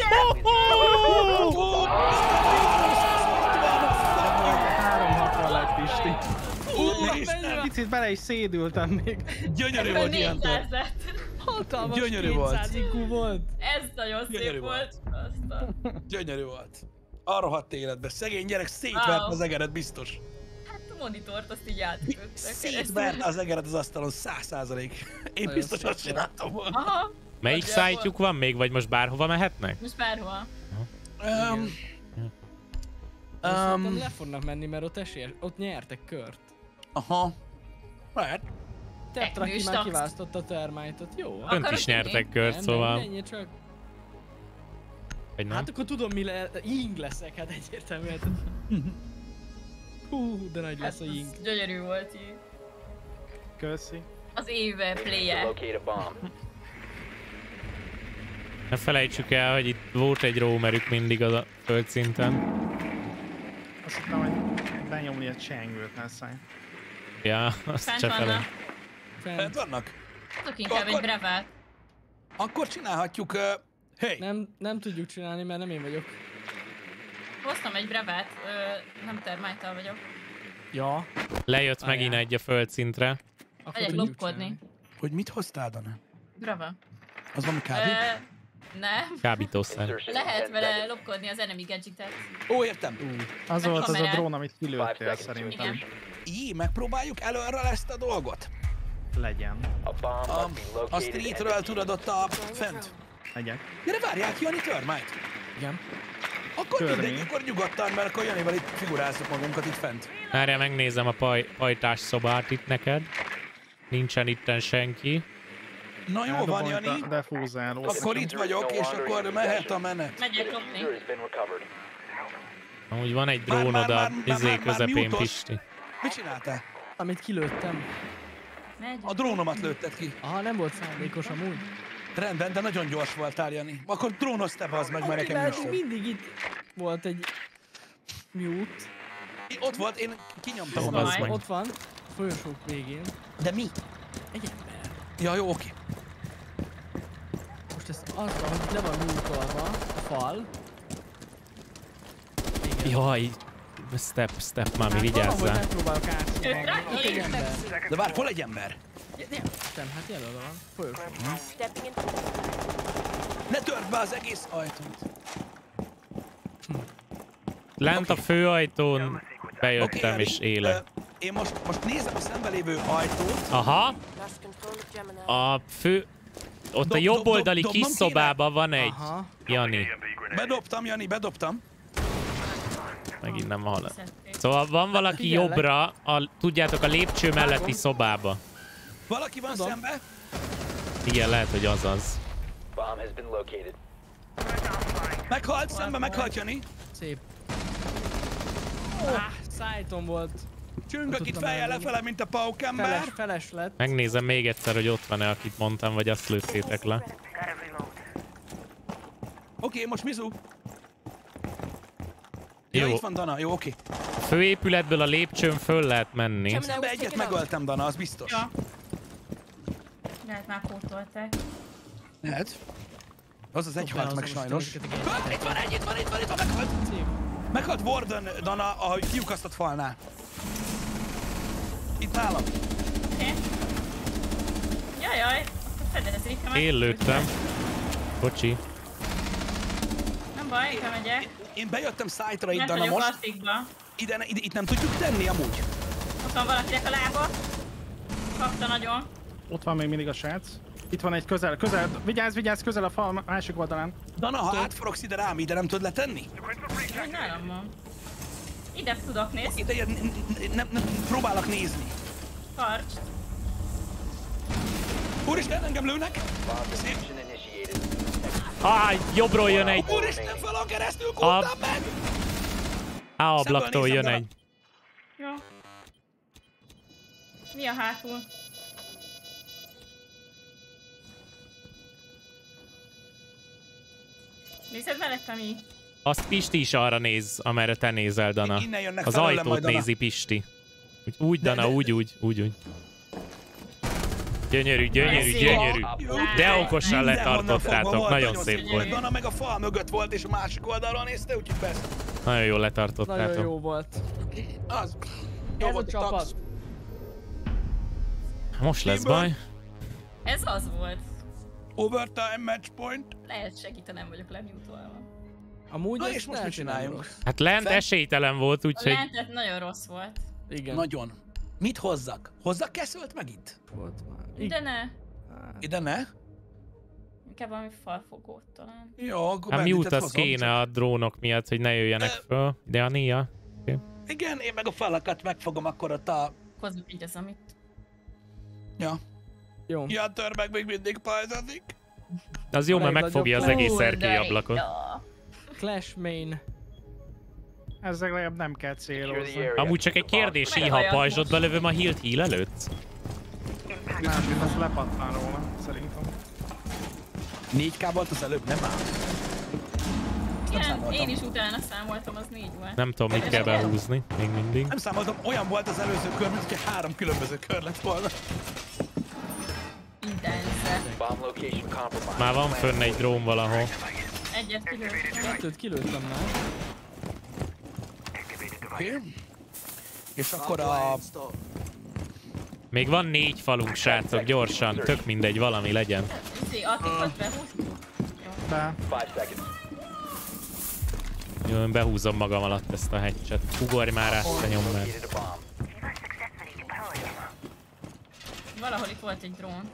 három hatvan lett Pisti. Úristen! Picit bele is szédültem még. Gyönyörű volt ilyen. négyszázet. Hatalmas Gyönyörű volt. kétszáz I Q volt. Ez nagyon Gyönyörű szép volt. volt. Azt a... Gyönyörű volt. A rohadt életbe. Szegény gyerek szétvert Wow. az egeret biztos. Hát a monitort azt így átütöttek. Szétvert az egeret az asztalon száz százalék. Én Nagyon biztos szép azt csináltam volna. Aha. Melyik Nagyjából. szájtjuk van még, vagy most bárhova mehetnek? Most bárhol. Um, Szerintem um, le fognak menni, mert ott esély, ott nyertek kört. aha. Lehet. Tetra ki már Teknős kiválasztotta a termájtot, jó? Akarod Önt is tudni? nyertek kört, Nem, szóval... nem, menjél csak. Vagy nem? Hát akkor tudom mi le... Ying leszek, hát egyértelműen. Hú, de nagy lesz Hát a Ying. az gyönyörű volt így. Köszi. Az éve To player. locate a bomb. Ne felejtsük el, hogy itt volt egy roamerük mindig a földszinten. Azt hittem, hogy benyomni a csengőt, ne szállj. Ja, azt Fent csak vannak. elő. Fent Fent. vannak. Tudok inkább egy Akkor- brevát. Akkor csinálhatjuk... Uh, hey! Nem, nem tudjuk csinálni, mert nem én vagyok. Hoztam egy brevát, ö, nem termájtal vagyok. Ja. Lejött Várjál. megint egy a földszintre. Akkor Megyek tudjuk lopkodni. csinálni. Hogy mit hoztál, Dana? Brava. Az valami Ö, kávé? nem. Kábítószer. Insertion in Lehet ten vele seconds. lopkodni az enemy gadgetet. Ó, értem. Az Meg volt az a kamerát. drón, amit Five kilőttél seconds to szerintem. Igen. Így, megpróbáljuk előről ezt a dolgot. Legyen. A bomb A, must be a located streetről and tudod ott a fent. Megyek. Gyere, várják Jani Termite. Igen. Akkor Törni. mindegy, akkor nyugodtan, mert akkor Janival itt figurázzuk magunkat itt fent. Várjál, megnézem a paj, pajtás szobát itt neked. Nincsen itten senki. Na jó van, Jani. Defúzáló. Akkor itt vagyok, és akkor mehet a menet. Megyek lopni. User has been recovered. Amúgy van egy Már- drón már- oda, már- már- izé már- már közepén mutos. Pisti. Mit csináltál? Amit kilőttem. Megy. A drónomat lőtted ki. Aha, nem volt szándékos amúgy. Rendben, de nagyon gyors voltál, Jani. Akkor drónozz az meg, mert Oké, nekem mert is. mindig itt volt egy mute. Ott volt, én kinyomtam Jó, onnan. bazd meg. Ott van. Folyosók végén. De mi? Egy ember. Ja, jó, oké. Most ezt az van, hogy le van múltolva a fal. Igen. Jaj, step, step, mami, Hát vigyázzál. valahogy megpróbálok átszolni. Ők Itt egy ember. De várj, hol egy ember? Nem, hát jelölve van. Folyosó. Ne törd be az egész ajtót. Lent a főajtón bejöttem Oké, és Jani, élek. ö, Én most, most nézem a szembelévő ajtót. Aha, a fő... Ott a Dob- jobb dob- dob- oldali dobnom kis kéne? szobában van egy. Aha. Jani, Bedobtam, Jani, bedobtam. megint nem hallom. Szóval van valaki Figyellek. jobbra, a, tudjátok, a lépcső melletti szobába. Valaki van Tudom. szembe? Igen, lehet, hogy az az. Bomb has been located. Meghalt, szembe meghalt, Jani. Szép. Ah, szájton volt. Csüngök itt tudtam fejjel elvenni. lefele, mint a paukember. Feles, feles lett. Megnézem még egyszer, hogy ott van-e, akit mondtam, vagy azt lőttétek le. Oké, most Mizu. Ja, Jó, itt van Dana, jó, oké. a főépületből a lépcsőn föl lehet menni. Szembe egyet megöltem, Dana, az biztos. Ja. Lehet már kótolták. Lehet. Az az egy halt meg Behozzam sajnos. most ezeket a Hopp, itt van egy, itt van, itt van, itt van, meghalt. Szép. Meghalt Warden, Dana, ahogy kiukasztott falnál. Itt nálam. Oké. Okay. Jajjaj, fedezik, ha meg... Én lőttem. Bocsi. Nem baj, itt megyek. Én bejöttem site-ra itt, Mert Dana, vagyok most. plastikba. Ide, ide, itt nem tudjuk tenni amúgy. Ott van valakinek a lába. Kapta nagyon. Ott van még mindig a srác. Itt van egy közel, közel, vigyázz, vigyázz, közel a fal másik oldalán. Dana, ha átforogsz ide rám, ide nem tudod letenni? Hogy nálam van. Ide tudok nézni. Ide, nem, nem, próbálok nézni. Karcs. Úristen, engem lőnek! Szép. Áj, jobbról jön egy. Úristen, falon keresztül kultam meg! Á, ablaktól jön egy. Jó. Mi a hátul? Nézed mellette mi? Az Pisti is arra néz, amerre te nézel, Dana. Innen jönnek Az felőlem ajtót majd, Dana. nézi Pisti. Úgy, úgy De- Dana, de- úgy, úgy, úgy, úgy. Gyönyörű, gyönyörű, Ez gyönyörű. jó. De okosan Mindenhonnan fogva letartottátok, volt, nagyon szép szép. volt. Dana meg a fal mögött volt, és a másik oldalról nézte, úgyhogy persze. Nagyon jól Nagyon letartottátok. jó volt. Az. Jó Ez a volt a tax. csapat. Most lesz Teamwork. baj. Ez az volt. Overtime match point. Lehet segítenem, vagyok lemutolva. Amúgy Na ez és most lehet, mit hogy nem csináljunk? rossz. Hát lent Fent- esélytelen volt, A úgyhogy... lentet nagyon rossz volt. Igen. Nagyon. Mit hozzak? Hozzak keszölt megint? volt már. De Igen. ne. Ide ne? Inkább valami falfogót talán. Jó, akkor Hát benditet mute az hozom, kéne csak- a drónok miatt, hogy ne jöjjenek Ö- föl. De a Nia. Igen, én meg a falakat megfogom akkor ott a... Hozzuk így az, amit... Ja. Jó. Ja, tör meg még mindig pajzazik. Az jó, A mert legnagyobb megfogja az pont. egész Ú, de erkélyablakot. jó. Clash main. Ezzel legalább nem kell célozni. Amúgy csak egy kérdés, Meg a így, ha a hajat pajzsodba most. lövöm a heal-t heal előtt? Másik, az lepattan róla, szerintem. négy ká volt az előbb, nem áll. Igen, számoltam. én is utána számoltam, az négy volt. Nem tudom, mit kell behúzni, még mindig. Nem számoltam, olyan volt az előző kör, mint hogyha három különböző kör lett volna. Intense. Bomb location compromised. Már van fönn egy drón valahol. Egyet kilőttem. Kettőt kilőttem már. Oké. És akkor a... Még van négy falunk, srácok, gyorsan. Tök mindegy, valami legyen. Izé, Attikot behúztuk. Be. Five seconds. Jó, én behúzom magam alatt ezt a hatchet. Ugorj már át, te nyom már. Located a bomb. Valahol itt volt egy drón.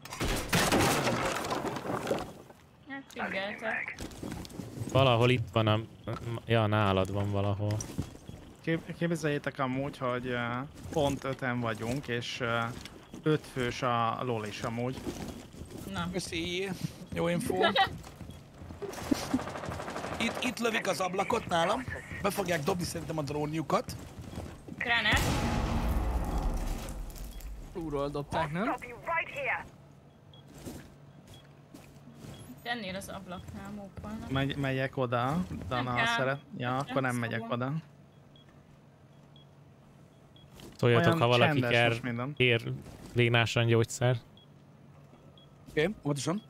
Hát pingeltek. Valahol itt van a... Ja, nálad van valahol. Kép- Képzeljétek amúgy, hogy uh, pont öten vagyunk, és uh, öt fős a lol is amúgy. Na. Köszi. Jó info. Itt, itt lövik az ablakot nálam. Be fogják dobni szerintem a drónjukat. Granát. Túról dobták, nem? Ennél az ablaknál mókolnak. Megy, megyek oda, Dana, Nem ha kell. szeret. Ja, akkor nem megyek fogom. oda. Szóljatok, Olyan ha valaki csendes kér, most minden. kér lénásan gyógyszer. Oké, okay, pontosan.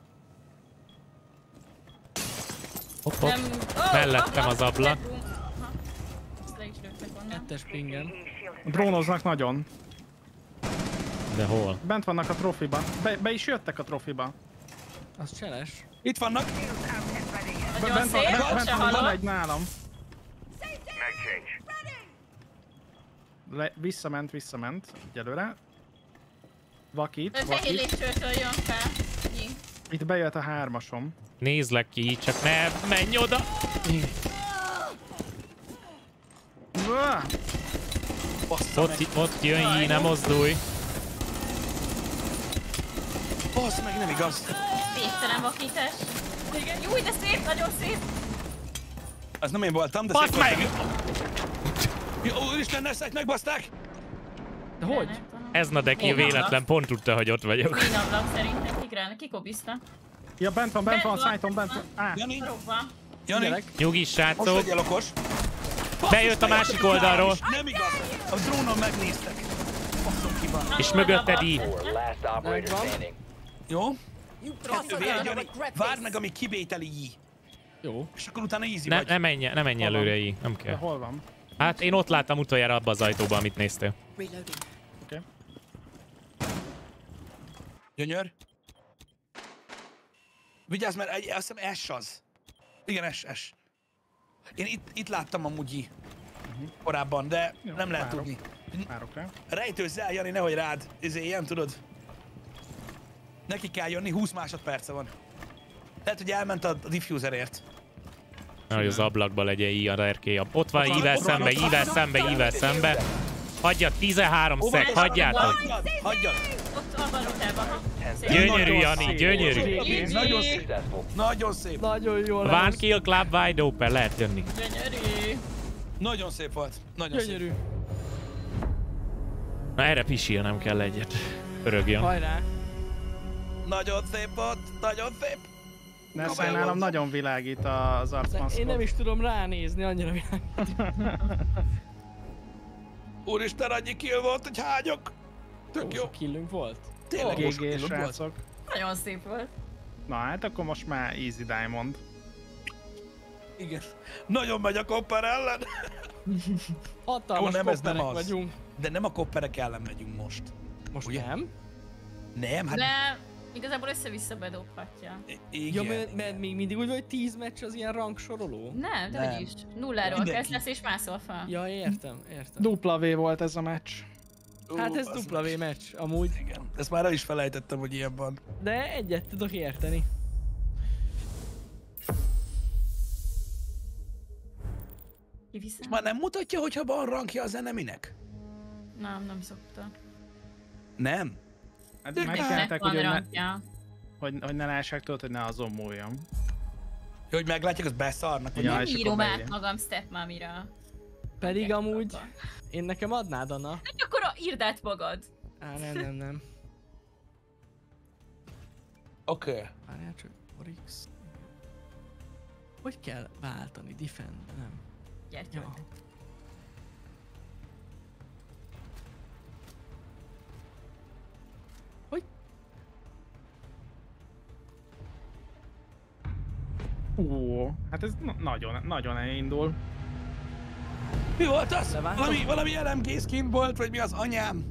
Hopp, hopp. Nem. Oh, Mellettem oh, az ablak. bedroom. Aha. Ezt le is lőttek onnan. Kettes pingen. Drónoznak nagyon. De hol? Bent vannak a trofiba. Be, be is jöttek a trofiba. Az cseles. Itt vannak. Nagyon Bent van, szép, bent, ott bent se van, van halott. egy nálam. Le, visszament, visszament. Egyelőre. Vakit, Ő fehér vakit. lépcsőtől jön fel. Így. Itt bejött a hármasom. Nézlek ki, csak ne menj oda! Uah! Bassza meg. Ott, ott jön, így ne mozdulj. Bassza meg, nem igaz. Végtelen vakítás. Igen. Jó, de szép, nagyon szép. Az nem én voltam, de Baszd szép meg! voltam. Jó, úristen, Neszek megbaszták! De hogy? Nem tudom. Ez Nadeki véletlen, pont tudta, hogy ott vagyok. Min ablak szerintem. Kigrál, kikobizta. Ja, bent van, bent van a Bent van. szájton, bent van. Á, Jani, Robban. Jani, Gyerek. Nyugi, most srácok. legyél okos. Bejött a másik oldalról. Nem igaz. A drónon megnéztek. Basszom ki van. És mögötted így. Four, last operator Megvan. standing. Jó? Kettő vér, Jani. Várd meg, amíg kibételi J. Jó. És akkor utána easy Ne, vagy. ne menj, ne menj Hol előre van? így, nem De kell. hol van? Hát én ott láttam utoljára abba az ajtóba, amit néztél. Oké. Gyönyör. Vigyázz, mert egy, azt hiszem S az. Igen, S, S. Én itt, itt láttam amúgy I. Korábban, de Jó, nem lehet várok. tudni. Várok rá. Rejtőzz el, Jani, nehogy rád. Ezért ilyen, tudod? Neki kell jönni, húsz másodperce van. Lehet, hogy elment a diffuserért. Hogy az ablakba legyen így a erkély. Ott van Ott van, ível ott van, szembe, ott van. ível szembe, ível szembe. Hagyjad, tizenhárom szeg, hagyjátok. Hagyjad, hagyjad. Ott a valutában. Szép. Gyönyörű, Nagyon Jani, szép. gyönyörű. Így, Nagyon így. szép. Successful. Nagyon szép. Nagyon jól One állsz. kill club wide open, lehet jönni. Gyönyörű. Nagyon szép volt. Nagyon Gyönyörű. szép. Na erre pisilnem kell egyet. Örögjön. Hajrá. Nagyon szép volt. Nagyon szép. Nessai nálam nagyon világít az De arcmaszkot. én nem is tudom ránézni, annyira világ. Úristen, annyi kill volt, hogy hányok. Tök Jó jó. sok killünk volt. Tényleg jó sok gé gé killünk volt. srácok. Nagyon szép volt. Na hát akkor most már easy diamond. Igen. Nagyon megy a kopper ellen. Hatalmas Jó, nem, ez nem kopperek az. vagyunk. De nem a kopperek ellen megyünk most. Most Ugye? nem? Nem, hát De igazából össze-vissza bedobhatja. i- igen. Ja, mert, mert még mindig úgy, hogy tíz meccs az ilyen rangsoroló? Nem, de Nem. hogy is. Nulláról Mindenki. kezdesz és mászol fel. Ja, értem, értem. Dupla V volt ez a meccs. Hát ez Ú, dupla az- V meccs, amúgy. Igen. Ezt már el is felejtettem, hogy ilyen van. De egyet tudok érteni. Kiviszem? Már nem mutatja, hogyha van rankja az eneminek? Nem, nem szokta. Nem? Hát De megcsinálták, Nek hogy, van hogy, ne, rankja. hogy, hogy ne lássák tudod, hogy ne azon múljon. Ja, hogy meglátják, az beszarnak. Hogy Ja, Nem és akkor írom beírja. át magam stepmamira. Pedig Igen, amúgy, abban. én nekem adnád, Anna. Hát akkor a- írd át magad. Á, nem, nem, nem. Oké. Okay. Várjál csak, Orix. Hogy kell váltani? Defend? Nem. Gyertyő. Ja. Hogy? Ó, hát ez na- nagyon, nagyon elindul. Mi volt az? Leváltom? Valami, valami el em gé skin volt, vagy mi az anyám?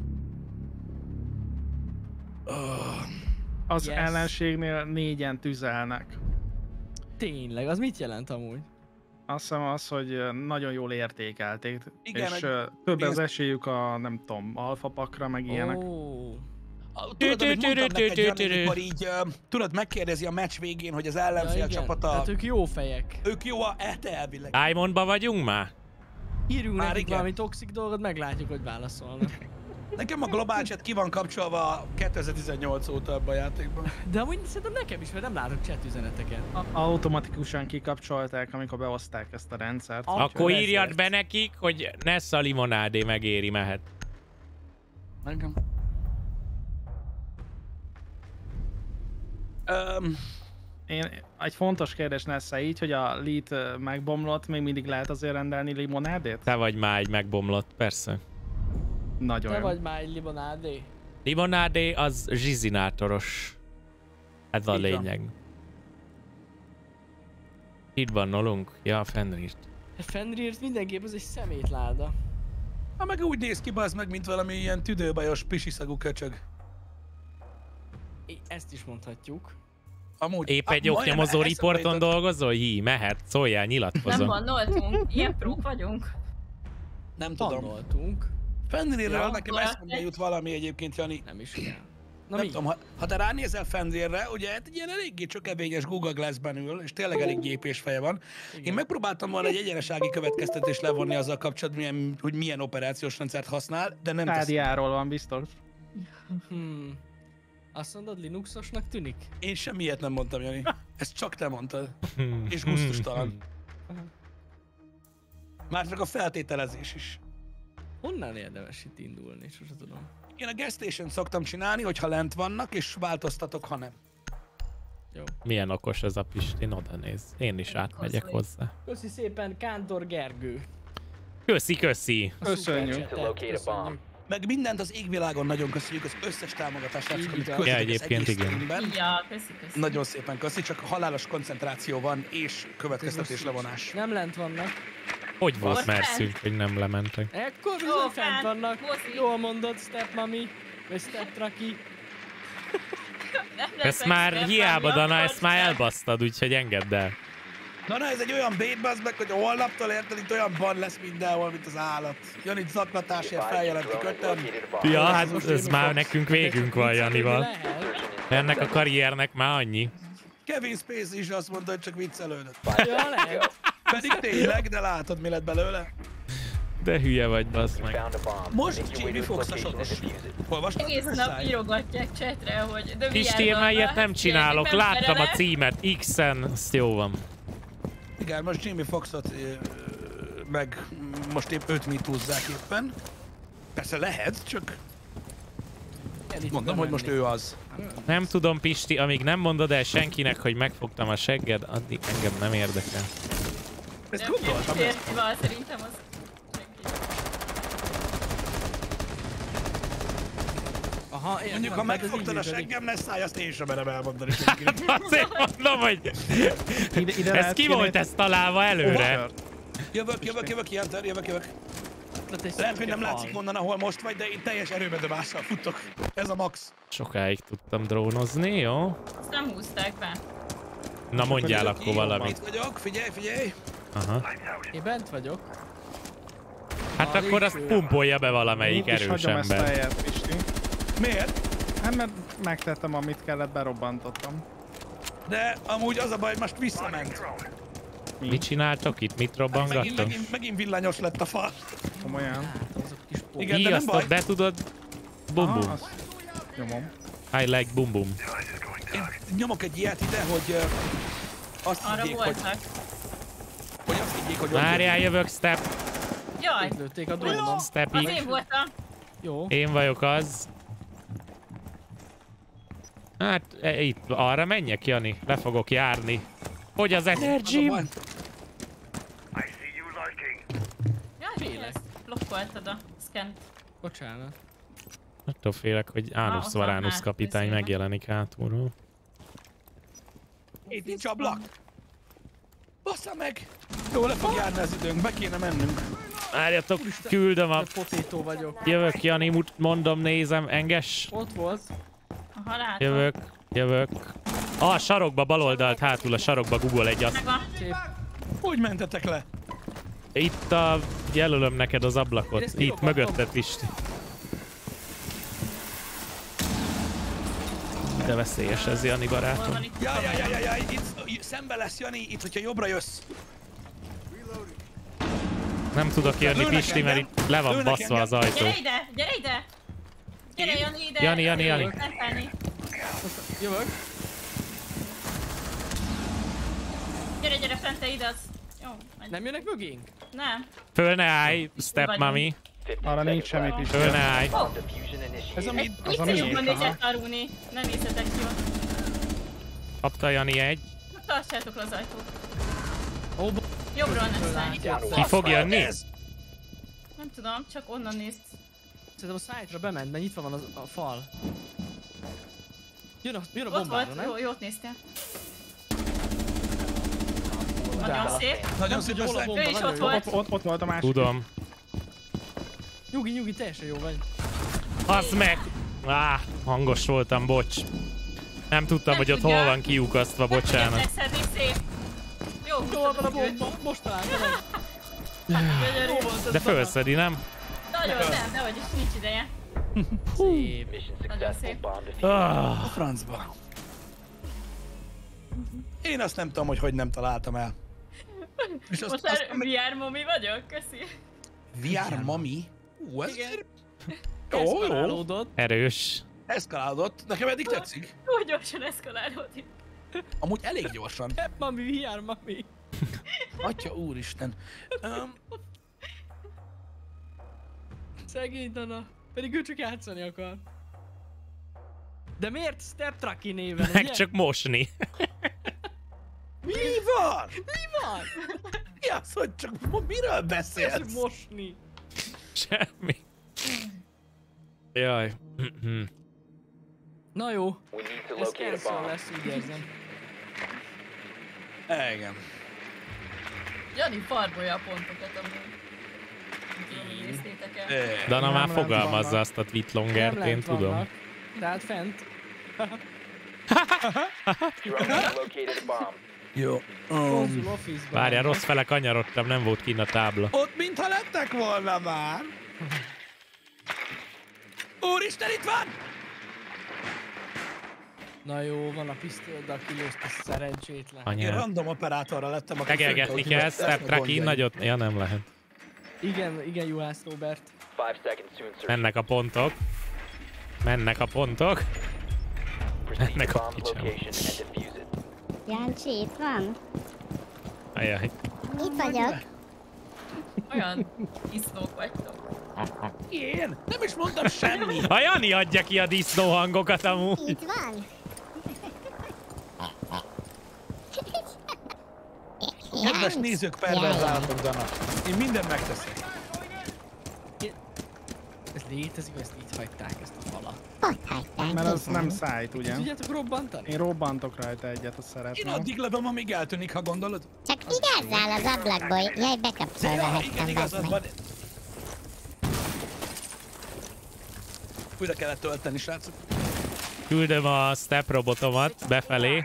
Oh. Az Yes. ellenségnél négyen tüzelnek. Tényleg, az mit jelent amúgy? Azt hiszem az, hogy nagyon jól értékelték, Igen, és egy- ö, több igen. az esélyük a, nem tudom, alfapakra, meg ilyenek. Ó, Ah, Tudod, amit mondtam neked, Jani, amikor így, uh, tudod, megkérdezi a meccs végén, hogy az ja, ellenfél igen. csapata, Tehát ők jó fejek. ők jó a e elvileg. Diamondba vagyunk már? Írjunk Már nekik igen. valami toxik dolgot, meglátjuk, hogy válaszolnak. Nekem a globál chat ki van kapcsolva kétezer-tizennyolc óta ebben a játékban. De amúgy szerintem nekem is, mert nem látok chat üzeneteket. Automatikusan kikapcsolták, amikor behozták ezt a rendszert. Ah, úgyhogy- Akkor ezért. írjad be nekik, hogy Nessa limonádé megéri, mehet. Engem. Um, Én, egy fontos kérdés Nessa így, hogy a lead ö, megbomlott, még mindig lehet azért rendelni limonádét? Te vagy már egy megbomlott, persze. Nagyon Te jó. vagy már egy limonádé. Limonádé az zsizinátoros. Ez a Így van. lényeg. Itt bannolunk? Ja, Fenrirt. Fenrirt mindenképp az egy szemétláda. ha meg úgy néz ki, bazd meg, mint valami ilyen tüdőbajos, pisiszagú köcsög. É, ezt is mondhatjuk. Amúgy. Épp Ah, egy majdnem oknyomozó eszembe riporton jutott. dolgozol? Hí, mehet, szóljál, Nem nyilatkozom. bannoltunk. Ilyen prók vagyunk. Nem tudom. Tanultunk. Fenrirről Ja. nekem eszembe jut valami egyébként, Jani. Nem is kell. Na Nem mi? tudom, ha, ha te ránézel Fenrirre, ugye hát egy ilyen eléggé csökevényes Google Glass-ben ül, és tényleg elég gépés feje van. Én megpróbáltam volna egy egyenesági következtetést levonni azzal kapcsolatban, milyen, hogy milyen operációs rendszert használ, de nem teszem. Stádiáról van biztos. Hmm. Azt mondod, Linuxosnak tűnik? Én semmi ilyet nem mondtam, Jani. Ezt csak te mondtad. És gusztustalan. Már csak a feltételezés is. Honnan érdemes itt indulni? Sose tudom. Én a gas station szoktam csinálni, hogyha lent vannak, és változtatok, ha nem. Jó. Milyen okos ez a Pistin, oda néz. Én is átmegyek hozzá. Köszi szépen, Kántor Gergő. Köszi, köszi. A Köszönjük. szuperchatet, To locate a bomb. köszönjük. meg mindent az égvilágon nagyon köszönjük, az összes támogatást, amit közöttük Ja, az egyébként egész igen. streamben. Ja, köszi, köszi. Nagyon szépen köszi, csak halálos koncentráció van, és következtetés levonás. Nem lent vannak. Hogy volt Most merszünk, hogy nem lementek? Ekkor Ó, viszont fent, fent vannak. mozi. Jól mondod, Step Mami. Vagy Step Traki. Nem Ezt leszek már Stefan, hiába, Dana, akkor ezt már sem. elbasztad, úgyhogy engedd el. Na, na, ez egy olyan bait bazd meg, hogy holnaptól érted, itt olyan ban lesz mindenhol, mint az állat. Janit zaklatásért feljelentik öten. Ja, hát ez már nekünk végünk van Janival. Lehet. Ennek a karriernek már annyi. Kevin Spacey is azt mondta, hogy csak viccelődött. Ja, lehet. Pedig tényleg, de látod, mi lett belőle. De hülye vagy, bassz meg. Found a bomb. Most Make your way Jamie to Foxx a its location and soros. defuse it. Olvastad? Egész nap írogatják csetre, hogy de Pisti, én már ilyet nem csinálok. Láttam a címet X-en, azt jó van. Igen, most Jamie Foxxot ö, meg most épp őt mitúzzák éppen. Persze lehet, csak mondom, hogy most ő az. Nem tudom, Pisti, amíg nem mondod el senkinek, hogy megfogtam a segged, addig engem nem érdekel. Ezt gondoltam, ezt. Férfival szerintem az... Aha, értem. Mondjuk, ha mert ez megfogtad a így működik. seggem, ne száj, azt én sem merem elmondani senkinek. Azért mondom, hogy Ide, ide ez lehet ki kérni- volt ezt találva előre? Over. Jövök, jövök, jövök, Hunter, jövök, jövök. Tehát egy Lehet, hogy nem szürke látszik fal. onnan, ahol most vagy, de én teljes erőbedobással futok. Ez a max. Sokáig tudtam drónozni, jó? Azt nem húzták be. Na mondjál Jövök, akkor jó, valamit. Itt vagyok, figyelj, figyelj. Aha. Én bent vagyok. Hát akkor azt pumpolja be valamelyik Itt is erős hagyom ezt a ember. helyet, Pisti. Miért? Hát mert megtettem, amit kellett, berobbantottam. De amúgy az a baj, hogy most visszament. Mit csináltok itt? Mit Megint, robbangattok? megint, megint villanyos lett a fal. Komolyan. Hát, azok kis pó. Igen, de nem Híjasztod, baj. be tudod? Bum Aha, bum. azt nyomom. I like bum bum. Én nyomok egy ilyet ide, hogy ö, azt Arra higgyék, hogy, voltak. hogy azt higgyék, hogy... Várjál, jövök, Step. Jaj, Lőtték a drónom. Step az X. én voltam. Jó. Én vagyok az. Hát, e, itt, arra menjek, Jani. Le fogok járni. Hogy az Az a energy? baj. Jaj, mi ezt? Blokkoltad a szkent. Bocsánat. Attól félek, hogy Anus ott Varanus van, kapitány átbeszélve. megjelenik hátulról. Itt nincs ablak. Bassza meg! Jó, le fog járni az időnk, be kéne mennünk. Várjatok, küldöm a... De potétó vagyok. Jövök, Jani, mut- mondom, nézem, enges. Ott volt. Aha, látom. Jövök, jövök. Ah, a sarokba, bal oldalt, hátul a sarokba Google egy azt. Megvan. Szép. Hogy mentetek le? Itt a... jelölöm neked az Én ablakot. ezt Itt, kirobantom. mögötted, Pisti. De veszélyes ez, Jani Hol barátom. van itt? Jaj, jaj, jaj, jaj, jaj, itt szembe lesz Jani, itt, hogyha jobbra jössz. Nem tudok jönni, Lőnek Pisti, mert engem. itt le van Lőnek baszva az ajtó. Gyere ide, gyere ide! Gyere, Jani, ide! Jani, Jani, Jani. Leszállni. Jövök. Gyere, gyere, fente ide, az... Jó, menj. Nem jönnek mögénk? Nem. Föl ne állj, step vagyunk. mami. fifteen Arra nincs seconds semmi, left. Pisti. Föl ne állj. Ó, Diffusion Ez a initiated. mi? Az a vicce miénk, jobban aha. nézett arulni. Nem nézzetek jól. Kapta Jani egy. Tartsátok le az ajtót. Ó, bo- Jobbról nem szállni. Ki fog jönni? Ez? Nem tudom, csak onnan nézd. Szerintem a szájtra bement, mert nyitva van az, a fal. Jön a, jön a Ott bombára, volt, nem? jó, jót néztél. Nagyon szép. Nagyon szép Hol a össze. bomba? Ő is Nagyon ott jó. volt. Ott, ott, ott volt a másik. Tudom. Nyugi, nyugi, teljesen jó vagy. Az meg! Áh, hangos voltam, bocs. Nem tudtam, Nem hogy ott tudja. hol van kiukasztva, Nem bocsánat. tudják leszedni, szép. Jó, Jó van a húztad a bomba, most találtam meg. Gyönyörű. Jó volt ez De bana. fölszedi, nem? Nagyon, nem, de is nincs ideje. Szép. Mission Nagyon successful. szép. Bomb defused. Ah, A francba. Én azt nem tudom, hogy hogy nem találtam el. És azt, Most azt, már vé er momi vagyok, köszi. vé er mami? Ú, ez Igen. jó, jó. Eszkalálódott. erős. Eszkalálódott. Nekem eddig tetszik. Úgy gyorsan eszkalálódik. Amúgy elég gyorsan. Pep mami, vé er mami. Atya úristen. Um, Szegény Dana. Pedig ő csak játszani akar. De miért Step Trucky néven, Meg ugye? csak mosni. mi van? Mi van? Mi az, hogy csak mo- miről Ez beszélsz? mosni. Semmi. Jaj. Na jó, We need to ez locate a cancel bomb. lesz, úgy érzem. Igen. Jani farbolja a pontokat amúgy. Nem tudom, hogy néztétek el. Dana már Nem, fogalmazza vannak. azt a Nem Twitlongert, én lent tudom. vannak, tehát fent. Drone has located a bomb. Jó. Um, Konzul office-ban. Várjál, rossz fele kanyarodtam, nem volt kinn a tábla. ott mintha lettek volna már. Úristen, itt van! Na jó, van a pisztoly, de kilőtt a szerencsétlen. Én Anyám. random operátorra lettem, aki Tegelgetni föltől, kell, hogy Step lesznek Tracking gondjaim. nagyot. Ja, nem lehet. Igen, igen, Juhász Robert. Five seconds to insertion. Mennek a pontok. Mennek a pontok. Proceed Mennek to a bomb's kicsim. location and defuse it. Jancsi, itt van? Ajaj. Itt vagyok. Olyan iszlók vagytok. Én? Nem is mondtam semmi. A Jani adja ki a disznó hangokat amúgy. Itt van? Kedves nézők, perverzáltok, Dana. Én mindent megteszek. Ez létezik, ezt így hagyták, ezt a falat. Ott hagyták. Mert az itt nem van. szájt, ugye? Tudjátok robbantani? Én robbantok rajta egyet, a Én szeretném. addig lövöm, amíg eltűnik, ha gondolod. Csak vigyázzál az ablakból. Jaj, bekapcsolva Ja, hagytam, igen, bazd igazad meg. van. Újra kellett tölteni, srácok. Küldöm a step robotomat befelé.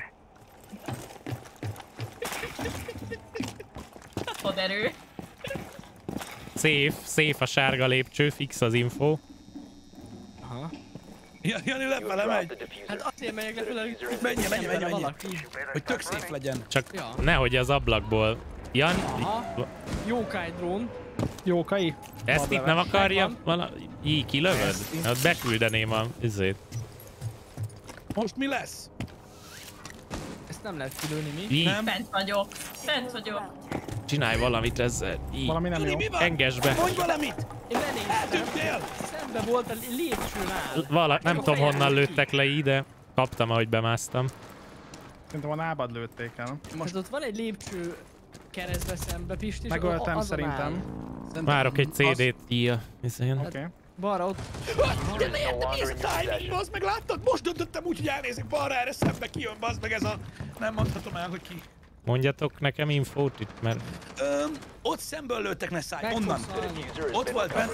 Haderő. Safe, safe a sárga lépcső, fix az info. Aha. Ja, Jani You lefele have megy. dropped the diffuser. Hát azért megyek lefele, hogy Menjen, menjen, menjen, menjen. valaki. Hogy tök szép legyen. Csak Ja. nehogy az ablakból. Jan, Aha. Jókáj drón. Jókai? ezt itt nem Bableves. akarja? Megvan. Vala... Így kilövöd? Ezt itt. Hát beküldeném a izét. Most mi lesz? Ezt nem lehet kilőni mi. Így, Nem? Fent vagyok. Fent vagyok. csinálj valamit ezzel. Így. Valami nem Jani, jó. mi van? Engesd be. Mondj valamit! Én benéztem, Eltűntél! szembe volt a lépcsőnál. Vala, nem A tudom fejem honnan ki. lőttek le ide. Kaptam, ahogy bemásztam. Szerintem a lábad lőtték el. Most ott van egy lépcső keresztbe szembe, Pisti, és Megöltem a- azon szerintem. áll. Várok egy cé dét. Ilyen. Izén. Oké. Okay. Balra ott. De miért, de mi ez a timing, bazd meg, láttad? Most döntöttem úgy, hogy elnézik balra, erre szembe kijön, bazd meg ez a... Nem mondhatom el, hogy ki. Mondjatok nekem infót itt, mert Öm, ott szemből lőttek, ne szállj, Meg onnan. fogsz halni. Diffuser has Ott been volt benne.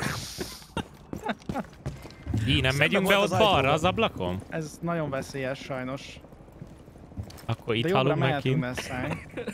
így nem Szembe megyünk volt be az ott balra ajtóban. az ablakon? Ez nagyon veszélyes sajnos. Akkor itt De jobbra halunk meg mehetünk, kint. Nessai.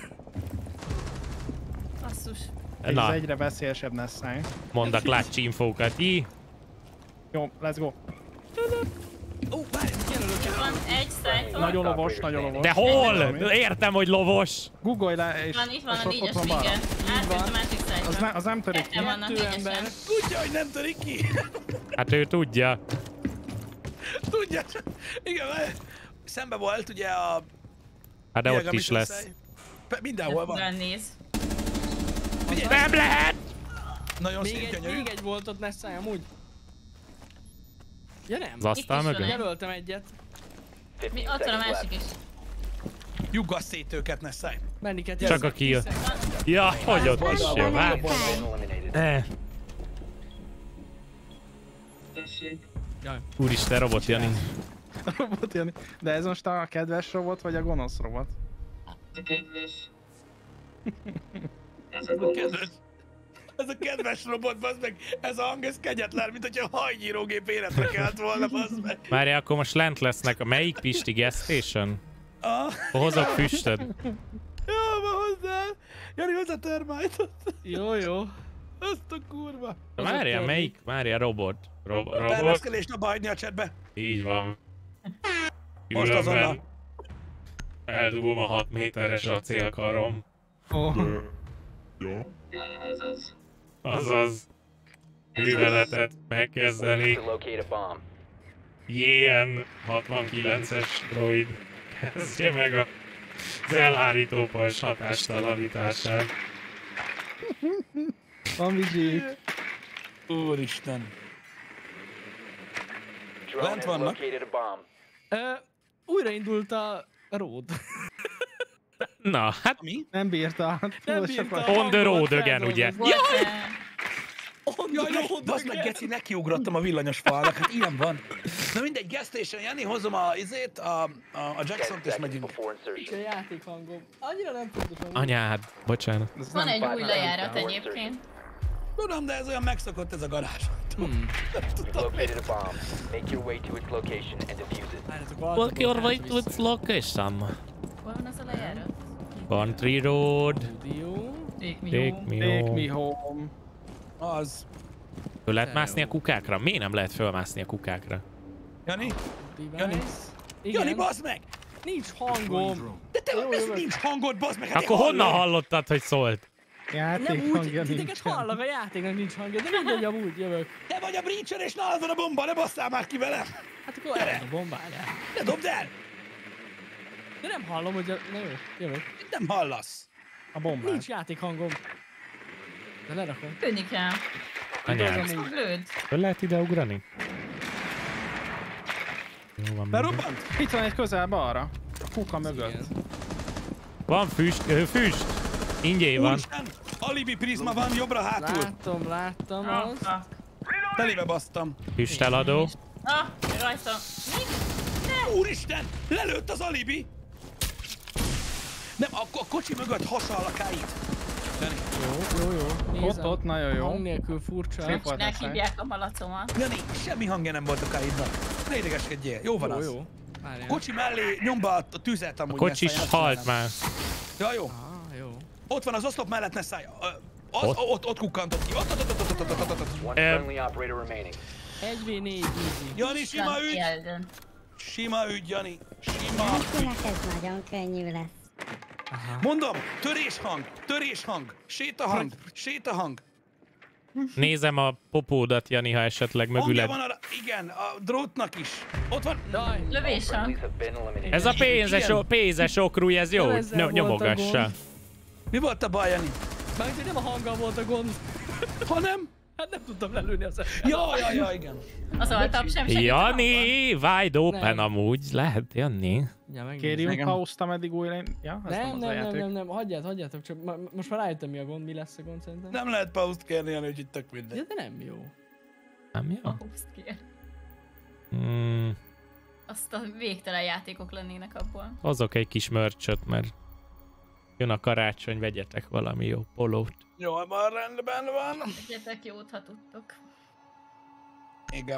Basszus. Ez Na, egyre veszélyesebb Nessai. mondd a klácsi infókat. Így. Jó, let's go. Ó, várj, Van egy szájton. Nagyon lovos, nagyon lovos. De hol? Értem, hogy lovos. Googolj le, és... Van, itt van és a ott- négyes ott van balra. vége. Átjött a másik Az, szájton. ne, az nem törik ki. Ketten vannak Kettő ember. négyesen. tudja, hogy nem törik ki. Hát ő tudja. Tudja, csak... Igen, várj. Szembe volt ugye a... Hát de Diaga ott is Mission lesz. Sai. Pe- Mindenhol van. Olyan néz. Nem lehet! Nagyon Még szép, egy, gyönyörű. még egy volt ott Nessai amúgy. Ja nem. Az asztal Itt is van mögött? egy. Jelöltem egyet. Mi, fifteen ott van a seconds másik left. is. Juggass szét őket, ne szállj. Menni kell. Csak a kill. Ja, hogy ott is jó. Hát, Been eliminated. eh. Jaj. Úristen, robot Jani. Robot Jani. De ez most a kedves robot, vagy a gonosz robot? Ez a kedves... Ez a kedves robot, bazd meg, ez a hang, ez kegyetlen, mint hogyha a hajnyírógép életre kelt volna, bazd meg. Várjál, akkor most lent lesznek. A melyik Pisti gas station? Ah, Hozok füstöt. jó, van hozzá. Jani, hozzá termite-ot. Jó, jó. Azt a kurva. Várjál, melyik? Várjál, robot. Rob robot. Perveszkedést abba hagyni a chatbe. Így van. Most azonnal. Eldugom a hat méteres acélkarom. Oh. Jó. Azaz. Műveletet megkezdeni. To locate a bomb. J N hatvankilences droid kezdje meg a az elhárító pajzs hatástalanítását. Van Vigi. Úristen. Drone Lent has vannak. located a bomb. Ö, újraindult a road. Na, hát Mi? Nem bírta. Nem Túl bírta. sokat. on the road Hangolt again, ugye? felzolgott. Volt, eh, On Jaj, ne, bazd meg, geci, nekiugrottam a villanyos falnak, hát ilyen van. Na mindegy, gas station, Jani, hozom a izét, a, a, a Jackson-t és megyünk. Nincs a játékhangom. Annyira nem pontosan. Anyád, bocsánat. Ez Van nem egy új lejárat egyébként. Tudom, de ez olyan megszokott ez a garázs. You've located a bomb. Make your way to its location and defuse it. Várjatok, Walk your way to its location. Hol van az a lejárat? Country road. Studio. Take me Take home. me Take me home. home. Az. Föl lehet mászni a kukákra? Miért nem lehet fölmászni a kukákra? Jani? Device. Jani, Igen. bazd meg! Nincs hangom. De te Jó, ez jövök. nincs hangod, bazd meg! Hát Akkor én honnan hallom. hallottad, hogy szólt? Nem Játék úgy, hangja titeket nincsen. hallak, a játéknak nincs hangja, de mindegy, amúgy jövök. Te vagy a breacher és nálad van a bomba, ne basszál már ki velem! Hát akkor el a bombáját. Ne dobd el! De nem hallom, hogy... A... Na jó, jövök. Nem hallasz. A bombát. Nincs játékhangom. De lerakom. Lőni kell. Anyád. Csak lőd. Föl lehet ide ugrani? Jó van. minden. Berobbant? Itt van egy közel balra. A kuka mögött. Igen. Van füst, ö, füst. Ingyé van. Úristen! Alibi prizma van, jobbra hátul. Láttam, láttam Ah, az. fuck. Telébe basztam. Füsteladó. Ah, rajta. Mi? Úristen! Lelőtt az alibi! Nem, a, a kocsi mögött hasonl a káit. Jani, Jó, jó, jó. Nézem. Ott, ott, nagyon jó. Hang nélkül furcsa. Szép volt. Nek hívják a malacomat. Jani, semmi hangja nem volt a káidnak. Ne idegeskedjél, jó van Jó, az. jó. Várjál. A kocsi mellé nyomba a a tüzet amúgy. A kocsi ne is szállj, halt azt már. Ja, jó. Ah, jó. Ott van az oszlop mellett, ne szállj. Ö, Az, Ott? ott? ott, ott kukkantott ki. Ott, ott, ott, ott, ott, ott, ott, ott, ott. One Um, friendly operator remaining. egy vé négy easy. Jani, sima ügy. Eldönt. Sima ügy, Jani. Sima ügy. Tényleg ez nagyon könnyű lesz. Mondom, töréshang, töréshang, sétahang, sétahang. Nézem a popódat, Jani, ha esetleg Hangja mögüled. van arra, igen, a drótnak is. Ott van. Jaj. Lövés van. Friendlies have been eliminated. Ez a pénzes, Igen. pénzes okrúj, ez jó? Nem ezzel Ny- volt a Nyomogassa. gond. Mi volt a baj, Jani? Mármint, hogy nem a hanggal volt a gond. Hanem? Hát nem tudtam lelőni az embert. Ja, ja, ja, igen. Az altapp sem segít a hangban. Jani, wide open Nem. amúgy. Lehet, Jani. Ja, megnézem. Kérjünk Igen. pauszt, ameddig újra... Ja, ez Nem, az a nem, nem, játék. nem, nem, hagyját, hagyjátok, csak ma, most már rájöttem mi a gond, mi lesz a gond szerintem. Nem lehet pauszt kérni, Jani, úgyhogy tök Ja, mindegy. de nem jó. Nem jó? Húzt kér. Hmm, Azt a végtelen játékok lennének abból. hozok egy kis mörcsöt, mert jön a karácsony, vegyetek valami jó polót. Jól van, rendben van. Tegyetek jót, ha tudtok. Igen.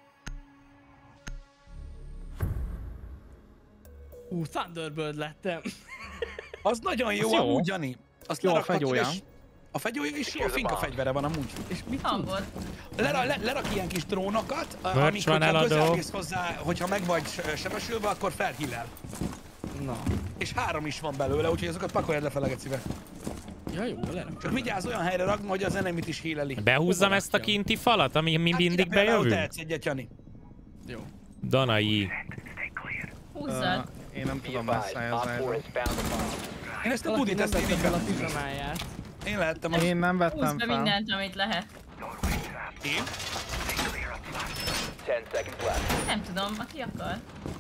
Ú, Thunderbird lettem. Az nagyon jó, Az jó. amúgy, Jani. Azt Jó a lerakhatod, fegyója. és A fegyója is jó, a finka fegyvere van amúgy. És mit tud? Hangod. Lera, le, lerak ilyen kis drónokat, Merch amikor van eladó. közelmész hozzá, hogyha meg vagy se- sebesülve, akkor felhillel. Na. És három is van belőle, úgyhogy azokat pakoljad lefele, gecibe. Ja, jó, lerakom. Csak vigyázz olyan helyre rakni, hogy az enemit is híleli. Behúzzam ezt a kinti falat, ami mi Hát mindig ide például bejövünk? tehetsz egyet, Jani. Jó. Danai. Húzzad. Ö, Én nem Be tudom advised, messzájázni. Op four has found a bomb. Én ezt a Valaki budit, nem ezt én vette így fel a vettem. pizamáját. Én lehettem az... Én nem Húzd vettem be fel. mindent, amit lehet. Én? Ten seconds left. Nem tudom, aki akar.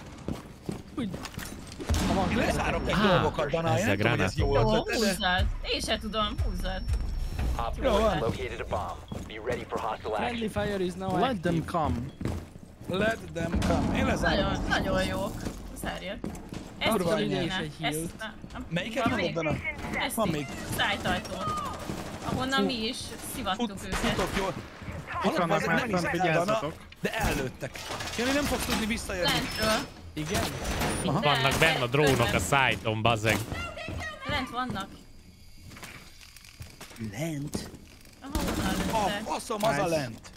Én lezárok egy Á, dolgokat, Dana, én ezzel nem tudom, hogy ez jó gránát. Jó, ötlet, de... húzzad. Én se tudom, húzzad. Op Jó four van. has located a bomb. Be ready for hostile Friendly action. fire is now Let active. them come. Let them come. Én lezárom. Nagyon, nagyon jó. Szárjak. Ezt Kurva így anyás. kéne. És egy Ezt, healt. na, na, Melyiket van hívod, még? Dana? Ezt Van így, még. Szájtajtó. Ahonnan mi is szivattuk Fut, őket. futok jól. Hallod, vannak bazeg, már nem fent, hiszem, vigyázzatok. Dana, de ellőttek. Jani, nem fogsz tudni visszajönni. Lentről. Igen? Ott vannak benne a drónok a szájton, bazeg. Lent vannak. Lent? Ahonnan A lőttek. faszom, az a Nice. lent.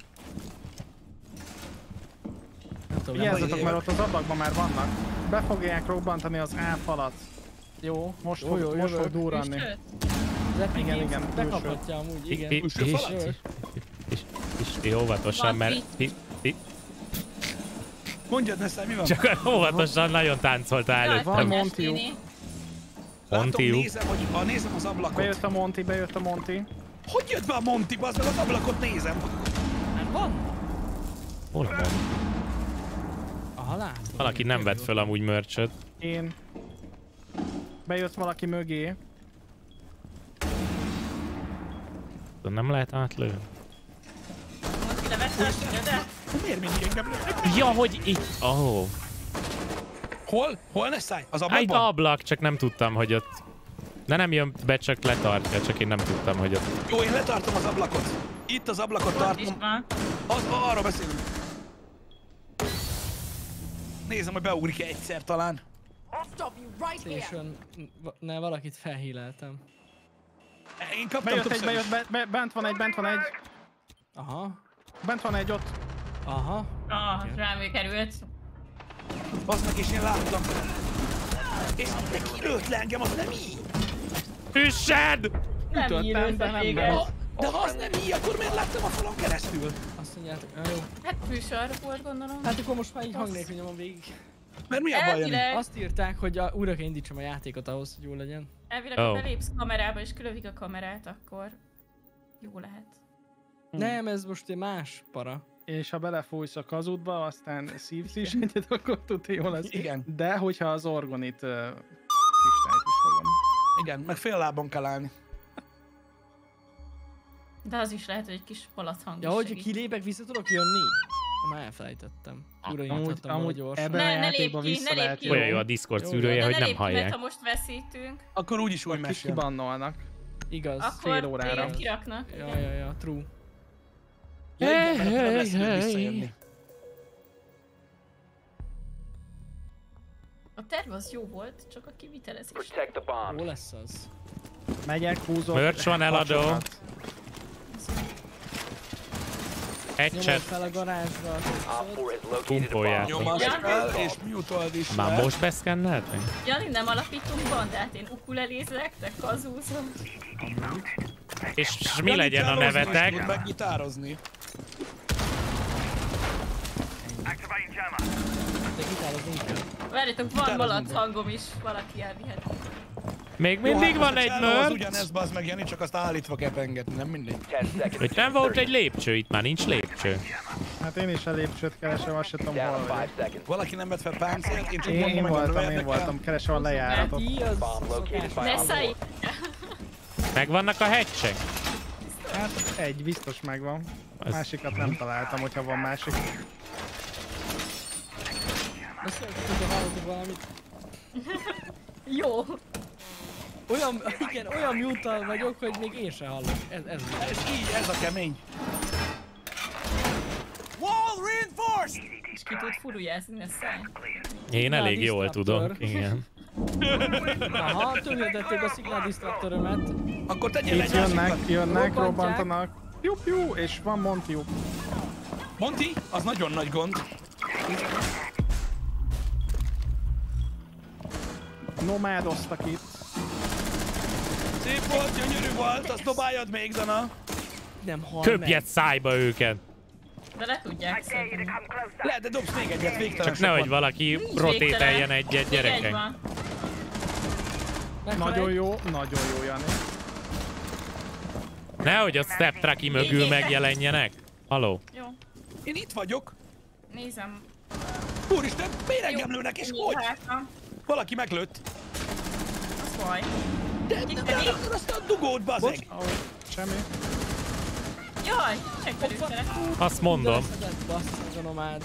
Nem tudom, nem Vigyázzatok, mert ott az ablakban már vannak. Be fogják robbantani az A falat. Jó, Most jó, fog, jó, most jövök. fog durranni. Sőt, Az Epic Igen, Games igen, bekaphatja amúgy, igen. I- Külső is- falat? is- is- is- óvatosan, Van mert... itt. i- i- Mondjad, Nessai, mi van? Csak óvatosan nagyon táncolta jaj, előttem. Van Fanyás Montiuk. Tini. Látom, Montiuk. nézem, hogy a, nézem az ablakot. Bejött a Monty, bejött a Monty. Hogy jött be a Monty, bazd meg, az ablakot nézem. Hát van? Hol van? Aha, látom. Valaki nem vett föl amúgy mörcsöt. Én. Bejött valaki mögé. Nem lehet átlőni. De Miért mindig engem lőnek? Ja, hogy itt... Oh. Hol? Hol ne szállj? Az Itt ablakban? ablak, csak nem tudtam, hogy ott... De nem jön be, csak letartja, csak én nem tudtam, hogy ott... Jó, én letartom az ablakot. Itt az ablakot ott is tartom. van. Az, arra beszélünk. Nézem, hogy beugrik-e egyszer talán. Station... Ne, valakit felhíleltem. Én kaptam Bejött egy, többször is. bejött, be, be, bent van egy, bent van egy. Aha. Bent van egy ott. Aha. Ah, rám került. Az meg is én láttam. És te kilőtt le engem, az nem így. Üssed! Nem Ütöttem, írőt de a nem véget. ment. De ha az nem így, akkor miért láttam a falon keresztül? Azt mondjátok, na jó. Hát műsor volt, gondolom. Hát akkor most már így hang nélkül nyomom végig. Mert mi a baj, Jani? Elvileg, Azt írták, hogy a, újra kell indítsam a játékot ahhoz, hogy jó legyen. elvileg Oh. ha belépsz kamerába és kilövik a kamerát, akkor jó lehet. Nem, ez most egy más para. És ha belefújsz a kazútba, aztán szívsz is egyet, akkor tudja jó lesz. Igen. De hogyha az orgonit uh, kristályt is fogom. Igen, meg fél lábon kell állni. De az is lehet, hogy egy kis palathang Ja, is hogy segít. kilépek, vissza tudok jönni? Már elfelejtettem. Újra Amúgy, indítottam volna amúgy gyorsan. ebben a Ne- ne játékba lépj ki, vissza ne lehet lépj ki. jönni. Olyan jó a Discord Jó, szűrője, De hogy ne nem lépj ki, mert hallják. ha most veszítünk, Akkor úgyis úgy Kik mesél. kibannolnak. Igaz. akkor fél órára. téged kiraknak. Ja, igen. ja, ja, true. Ja, igen, Hey, mert nem hey, lesz időd hey. visszajönni. A terv az jó volt, csak a kivitelezés. Protect the bomb. Jó lesz az. Megyek, húzok. Merch van eladó. vacsorát. Egy Nyomod cset. fel a garázsra. Op four has located a Pumpolják. bomb. Nyomass Ja. fel, és mute-old is Már le. most beszkenneltek? Jani, nem alapítunk bandát, én ukulelézek, te kazúzom. És, és mi Jani, legyen a cellozni is nevetek? tud, meg gitározni. De gitározunk kell. Várjátok, van Utána malac zumba. hangom is, valaki elvihet. Még Jó, mindig hát van az a egy cello az merch? ugyanez, bazd meg, Jani, csak azt állítva kell pengetni, nem mindegy. Ten seconds. Hogy nem volt egy lépcső, itt már nincs lépcső. Hát én is a lépcsőt keresem, azt sem tudom Down hol to five vagy. seconds. Valaki nem vett fel páncélt, én csak Én, mondom én meg, hogy voltam, én érdekel. voltam, keresem a lejáratot. Ki az Bomb located szokás. by Ne Op szállj! Megvannak a hatchek? Hát egy biztos megvan. Az- Másikat nem találtam, hogyha van másik. Azt mondjuk, hogy hallotok valamit. Jó! Olyan, igen, olyan mute vagyok, hogy még én sem hallok. Ez, ez Ez így, ez a kemény. Wall reinforced! És ki tud furujázni, ne szállj. Én Szignál elég jól disruptor. tudom, igen. Aha, tönkretették a szignál disruptorömet. Akkor tegyél Itt egy jönnek, másikat. jönnek, Robbantják. robbantanak. Piu, piu, és van Montiuk. Monty, az nagyon nagy gond. Nomádoztak itt. Szép volt, gyönyörű volt, azt dobáljad még, Dana. Nem hall Köpjed szájba őket. De le tudják szerintem. Lehet, de dobsz még egyet, végtelen Csak sok nehogy van. valaki rotételjen egyet, Még egy gyerekek. van. meg. Nagyon jó, nagyon jó, Jani. Nehogy a step trucky mögül megjelenjenek. Haló? Jó, Én itt vagyok. nézem. Úristen, miért engem lőnek, és hogy? Hátam. Valaki meglőtt. Az baj. De, de, de akkor azt a dugót, bazeg. Ó, semmi. Jaj, megfelültelek. Azt mondom. Leszedett, basszus, az a nomád.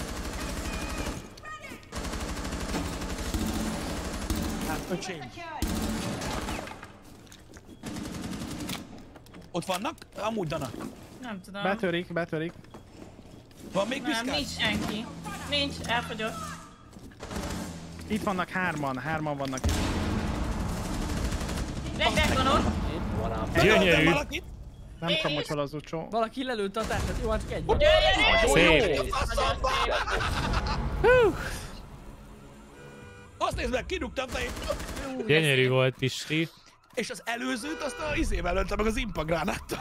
Hát, öcsém. Ott vannak? Amúgy, Dana. Nem tudom. Betörik, betörik. Van még Nem, piszkás? nincs senki. Nincs, elfogyott. Itt vannak hárman, hárman vannak itt. Rengeteg van ott. One op Meglőttem Gyönyörű. valakit. Nem tudom, hogy hol az ucsó. Valaki lelőtte a tetet, jó, hát csak egy van. Jöjjön! Szép. Azt nézd meg, kirúgtam te. Gyönyörű volt, Pisti. És az előzőt azt a izével öltem meg az impagránáttal.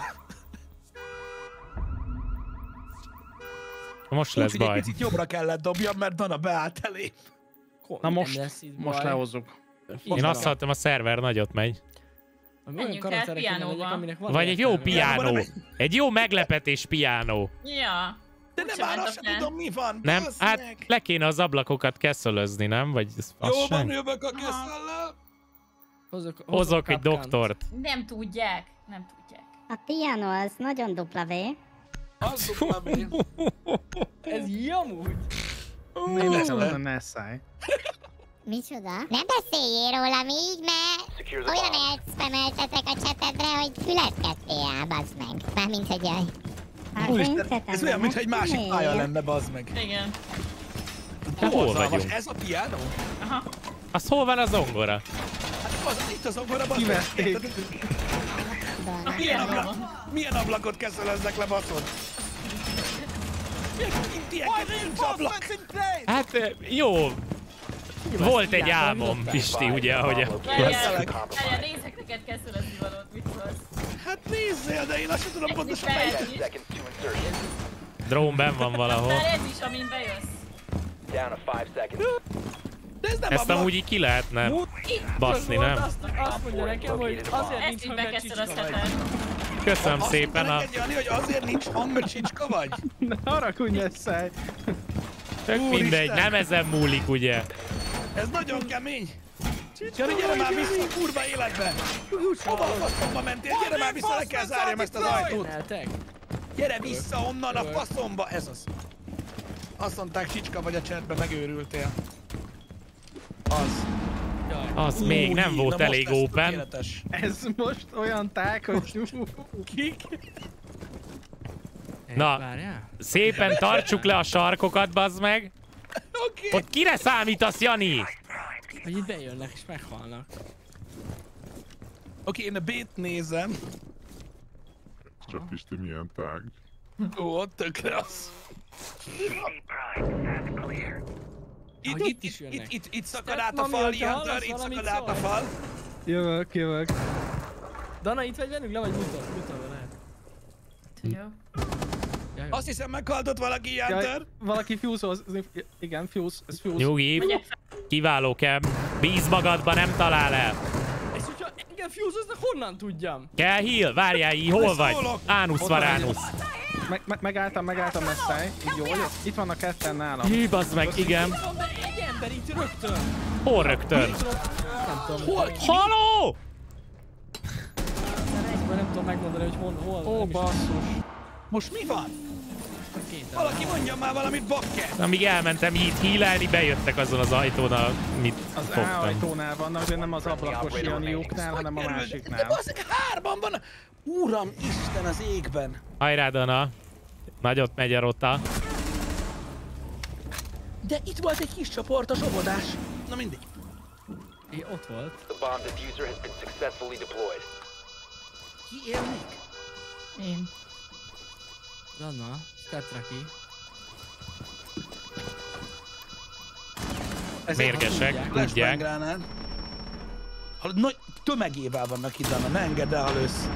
Most lesz Úgyhogy egy baj. picit jobbra kellett dobjam, mert Dana beállt elé. Ko- Na nem most, lesz itt most baj. lehozzuk. Én azt hallottam, a szerver nagyot megy. Ami olyan Menjünk el karakterek kéne piánóba. legyek, aminek van Vagy egy jó értelme. piánó. Egy jó meglepetés piánó. Ja. De Úgyse nem már ment azt a sem fel. tudom, mi van. Nem? Bassz Hát meg. le kéne az ablakokat keszölözni, nem? Vagy ez Jó van, fasság? jövök a keszellel. Hozok, hozok Hozok egy kapkánt. doktort. Nem tudják. Nem tudják. A piano az nagyon dupla V. Az dupla B. Ez jamúgy. Én nekem az a Nessai. Micsoda? Ne beszéljél rólam így, mert olyan elspameltetek a csetedre, hogy fület kettél el, bazd meg. Mármint, hogy jaj. Hát, Úristen, ez olyan, mintha egy másik pálya lenne, bazd meg. Igen. Hol vagyunk? Ez a piano? Aha. Az hol van a zongora? Hát az, itt a zongora, bazd meg. Kivették. Milyen, abla milyen ablakot keszeleznek le, baszod? Milyen kintieket nincs ablak? Hát jó. Volt egy álmom, Pisti, ugye, ahogy a... Várjál, várjál, nézzek neked keszelőzni valót, mit szólsz? Hát nézzél, de én azt sem tudom pontosan melyik. Drón benn van valahol. Már ez is, amin bejössz. Down to five seconds. De ez nem Ezt ablak. amúgy így ki lehetne baszni, Volt, nem? Azt, azt mondja nekem, hogy azért Ezt nincs így hang, mert csicska vagy. bekeszerezheted. Köszönöm Azt szépen mondta a... neked, Jani, hogy azért nincs hang, mert csicska vagy? Ne haragudj, Nessai. Tök Úristen. mindegy, nem ezen múlik, ugye? Ez nagyon kemény. Jani, gyere már vissza a kurva életbe! Hova a faszomba mentél? Gyere már vissza, le kell zárjam ezt az ajtót! Eltek? Gyere vissza onnan a faszomba! Ez az. Azt mondták, csicska vagy a chatben, megőrültél. Az. Jaj. Az még nem Új, volt na most elég lesz open. tökéletes. Ez most olyan tág, hogy... Kik? Na. Várjál? Szépen tartsuk le a sarkokat, bazd meg. Oké. Ott kire számítasz, Jani? Hogy itt bejönnek és meghalnak. Oké, én a B-t nézem. Csak Pisti milyen tág. Ó, ott tökre az. Itt, Ahogy itt, itt is itt, jönnek. itt, itt szakad Step át a mami, fal, hogyha ilyen hallasz tör, itt valamit, szakad át a szólj. fal. Jövök, jövök. Dana, itt vagy velünk? Le vagy mutatva, mutatva lehet. Jó. Ja, jó. Azt hiszem meghaltott valaki ilyen Jaj, tör. valaki fuse-hoz... Igen, fuse, ez fuse. Nyugi, kiváló kell. Bíz magadba, nem talál el. És hogyha engem fuse-oznak, honnan tudjam? Kell heal, várjál, így hol vagy? szólok. Ánusz varánusz. Meg, meg, megálltam, megálltam, Nessai. Így jól jött. Itt vannak ketten nálam. Hű, bazd meg, igen. Van be egy ember itt rögtön. Hol rögtön? Nem tudom. Hol? Haló! Nem tudom megmondani, hogy hol, hol. Ó, nem is basszus. Most mi van? két Valaki mondja már valamit, bakker! Amíg elmentem így hílelni, bejöttek azon az ajtón, amit Az A fogtam. ajtónál vannak, de nem az ablakos Janiuknál, hanem a De másiknál. basszak, hárman van! Uram, Isten az égben! Hajrá, Dana. Nagyot megy a rota. De itt volt egy kis csoport, a sobodás. Na mindig. É, ott volt. The bomb diffuser has been successfully deployed. Ki él még? Én. Dana, stetre ki. Mérgesek, Flashbang tudják. gránád. Ha nagy tömegével vannak itt, Anna, ne engedd el, ha lősz.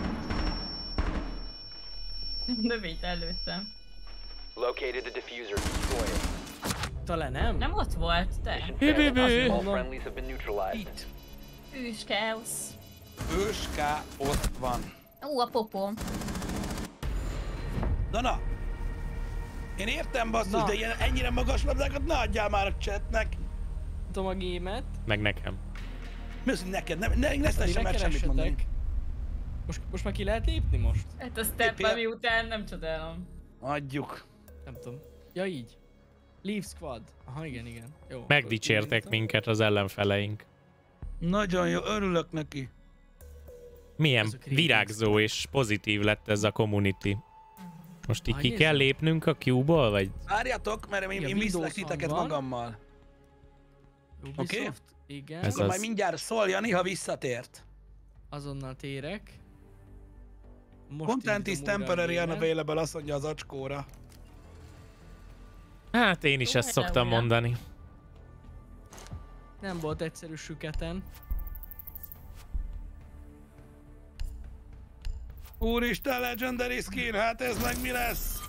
Növényt előttem. Located the diffuser. Destroy it. Talán nem? Nem ott volt, te. Bű, bű, bű. All friendlies have been neutralized. Itt. Őskelsz. Őská ott van. Ó, a popom. Dana! Én értem, basszus, Na. de ilyen, ennyire magas labdákat ne adjál már a chatnek. Tudom a gémet. Meg nekem. Mi az, hogy neked? Nem, ne, ne Addigra lehessen már semmit mondani. keressetek. Most, most már ki lehet lépni most? Hát a step miután nem csodálom. Adjuk. Nem tudom. Ja így. Leave squad. Aha, igen, igen. Jó. Megdicsértek akkor- minket az ellenfeleink. Nagyon jó, örülök neki. Milyen Azok régen. virágzó és pozitív lett ez a community. Most így Ah, ki nézzem. kell lépnünk a Q-ból, vagy? Várjatok, mert én, Ja, én Windows viszlek titeket van. magammal. Ubisoft. Oké? Igen. Ez Akkor az. majd mindjárt szól Jani, ha visszatért. Azonnal térek. Most Content is indítom újra a temporary gémet. unavailable, azt mondja az acskóra. Hát én is Jó, ezt hát szoktam újra. mondani. Nem volt egyszerű süketen. Úristen, Legendary Skin, hát ez meg mi lesz?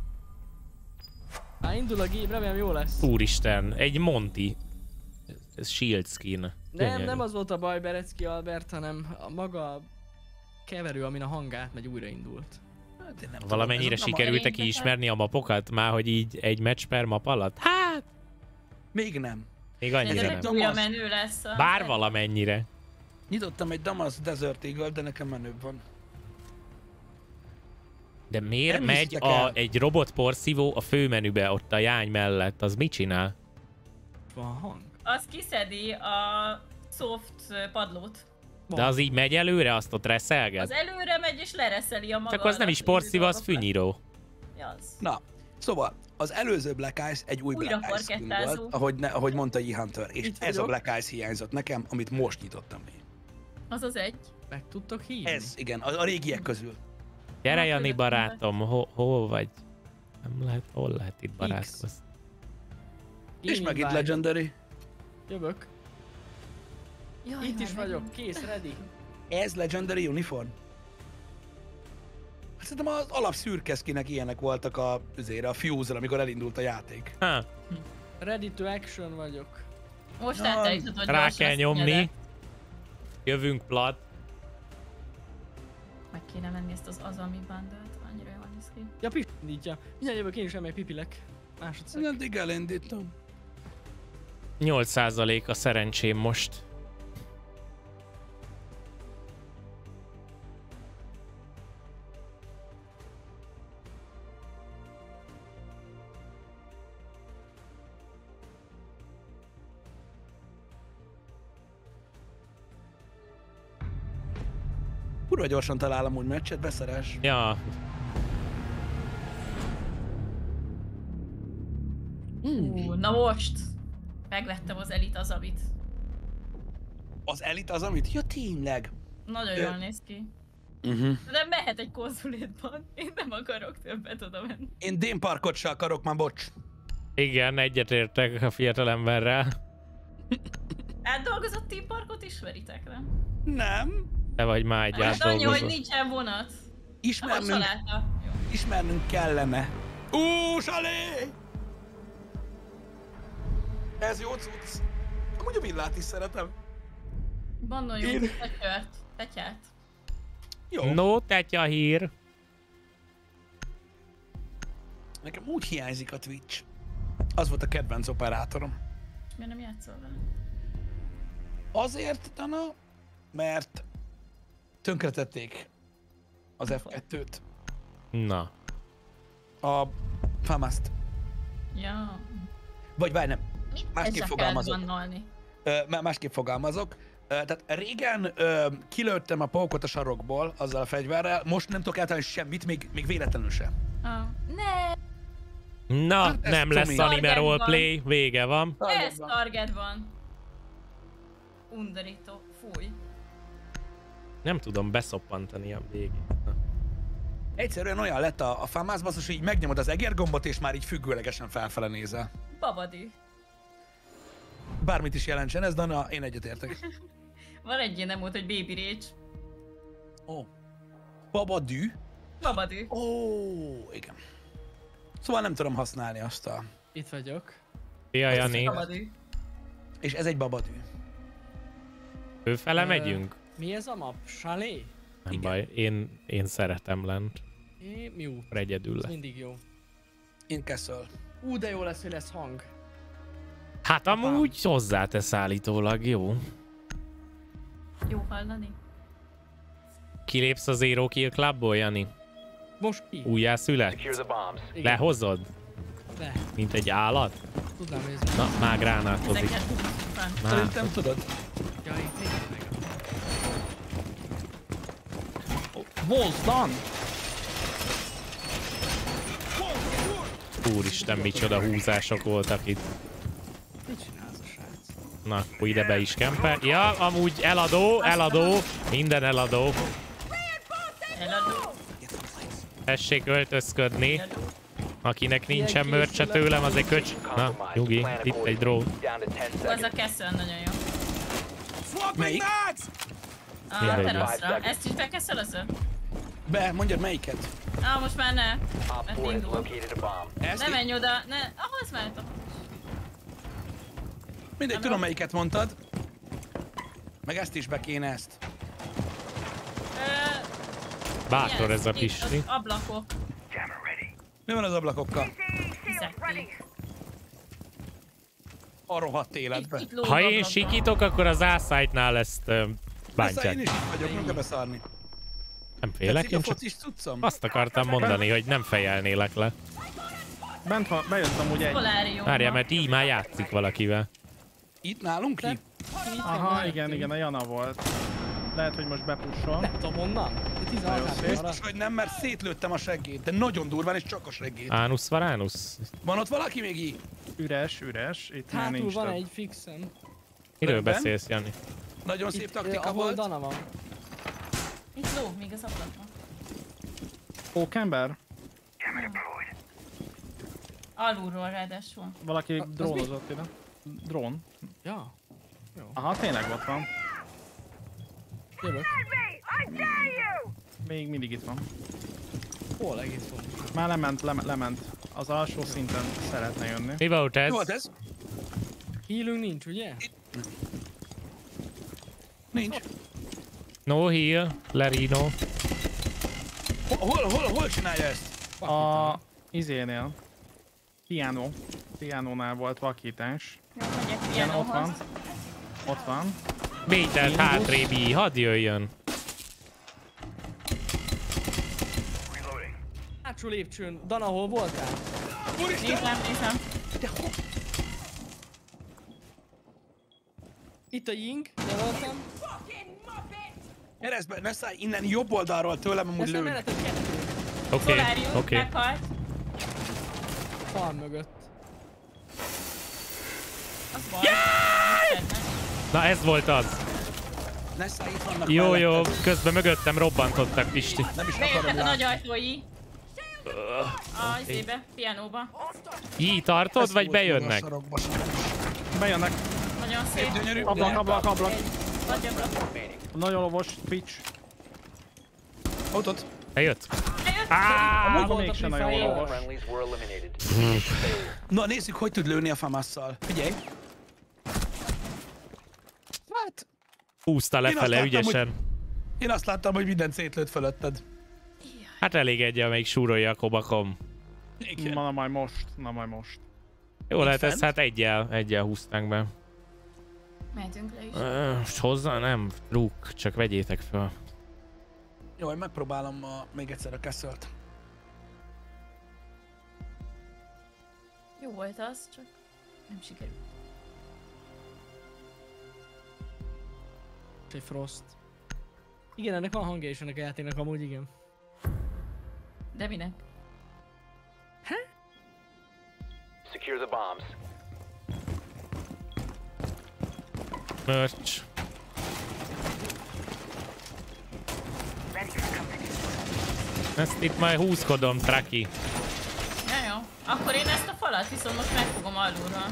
Á, indul a gép, remélem jó lesz. Úristen, egy Monty. Ez shield skin. Nem, Gyönyörű. nem az volt a baj Berecki Albert, hanem a maga keverő, amin a hangát megy újraindult. Hát én nem tudom, Valamennyire ez a- sikerült-e Szerintem- kiismerni a mapokat? Már hogy így egy match per map alatt? Hát, Még nem. még Ez annyira egy nem. túlja menő lesz. a- Bár valamennyire. Nyitottam egy Damas Desert Eagle, de nekem menőbb van. De miért Nem megy hiszitek a, el. egy robotporszívó a főmenübe ott a jány mellett? Az mit csinál? Van hang. Az kiszedi a soft padlót. De az így megy előre, azt ott reszelget? Az előre megy és lereszeli a maga. Csak az nem is porszívó, az fűnyíró. Az. Na, szóval az előző Black Ice egy új Újra Black Ice skin parkettázó. volt, ahogy, ne, ahogy mondta E-Hunter, és Itt ez a vagyok. Black Ice hiányzott nekem, amit most nyitottam ki. Az az egy. Meg tudtok hívni? Ez, igen, a, a régiek közül. Gyere, Hát, Jani hogy- barátom, ho, hol vagy? Nem lehet, hol lehet itt barátkozni? És Én megint invite. Legendary. Jövök. Jaj, Itt már is megint. vagyok. Kész, ready. Ez Legendary uniform? Hát szerintem az alap szürkeszkinek ilyenek voltak a, üzére, a Fuse-ra, amikor elindult a játék. Ha, Ready to action vagyok. Most Na, eltelített, hogy rá gyors kell lesz, nyomni. nyelek. Jövünk plat. Meg kéne venni ezt az Azami bundle-t, annyira jól néz ki. Ja, pipi indítja. Mindjárt jövök, én is elmegy pipilek. Másodszor. Eddig elindítom. nyolc százalék a szerencsém most. Kurva gyorsan találom úgy meccset, beszeres. Ja, Ú, na most! Megvettem az Elite Azamit. Az Elite az, amit? Ja, tényleg. Nagyon Ö- jól néz ki. Uh-huh. De mehet egy konzulétban. Én nem akarok többet oda menni. Én Dane Parkot se akarok, már bocs. igen, egyetértek a fiatalemberrel. Átdolgozott Team Parkot ismeritek, nem? Nem. Te vagy már egy Hát annyi, hogy átdolgozó. nincsen vonat. Ahogy Ismernünk, saláta. Jó. ismernünk kellene. Ú, Salé! Ez jó cucc. Amúgy a villát is szeretem. Bannoljunk Én- tetyört. Tetyát. Jó. No, tetya hír. Nekem úgy hiányzik a Twitch. Az volt a kedvenc operátorom. És miért nem játszol vele? Azért, Dana, mert tönkretették az ef kettőt. Na. A Famast. Ja. Vagy várj, nem. Mit Másképp ezzel fogalmazok. kell bannolni? Ö, má- másképp fogalmazok. Ö, tehát régen ö, kilőttem a paukot a sarokból azzal a fegyverrel, most nem tudok eltalálni semmit, még, még véletlenül sem. Ah. Ne! Na, Hát ez nem Tomi. lesz anime Targetban. roleplay, vége van. Ez targetban. Undorító. Fúj. Nem tudom beszoppantani a végét. Na. Egyszerűen olyan lett a, a Famász basszus, hogy így megnyomod az egérgombot, és már így függőlegesen felfele nézel. Babadi. Bármit is jelentsen ez, Dana, én egyetértek. Van egy ilyen emót, hogy Baby Rage. Ó. Babadű? Babadi. Ó, igen. Szóval nem tudom használni azt a... Itt vagyok. Szia, Jani. Babadi. És ez egy babadű. Főfele Ö, megyünk? Mi ez a map? Salé? Nem igen. baj, én, én szeretem lent. É, jó. Akkor egyedül Ez lesz. mindig jó. Én Castle. Ú, de jó lesz, hogy lesz hang. Hát amúgy hozzátesz állítólag, jó. Jó hallani. Kilépsz az Zero Kill Clubból, Jani? Most ki? Újjászület? Secure the bombs. Igen. Lehozod? Le. Mint egy állat? Tudnám nézni. Na, már gránátozik. Ezeket húzzuk fel. Már. Szerintem tudod. Ja, én tényleg. Wall's done! Úristen, micsoda húzások voltak itt. Mit csinálsz a srác? Na, akkor ide be is kempe. Ja, amúgy eladó, eladó. Minden eladó. Eladó. Tessék öltözködni. Eladó. Akinek nincsen mörcse tőlem, az egy köcs. Na, nyugi, itt egy drón. Down to ten Ú, az seconds. a Castle nagyon jó. Melyik? A Mindegy. teraszra. Ezt is bekeszelözöl? Be, mondjad melyiket. Ah, most már ne. Op Mert four has indul. located a bomb. Ezt Ne így- menj oda, ne. Ahhoz mehet. Mindegy, tudom melyiket mondtad. Meg ezt is be kéne ezt. Ö, Bátor ez a Itt Pisti. az ablakok. Mi van az ablakokkal? Fizették. A rohadt életbe. Itt lóg Ha én ablakban. sikítok, akkor az ászájtnál ezt ö, Persze, én bántják. is így vagyok, nem kell beszarni. Nem félek, Tetszik a én csak focis cuccom? azt akartam mondani, hogy nem fejelnélek le. Bent van, bejöttem ugye egy... Polárium. Várjál, mert így már játszik valakivel. Itt nálunk ki? Aha, igen, igen, a Jana volt. Lehet, hogy most bepussol. Nem tudom onnan. De tizenhat szép. Biztos, hogy nem, mert szétlőttem a seggét, de nagyon durván és csak a seggét. Ánusz varánusz? Van ott valaki még így? Üres, üres. Itt már Hátul nincs van több. egy fixem. Miről Rendben. beszélsz, Jani? Nagyon szép Itt, taktika ahol volt. Dana van. Itt ló, még az ablakban. Pókember? Alulról ráadásul. Valaki Az drónozott ide. Drón. Ja. Aha, tényleg ott van. Jövök. Még mindig itt van. Hol egész volt? Már lement, lement, lement. Az alsó szinten szeretne jönni. Mi volt ez? Mi volt ez? Healünk nincs, ugye? Nincs. No heal, Lerino. Hol, hol, hol, hol csinálja ezt? A izénél. Piano. Pianónál volt vakítás. Jó, megyek Igen, ott van. pianóhoz. Ott van. Vételt hátrébb, hadd jöjjön. Hátsó lépcsőn. Dana, hol voltál? Úristen! Nézem, nézem. De hol? Itt a Ying, jelöltem. Ereszd be, ne szállj innen jobb oldalról tőlem, amúgy Aztán lőn. melletted kettő. Oké, Polárium, oké. meghalt. Fal mögött. Az baj. Na ez volt az. Ne szállj, itt vannak Jó, jó, melletted. közben mögöttem robbantottak, Pisti. Nem is akarom Bejöttek a nagy látni. ajtói. A izébe, pianóba. Jí, tartod, vagy bejönnek? Sarokba sem. Bejönnek. Nagyon szép. Gyönyörű. Ablak, ablak, ablak. Nagy ablak. Nagyon lovos Twitch. Ott, ott. Bejött? Bejött. Á, Akkor mégsem nagyon Free Fire. lovos. Friendlies were eliminated. Na nézzük, hogy tud lőni a Famasszal. Figyelj. Hát, húzta Én azt lefele láttam, ügyesen. én azt láttam, hogy mindent szétlőtt fölötted. Hát elég egy, amelyik súrolja a kobakom. Igen. Na, na majd most, na majd most. Jó lehet, ezt fent? hát egyel, egyel húztánk be. Mehetünk le is. Ö, Most hozzá nem, rúg, csak vegyétek fel. Jó, én megpróbálom a, még egyszer a Castle-t. Jó volt az, csak nem sikerült. Egy Frost. Igen, ennek van hangja is ennek a játéknak amúgy, igen. De minek? Secure the bombs. Merch. Ezt itt majd húzkodom, Traki. Ja, jó. Akkor én ezt a falat viszont most megfogom alulról.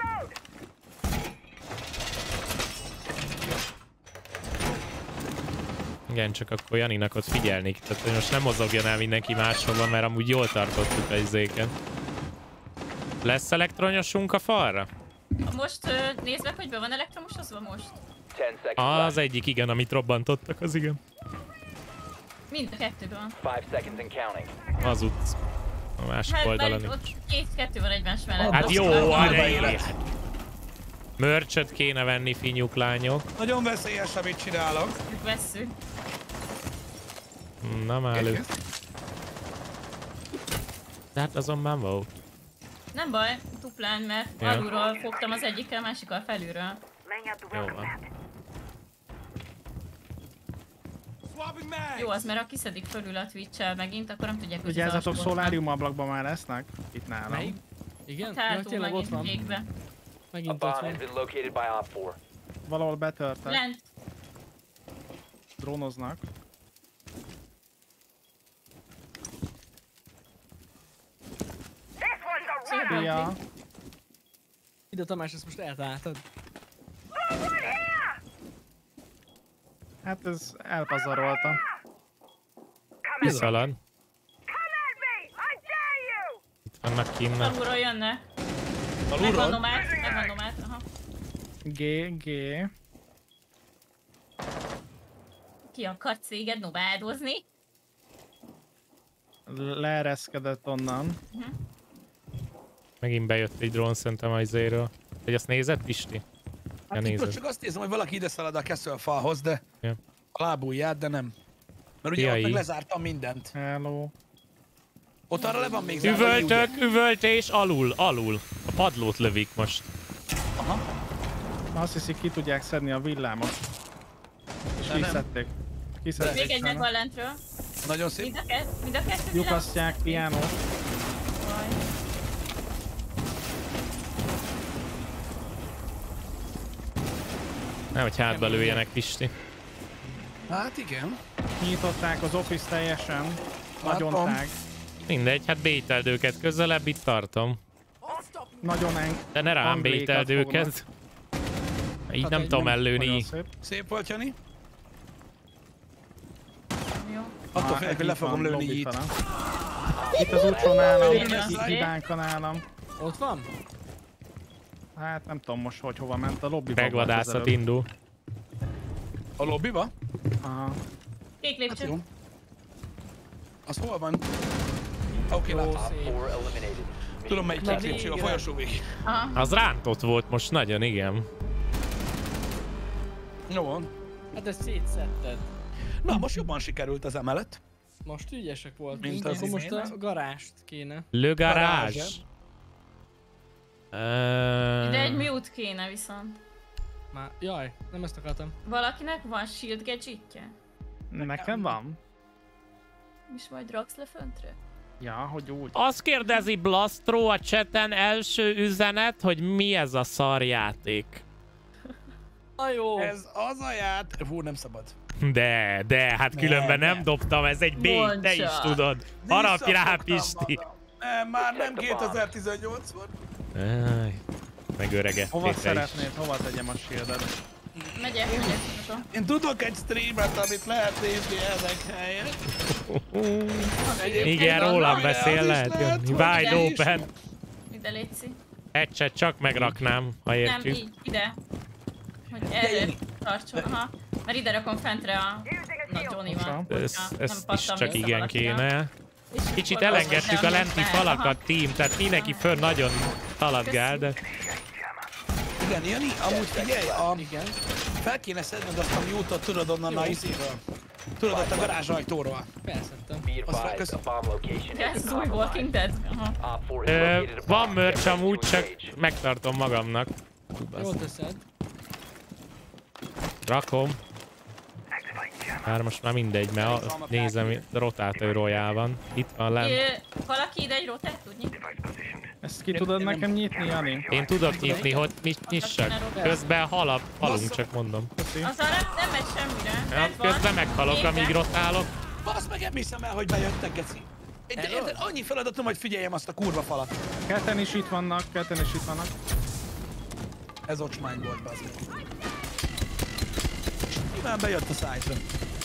Igen, csak akkor Janinak ott figyelni. Tehát hogy most nem mozogjon el mindenki máshova, mert amúgy jól tartottuk a izéket. Lesz elektronyosunk a falra? Most ö, nézd meg, hogy be van elektromos, az van most. Ten seconds Az left. egyik igen, amit robbantottak, az igen. Mind a kettőben van. Five seconds and counting. Az ut. A másik Hát oldalon. mert ott két-kettő van egymás mellett. Hát Ott jó, van. hát egy. Mörcsöt kéne venni, finyuk lányok. Nagyon veszélyes, amit csinálok. Ők vesszük. Na már elő. De hát azon már volt. Nem baj, duplán, mert Ja. alulról fogtam az egyikkel, másikkal felülről. Jó van. Jó, az mert ha kiszedik fölül a Twitch-el megint, akkor nem tudják, hogy az Vigyázzatok, alsóban. szolárium ablakban már lesznek. Itt nálam. Melyik? Igen? Ja, Hátul tényleg ott megint van. végbe. A Megint ott bomb has van. been located by Op four. Valahol betörtek. Lent. Drónoznak. Ja. Ide Tamás, ezt most eltaláltad. Hát ez elpazarolta. Kiszalad. Itt vannak kinn. Alulról jönne. Megvan Alulról? nomád, megvan nomád, aha. G, G. Ki akar céged nomádozni? Leereszkedett onnan. Megint bejött egy drón szerintem a izéről. Hogy azt nézed, Pisti? Ja, Hát itt most nézed. csak azt nézem, hogy valaki ide szalad a Castle falhoz, de Ja. a lábujját, de nem. Mert ugye Jai. ott meg lezártam mindent. Hello. Ott arra le van még zárva. Üvöltök, üvöltés, alul, alul. A padlót lövik most. Aha. Azt hiszik, ki tudják szedni a villámot. És De nem. kiszedték. Kiszedték. Még egy megvan lentről. Nagyon szép. Mind a, ke- mind a kettő villám. Lyukasztják, piano. Jaj. Nehogy hátba lőjenek, Pisti. Hát igen. Nyitották az office teljesen. Nagyon Látom. tág. Mindegy, hát bételd őket közelebb, itt tartom. Nagyon eng. De ne rám Anglékat bételd fognak. őket. Így Hát nem egy tudom nagyon ellőni. szép. Szép volt, Jani. Jó. Attól Ah, félek, hogy itt le fogom van, lőni lobby itt. talán. Itt az utcó nálam, Igen. itt Ibánka nálam. Ott van? Hát nem tudom most, hogy hova ment a lobbyba. Megvadászat indul. A lobbyba? Aha. Kék Hát lépcső. jó. Az hol van? Oké, okay, Jó, látom. szép. Four eliminated. Tudom melyik Na, kék lépcső a végre. folyosó végig. Aha. Az rántott volt most nagyon, igen. Jó van. Hát ezt szétszedted. Na, most jobban sikerült az emelet. Most ügyesek voltunk. Mint Akkor az most imént. a garást kéne. Le garage. Garázs. De egy Uh, mute kéne viszont. Már, jaj, nem ezt akartam. Valakinek van shield gadgetje? Nekem van? És majd raksz le föntre? Ja, hogy úgy. azt kérdezi Blastro a chaten első üzenet, hogy mi ez a szarjáték. Na jó. Ez az a ját... Hú, nem szabad. De, de, hát különben nem, nem. dobtam, ez egy B, Mondd te is csak. tudod. Harapj rá, Visszafogtam Pisti. magam. Nem, már nem kétezer-tizennyolc van. Áj, megöregedtél Hova te is. szeretnéd, hova tegyem a shieldet? Megyek, megyek. Oda. Én tudok egy streamet, amit lehet nézni ezek helyett. Igen, van, rólam van, beszél, az is lehet. lehet, hogy Wide ide is. open. Ide létszi. Egy csak megraknám, ha Nem, értjük. így, ide. Hogy erre tartson, aha. Mert ide rakom fentre a nagy Johnny-val. Ez, Ja, ez nem is pattam csak vissza igen valakivel. kéne. És Kicsit akkor elengedtük a hozzá lenti mehet, aha. falakat, team, tehát mindenki fönn nagyon haladgál, de... Igen, Jani, amúgy figyelj, a... Igen. fel kéne szedned azt a mute-ot, tudod onnan a izéről. Tudod, ott a garázs ajtóról. Felszedtem. Be Azt advised, a köszön. bomb location De has ez been új Walking compromised. Dead. Aha. Op four has Ö, located a van bomb. merch Get ready amúgy, to csak engage. megtartom magamnak. Jól teszed. Rakom. Már most már mindegy, mert a, nézem, rotátor royal van. Itt van lent. Ö, Valaki ide egy rotet tudni? Ezt ki tudod nekem nyitni, Jani? Én tudok nyitni, hogy nyis- nyissak. Közben halap, halunk, csak mondom. Köszi. Az arra nem megy semmire. Ja, Bent van. közben meghalok, Végre. amíg rotálok. Basz meg, nem hiszem el, hogy bejöttek, geci. Én- de érted, annyi feladatom, hogy figyeljem azt a kurva falat. Ketten is itt vannak, ketten is itt vannak. Ez ocsmány volt, basz meg. Nyilván bejött a szájtra.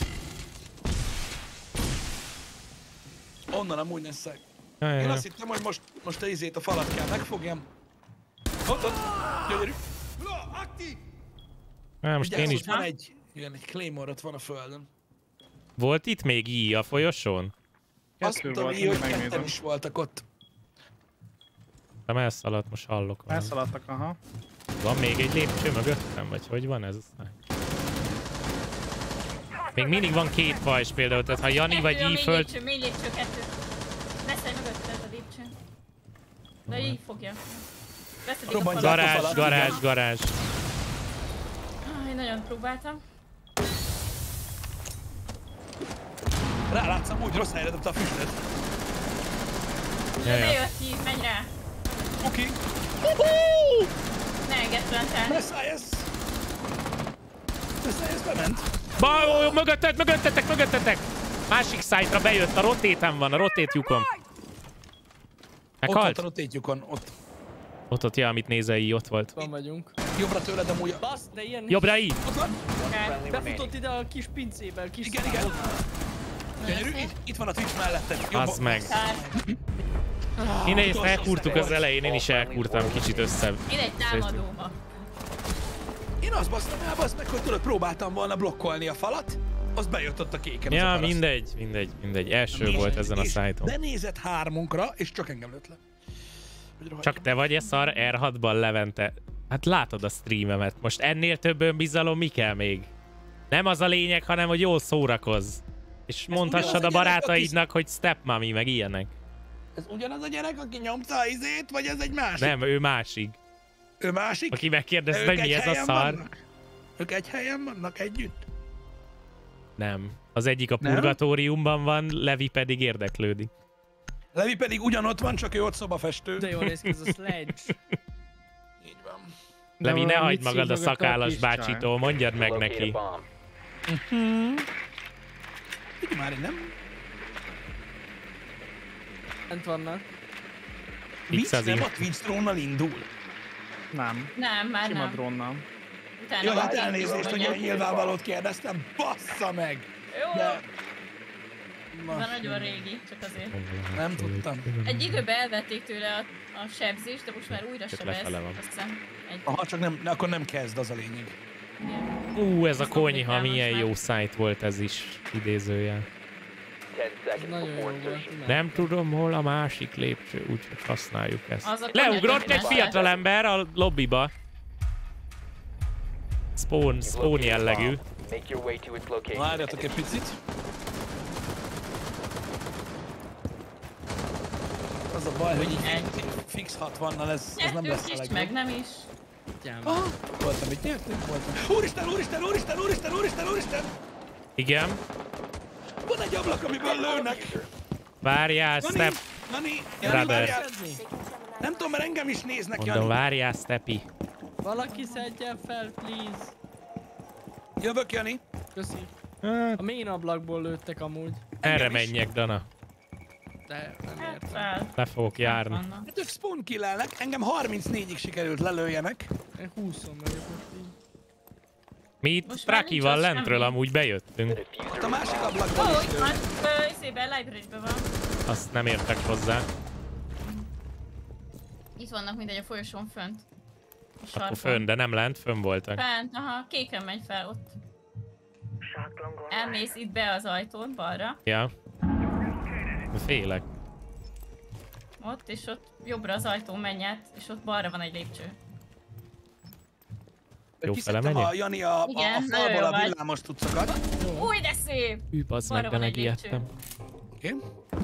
Onnan amúgy nem szeg. Ja, ja, Én ja. azt hittem, hogy most, most a izét, a falat kell megfogjam. Ott, ott, gyönyörű. Ja, most én is. Vigyázz, ott van egy, igen, egy Claymore ott van a földön. Volt itt még í a folyosón? Azt Kettő mondtam, volt, így, hogy mindjárt ketten megnézem. is voltak ott. Nem elszaladt, most hallok valamit. Elszaladtak, aha. Van még egy lépcső mögöttem, vagy hogy van ez? Még mindig van két fajs például, tehát ha Jani vagy Kettő a í mély föld... lépcső, mély lépcső, kettő. Leszelj mögötted a lépcsőn. De így fogja. Beszedik a Robbanj falat. Garázs, falat, garázs, igen. garázs. Ah, én nagyon próbáltam. Rálátszom, úgy rossz helyre dobta a füstöt. Ja, ja. Bejött ki, menj rá. Oké, Ne engedd plantál. Messias. Messias bement. Ba, ó, ó, mögötted, mögöttetek, mögöttetek! Másik szájtra bejött, a rotéten van, a rotétjukon. Ott volt Meghalt? a rotétjukon, ott. Ott, ott, ja, amit nézel, így ott volt. Van vagyunk. Jobbra tőled amúgy. Basz, de ilyen... Jobbra így! Ott van. Akár. Befutott ide a kis pincébe, kis... Igen, igen. Gyönyörű, itt, itt van a Twitch melletted. Jobb- Az meg. Kár. Innen ezt elkúrtuk az elején, én is elkúrtam kicsit össze. Én egy támadóba. Én azt basztam el, basz meg, hogy tudod, próbáltam volna blokkolni a falat, az bejött ott a kéken. az a Ja, paraszt. mindegy, mindegy, mindegy. Első És- volt ezen a és szájton. Benézett hármunkra, és csak engem lőtt le. Hogy rohadjon. Csak te vagy-e szar er hatban, Levente? Hát látod a streamemet. Most ennél több önbizalom mi kell még? Nem az a lényeg, hanem hogy jól szórakozz. És mondhassad a barátaidnak, hogy stepmami, meg ilyenek. Ez ugyanaz a gyerek, aki nyomta a izét, vagy ez egy másik? Nem, ő másik. Ő másik? Aki megkérdezte, Ők hogy mi egy ez a helyen szar. vannak? Ők egy helyen vannak együtt? Nem. Az egyik a Nem? purgatóriumban van, Levi pedig érdeklődik. Levi pedig ugyanott van, csak ő ott szobafestő. De jól néz ki ez a sledge. Így van. Levi, ne mit hagyd magad a szívnak a szakállas kis csaj? bácsitól, mondjad meg Locate neki. a bomb. Így már én nem. Bent vannak. Twitch X-azik. nem a Twitch drónnal indul. Nem. Nem, már Sima nem. drónnal. Utána Jó, van hát két elnézést, hogy drónja. ilyen nyilvánvalót kérdeztem. Bassza meg! Jó, De... de nagyon régi, csak azért. Nem tudtam. Egy időben elvették tőle a, a sebzést, de most már újra Csak sebez. lefele van. Azt hiszem. Egy... Aha, csak nem, akkor nem kezd, az a lényeg. Igen. Ú, ez a Ezt konyha, nem milyen most jó már. szájt volt ez is, idézőjel. Ten seconds Nagyon jó before volt. insertion. imádtam. Nem tudom, hol a másik lépcső, úgyhogy használjuk ezt. Az a konyha Leugrott egy gyógyítás. fiatalember a lobbiba. Spawn, You've spawn located a jellegű. bomb. Make your way to its location. Várjatok egy picit. Az a baj, hogy így Egy. fix hatvannal ez, ez nem lesz Nyertünk a is, legjobb. meg nem is. Kutyám. Aha, voltam itt, nyertünk, voltam. Úristen, úristen, úristen, úristen, úristen, úristen! Igen. Van egy ablak, amiből lőnek. Várjál, Jani, Step. Jani, Jani, Brother. várjál. Nem tudom, mert engem is néznek, Mondom, Jani. várjál, Stepi. Valaki szedjen fel, please. Jövök, Jani. Köszi. Hát, A main ablakból lőttek amúgy. erre Engem is. menjek, Dana. De nem Hát értem. fel. Le fogok járni. Vannak. Hát ők spawn killelnek, engem harmincnégyig sikerült lelőjenek. Én húszon vagyok most így. Mi itt Most már Trakival nincs az lentről semmi. amúgy bejöttünk. Ott a másik ablakban Ó, is itt lő. van. Ö, Izében, library-ben van. Azt nem értek hozzá. Itt vannak mindegy a folyosón fönt. A Akkor sarkon. fönn, de nem lent, fönn voltak. Fent, aha, kéken megy fel ott. Elmész itt be az ajtón, balra. Ja. Félek. Ott, és ott jobbra az ajtón menj át, és ott balra van egy lépcső. Jó Kiszedtem fele a megyek? Jani a, a, a Igen, nagyon falból jó a vagy. villámos tucakat. Új, de szép! Hű, bazd meg, Balra de van egy megijedtem. Igen?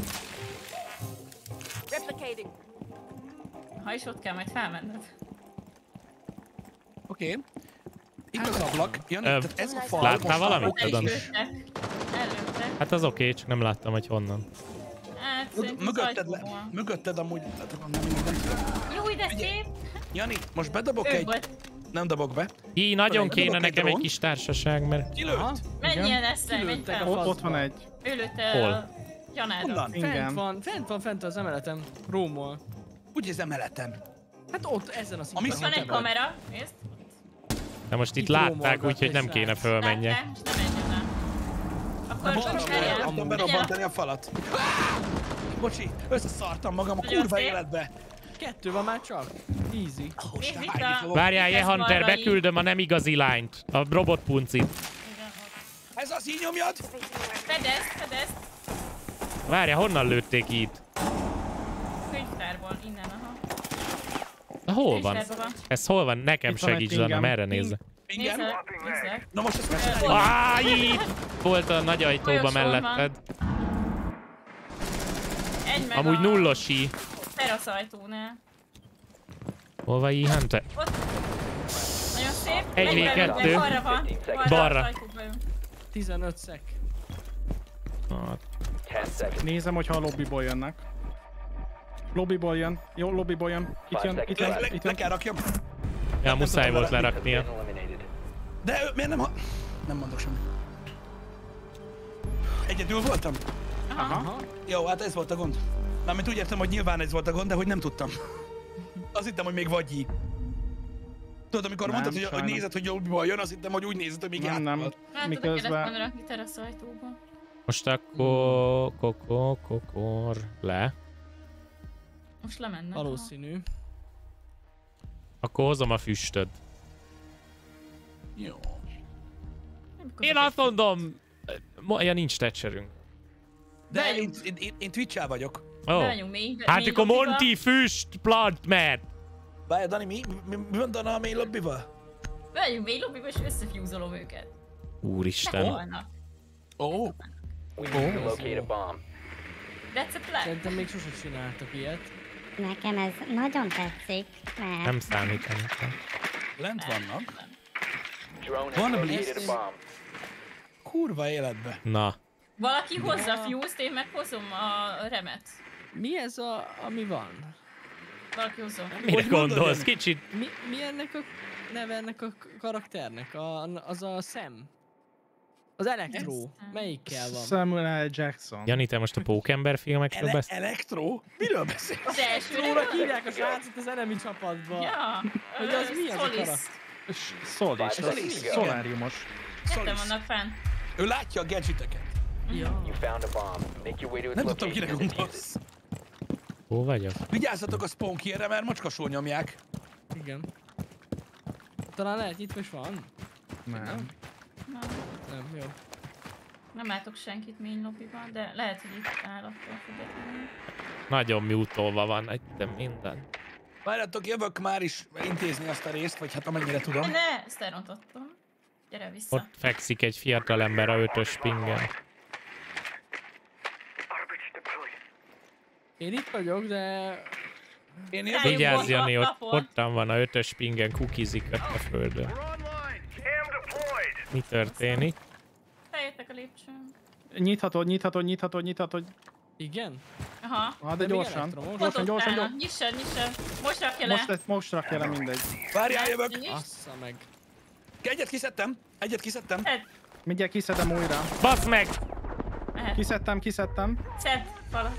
Ha is ott kell majd felmenned. Oké. Okay. Itt az ablak. Jani, Ö, tehát ez a fal. láttál most valamit? a- El is Tudom. lőttek. Ellőttek. Hát az oké, okay, csak nem láttam, hogy honnan. Hát Mög- szerintem az Mögötted, le, ajtóból. mögötted amúgy, hát akkor nem minden. Jó, de szép! Jani, most bedobok Ő egy... volt. Nem dobok be. Hí, nagyon Bedobok kéne egy nekem egy drón. kis társaság, mert... Kilőtt. Menjél lesz, menj Kilőttek fel. a Ott, ott van egy. Ő lőtte Hol? a Janádat. Honnan? Igen. Fent van, fent van, fent az emeletem. Rómol. Úgy az emeleten. Hát ott, ezen a szinten. Ami Ott van egy kamera, nézd. De most itt Itt látták, rómolgat úgyhogy egy nem kéne srác. fölmenjek. Látták, most nem menj oda. Akkor Bocs, most nem menjél. tudom berobbantani a falat. Bocsi, összeszartam magam a Nagyon kurva szép. életbe. Kettő van már csak. Easy. Ó, Nézd se itt hányni a- fogok. Várjál, Itt ez Hunter, balra így. beküldöm a nem igazi lányt. A robotpuncit. Igen, ott. Ez az, így nyomjad? Fedezd, fedezd. Várjál, honnan lőtték itt? Könyvtárból, innen, aha. Na, hol van? Könyvtárban van. Ez hol van? Nekem Itt van egy segíts, pingem. Dana, merre Ping. nézze. Igen. Nézzel, nézzel. Na most ezt meg Ö, Á, itt volt a nagy ajtóba Folyosón van. melletted. Egy meg Amúgy a nullosi. teraszajtónál. Hol van így Hunter? Ott. Nagyon szép. Egy Megy V belőle, kettő. Balra van. Balra. Balra. az ajtóba jön. tizenöt szek. Ah, Ten seconds. Nézem, hogyha a lobbyból jönnek. Lobbyból jön. Jó, lobbyból jön. Itt jön, itt jön, le, le, itt le jön. kell rakjam. ja, muszáj volt Been leraknia. eliminated. De ő, miért nem ha... Nem mondok semmit. Egyedül voltam? Aha. Jó, hát ez volt a gond. Mármint úgy értem, hogy nyilván ez volt a gond, de hogy nem tudtam. Azt hittem, hogy még vagy így. Tudod, amikor Nem, mondtad, hogy, hogy sajnos. nézed, hogy jobbiból jön, azt hittem, hogy úgy nézed, hogy még Nem, nem. játszott. Hát oda kellett volna Miközben... rakni teraszajtóba. Most akkor... Kokor, kokor... Le. Most lemennek. Valószínű. Akkor hozom a füstöt. Jó. Én azt mondom... Ma, ja, nincs tetserünk. De én, Beljünk. én, én, én Twitch-el vagyok. Ó. Bemenjünk mély. Hát mély akkor lobbyba. Monty füst plant man. Várj, Dani, mi, mi, mi van Dana a main lobbyval? Bemenjünk mély lobbyba és összefjúzolom őket. Úristen. Meghalnak. Ó. We need to locate a bomb. That's a plan. Szerintem még sosem csináltak ilyet. Nekem ez nagyon tetszik, mert... Nem számít ennek. Lent vannak. Drone has Wanna located believe- a bomb. Kurva életbe. Na, Valaki hozza a fuse-t, én meghozom a remet. Mi ez a, ami van? Valaki hozza. mire Hogy gondoljam? gondolsz? Kicsit Mi, mi ennek a neve ennek a karakternek? A, az a Sam. Az Electro. Ez- Melyikkel van? Samuel L. Jackson. Jani, te most a Pókember filmekről Ele- beszélsz? Elektro? Miről beszélsz? Az első Electróra hívják a srácot az enemy csapatba. Ja, Hogy az mi az a Solis. karakter? Szolis, Solis. szoláriumos. Ketten vannak fenn. Ő látja a gadgeteket. Ja. You found a bomb. Make your way to its Nem tudtam, location kire and defuse it. gondolsz. Hol vagyok? Vigyázzatok a spawn kierre, mert macskasol nyomják. Igen. Talán lehet itt is van? Nem. Nem, Nem, jó. nem látok senkit mély lobbyban, de lehet, hogy itt áll attól függetlenül. Nagyon mutolva van, egy de minden. Várjatok, jövök már is intézni azt a részt, vagy hát amennyire tudom. Ne, ezt elrontottam. Gyere vissza. Ott fekszik egy fiatal ember a ötös pingen. Én itt vagyok, de... Én Elég jövök. Vigyázz, volt a Jani, ott, lapon. ottan van a ötös pingen, kukizik ott a földön. Mi történik? Feljöttek a lépcsőn. Nyithatod, nyithatod, nyithatod, nyithatod. Igen? Aha. Ah, de De még gyorsan. elektromos. Ott Gyorsan, ott gyorsan, állnak. gyorsan. Nyissa, nyissa. Most rakja le. Most, most rakja le mindegy. Várjál, jövök. Nyiss. Assza meg. Egyet kiszedtem. Egyet kiszedtem. Szedd, Mindjárt kiszedem újra. Basz meg! mehet. Kiszedtem, kiszedtem. Szedd, falat.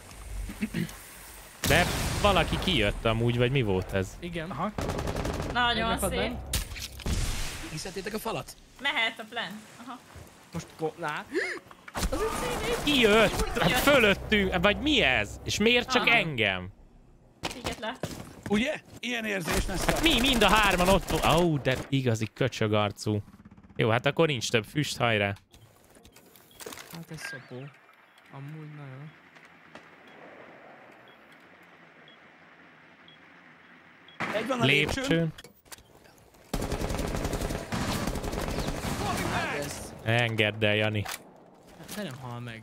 De valaki kijött amúgy, vagy mi volt ez? Igen. Aha. Nagyon Megakad szép. meg. Kiszedtétek a falat? Mehet a plan. Aha. Most go... Lá. Kijött! Hát fölöttünk, vagy mi ez? És miért csak Aha. engem? Téged láttam. Ugye? Ilyen érzés, Nessa. Mi? Mind a hárman ott van. Ó, oh, de igazi köcsögarcú. Jó, hát akkor nincs több füst, hajrá. Hát ez szopó. Amúgy nagyon. Egy van a lépcsőn. Lépcsőn. Hát ez... Engedd el, Jani. De nem hal meg.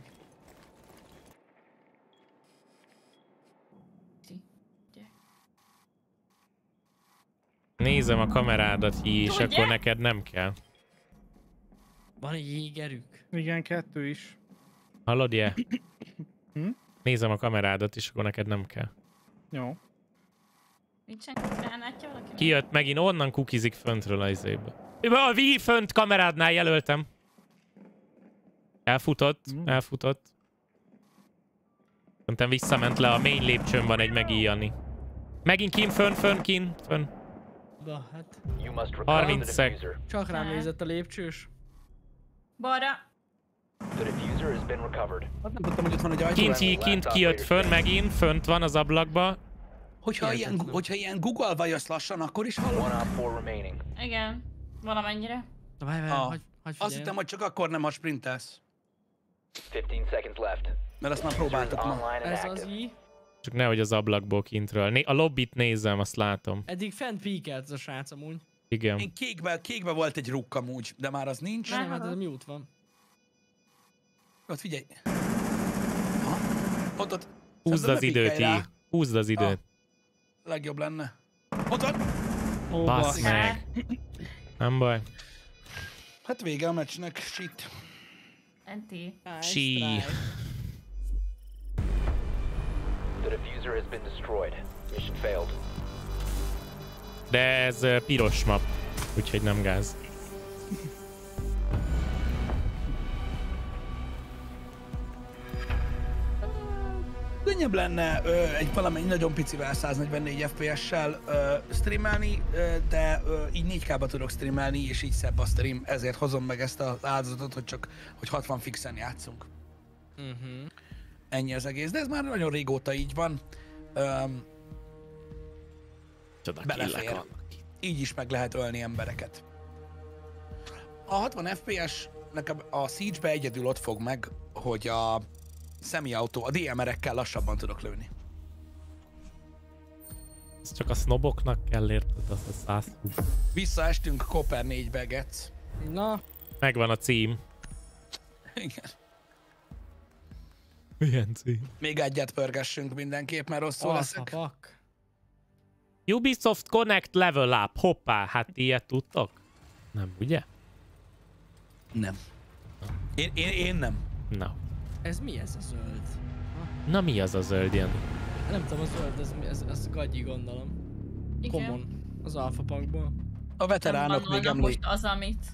Nézem a kamerádat, Hi, és Tudja? akkor neked nem kell. Van egy jégerük. Igen, kettő is. Hallod, je? Hm? Nézem a kamerádat, és akkor neked nem kell. Jó. Nincsen gránátja valaki? Kijött megint, onnan kukizik föntről a izébe. A Vi fönt kamerádnál jelöltem. Elfutott, elfutott. Szerintem visszament le, a main lépcsőn van egy megijjani. Megint kin, fönn, fönn, kin, fönn. Da, hát... You must recover harminc the szek. diffuser. Csak rám Hát. nézett a lépcsős. Balra. The diffuser has been recovered. Hát nem tudtam, hogy ott van egy ajtó. Kint, ki, kint kijött fönn, megint, fönt van az ablakba. Hogyha ilyen, hogyha ilyen Google vajasz lassan, akkor is hallom. One op four remaining. Igen. Valamennyire. Na, várj, várj, Ah. hagyj, hagyj Azt figyelj. hittem, hogy csak akkor nem, ha sprintelsz. Fifteen seconds left. Mert azt már Diffuser is próbáltuk ma. online and Ez az active. i. Csak nehogy az ablakból kintről. Né a lobbit nézem, azt látom. Eddig fent píkelt ez a srác amúgy. Igen. Én kékbe, kékbe volt egy rúg amúgy, de már az nincs. Nem, hát ez a mute van. Ott figyelj. Aha. Ott, ott. Húzd Szerintem az ne időt, pikkelj rá. Hi. Húzd az időt. Legjobb lenne. Ott van. Ó, Basz basz. meg. Nem baj. Hát vége a meccsnek, shit. Enti. Nice Sí. try. The diffuser has been destroyed. Mission failed. De ez ö, piros map, úgyhogy nem gáz. Könnyebb lenne ö, egy valamennyi nagyon picivel száznegyvennégy ef pé es-sel ö, streamelni, ö, de ö, így négy ká-ba tudok streamelni, és így szebb a stream, ezért hozom meg ezt az áldozatot, hogy csak hogy hatvan fixen játszunk. Mhm. Ennyi az egész, de ez már nagyon régóta így van. Öm, Csoda belefér. killek vannak. Így is meg lehet ölni embereket. A hatvan ef pé es nekem a Siege-be egyedül ott fog meg, hogy a semi-autó, a dé em er-ekkel lassabban tudok lőni. Ez csak a sznoboknak kell, érted? Az a száz húsz. Visszaestünk Copper négybe, Getsz. Na, Megvan a cím. Igen. Milyen cím? Még egyet pörgessünk mindenképp, mert rosszul leszek. Alpha Ubisoft Connect Level Up. Hoppá, hát ilyet tudtok? Nem, ugye? Nem. Én, én, én nem. Na. Ez mi ez a zöld? Na mi az a zöld ilyen? Nem tudom, a zöld, ez, mi- ez, ez gagyi gondolom. Igen. Common. Az Alpha Punkból. A veteránok Nem még van emlék. most az, amit...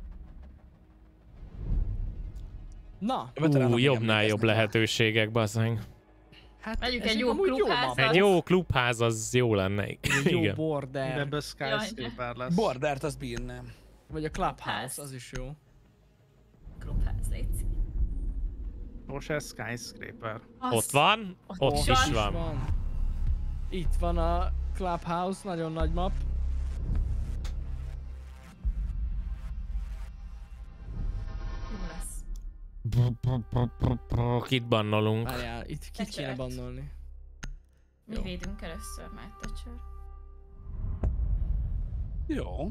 Na, A veteránok Ú, még jobbnál emlékeznek jobb rá. lehetőségek, bazzánk. hát Vegyük ez egy jó amúgy klubházat. map. Egy jó klubház az jó lenne. Egy jó Igen. border. Ebből skyscraper lesz. Bordert azt bírnám. Vagy a Clubhouse, Klubház. az is jó. Klubház, légy. Most ez skyscraper. Ott van, Ott ott is is van. van. Itt van a Clubhouse, nagyon nagy map. Jó lesz. Kit bannolunk? Várjál, itt kit kéne Thatchert. bannolni? Mi Jó. védünk először, már Thatcher. Jó.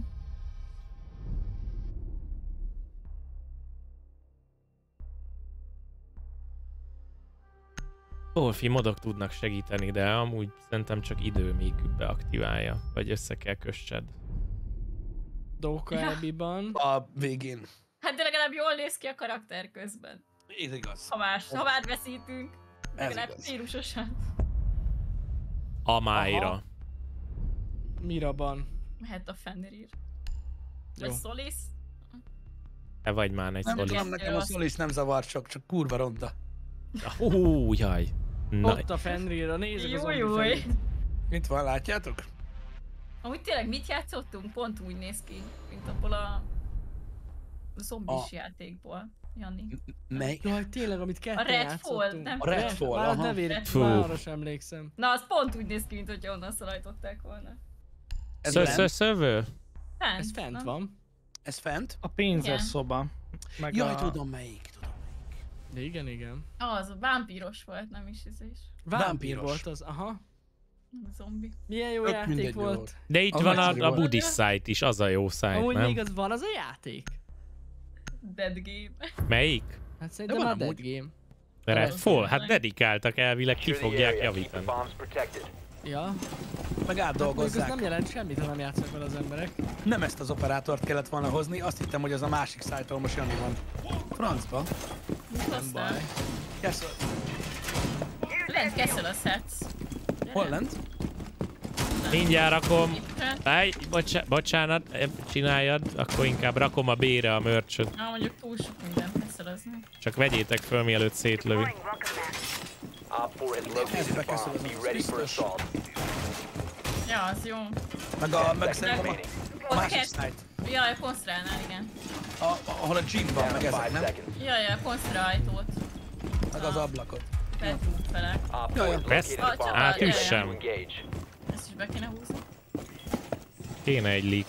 Wolfi modok tudnak segíteni, de amúgy szerintem csak idő, míg beaktiválja. Vagy össze kell kössed. Dóka Ja. Abby-ban. A végén. Hát de legalább jól néz ki a karakter közben. Ez igaz. Ha már, ha már veszítünk. Ez Legalább igaz. stílusosan. Amáira. Aha. Miraban. Mehet a Fenrir. Jó. Vagy Solis. Te vagy már egy Nem szoli. tudom, nekem a Azt- Solis nem zavar csak, csak kurva ronda. Ú, jaj. Na, Ott a Fenrirra, nézzük Jó, az jó. zombi fejét. Mit van, látjátok? Amúgy tényleg mit játszottunk? Pont úgy néz ki, mint abból a zombis A- játékból, Jani. Melyik? Jaj, tényleg, amit ketten A Redfall, játszottunk. nem A Redfall, Már aha. nevét, Fú. már arra sem emlékszem. Na, az pont úgy néz ki, mint hogyha onnan szalajtották volna. Ez Szö- fent? szö- szövő? Fent, Ez fent nem? van. Ez fent? A pénzes Igen. szoba. Meg Jaj, a... tudom melyik, tudom. De igen, igen. Az, a vámpíros volt, nem is ez is. Vámpír Vámpíros. volt az, aha. Nem zombi. Milyen jó Tök játék mindegy volt. volt. De itt Az van nagyszerű a, a volt. Buddhist site is, az a jó site, Amúgy nem? még az van az a játék. Dead Game. Melyik? Hát szerintem van már Dead amúgy. Game. Redfall? Hát dedikáltak, elvileg ki Secure the fogják area. Keep the javítani. bombs protected. Ja. Meg Mondjuk ez átdolgozzák. nem jelent semmit, ha nem játszanak vele az emberek. Nem ezt az operátort kellett volna hozni, azt hittem, hogy az a másik szájtól most Jani van. Francba. Mit hoztál? baj. Keszol. Lent keszelözhetsz. Hol lent? Mindjárt rakom. Itt. Ej, bocsá- bocsánat, eh, csináljad, akkor inkább rakom a bére a mörcsöt. Na, mondjuk túl sok mindent keszelözni. Csak vegyétek föl, mielőtt szétlövi. Op four has located a bomb. Be ready for assault. Ja, az jó. Meg a, meg szerintem a, a Ott másik kell- szájt. Jaj, a konsztrálnál, igen. A, a, ahol a gym van, meg ezek, Five nem? seconds. Jaj, a konsztra ajtót. Meg az ablakot. Bedrúg fele. Op Jaj, four has Ezt? located a bomb. Hát Prepare üssem. to engage. Ezt is be kéne húzni. Kéne egy leak.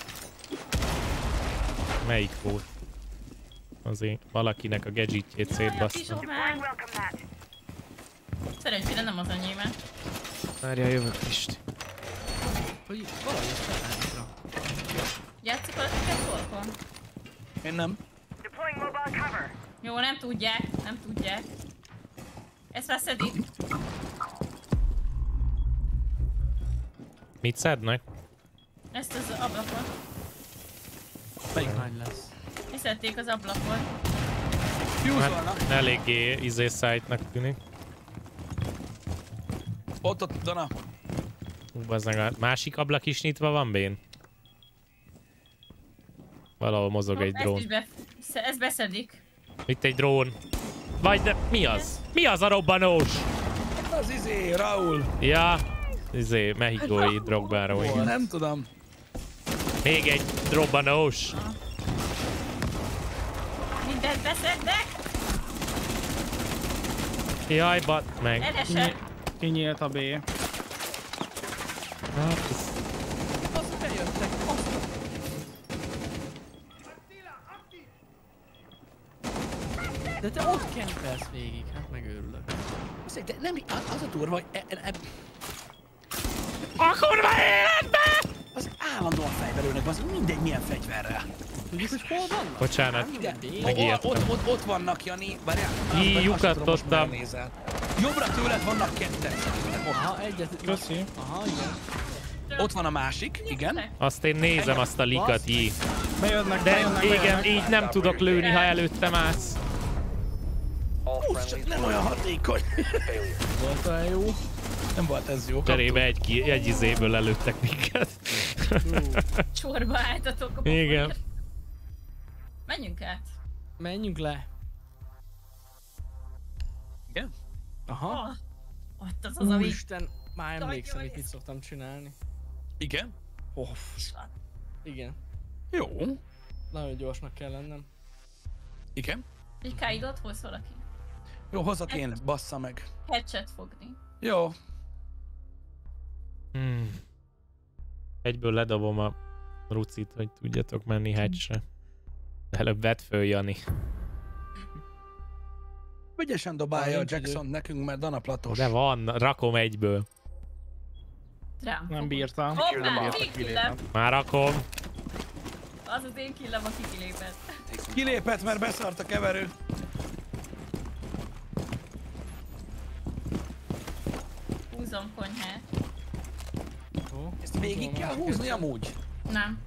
Melyik volt? Azért valakinek a gadgetjét Jaj, a szétbasztam. pizsomám. Szerencsére nem az enyéme. Várja, jövök Pisti. Hogy valahogy ezt felállítra. Játszik valakiket torkon? Én nem. Jó, nem tudják, nem tudják. Ezt már szedik. Mit szednek? Ezt az ablakot. Melyik? Nagy lesz. Kiszedték az ablakot. Fuse-olnak. Hát, eléggé izé site-nak tűnik. Ott, ott, Dana. Hú, bazdmeg, a másik ablak is nyitva van, Bén? Valahol mozog egy Ezt drón. is be, ezt beszedik. Itt egy drón. Vagy de mi az? Mi az a robbanós? Az izé, Raúl. Ja, izé, mexikói drogbáról. igen. Nem tudom. Még egy robbanós. Mindent beszednek. Jaj, bat meg. Elesett. Kinyílt a B. Hát, ez- Azt bejöttek, azt. De te ott kempelsz végig, hát megőrülök. De nem, az a durva, hogy e, e, e, A kurva életbe! az állandóan fejbelőnek, az mindegy milyen fegyverrel. Tudjuk, hogy hol vannak? Bocsánat. Igen, Mindegy. ott, Megijedtem. ott, ott, ott vannak, Jani. Várjál, Hi, azt lyukat tudom, most tottam. megnézel. Jobbra tőled vannak ketten. Aha, egyet. Köszi. Aha, igen. Ott van a másik, igen. Azt én nézem, azt a likat, jé. Bejönnek, De bejönnek, igen, bejönnek. így nem tudok lőni, ha előttem állsz. Húsz, csak nem olyan hatékony. Volt olyan jó. Nem volt ez jó. Cserébe egy, ki, egy izéből lelőttek minket. Csorba álltatok a Igen. pofonért. Menjünk át. Menjünk le. Igen? Aha. Ah, ott az az, ami... Úristen, már emlékszem, itt mit szoktam csinálni. Igen? Oh, igen. Jó. Nagyon gyorsnak kell lennem. Igen? Egy káidot hoz valaki. Jó, hozok én, bassza meg. Headset fogni. Jó. Hmm. Egyből ledobom a rucit, hogy tudjatok menni hatchre. Előbb vedd föl, Jani. Ügyesen dobálja a Jackson nekünk, mert Dana platos. De van, rakom egyből. Rám Nem fogod. bírtam. Hoppá, Nem bírtak kikillem. kilépni. Már rakom. Az az én killem, aki kilépett. Kilépett, mert beszart a keverő. Húzom konyhát. Ezt végig kell húzni amúgy. Nem.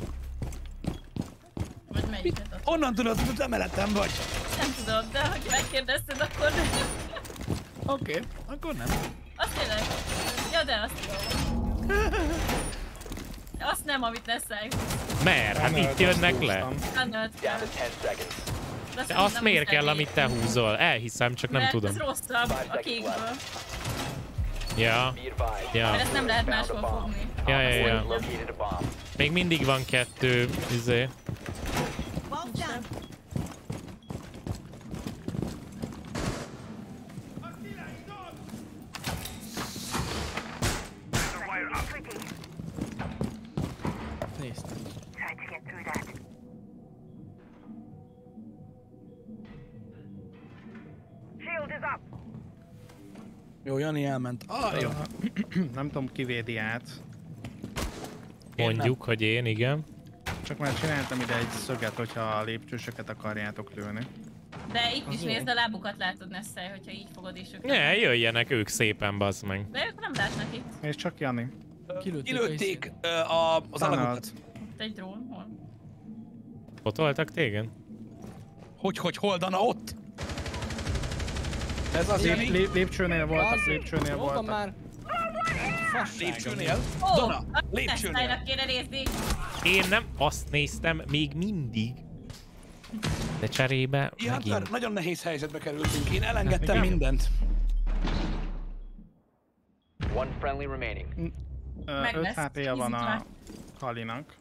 Vagy melyiket ott? Honnan tudod, hogy az emeletem vagy? Nem tudom, de hogy megkérdezted, akkor... Oké, okay, akkor nem. Azt tényleg. Ja, de azt tudom. Azt nem, amit leszel. Mert, hát itt jönnek le. Annalt kell. Down to ten seconds. De azt De nem azt miért kell, elég. amit te húzol? Elhiszem, csak nem Mert tudom. ez rosszabb a kékből. Ja, Be advised. ja, Mert ezt nem lehet Found a máshol bomb. fogni. ja, ja, ja. Located a bomb. Még mindig van kettő, izé. Nézd. Jó, Jani elment. Ah, jó. Nem tudom, ki védi át. Mondjuk, hogy én, igen. Csak már csináltam ide egy szöget, hogyha a lépcsősöket akarjátok lőni. De itt is nézd, a lábukat látod, Nessai, hogyha így fogod és ők... Ne, jöjjenek ők szépen, bazd meg. De ők nem látnak itt. És csak Jani. Kilőtték, Kilőtték ö, a, az alagokat. Itt egy drón, hol? Ott voltak téged? Hogy, hogy, hol Dana ott? Ez az Lép, Jani? lép, lépcsőnél voltak, lépcsőnél Voltam voltak. már. Fasság. Lépcsőnél? Ó, Dana, lépcsőnél. Nessai-nak kéne nézni. Én nem azt néztem még mindig. De cserébe Ja, megint. hát nagyon nehéz helyzetbe kerültünk. Én elengedtem Igen. mindent. One friendly remaining. Ö, Meg öt lesz, há pé-ja van easy a már. Kalinak.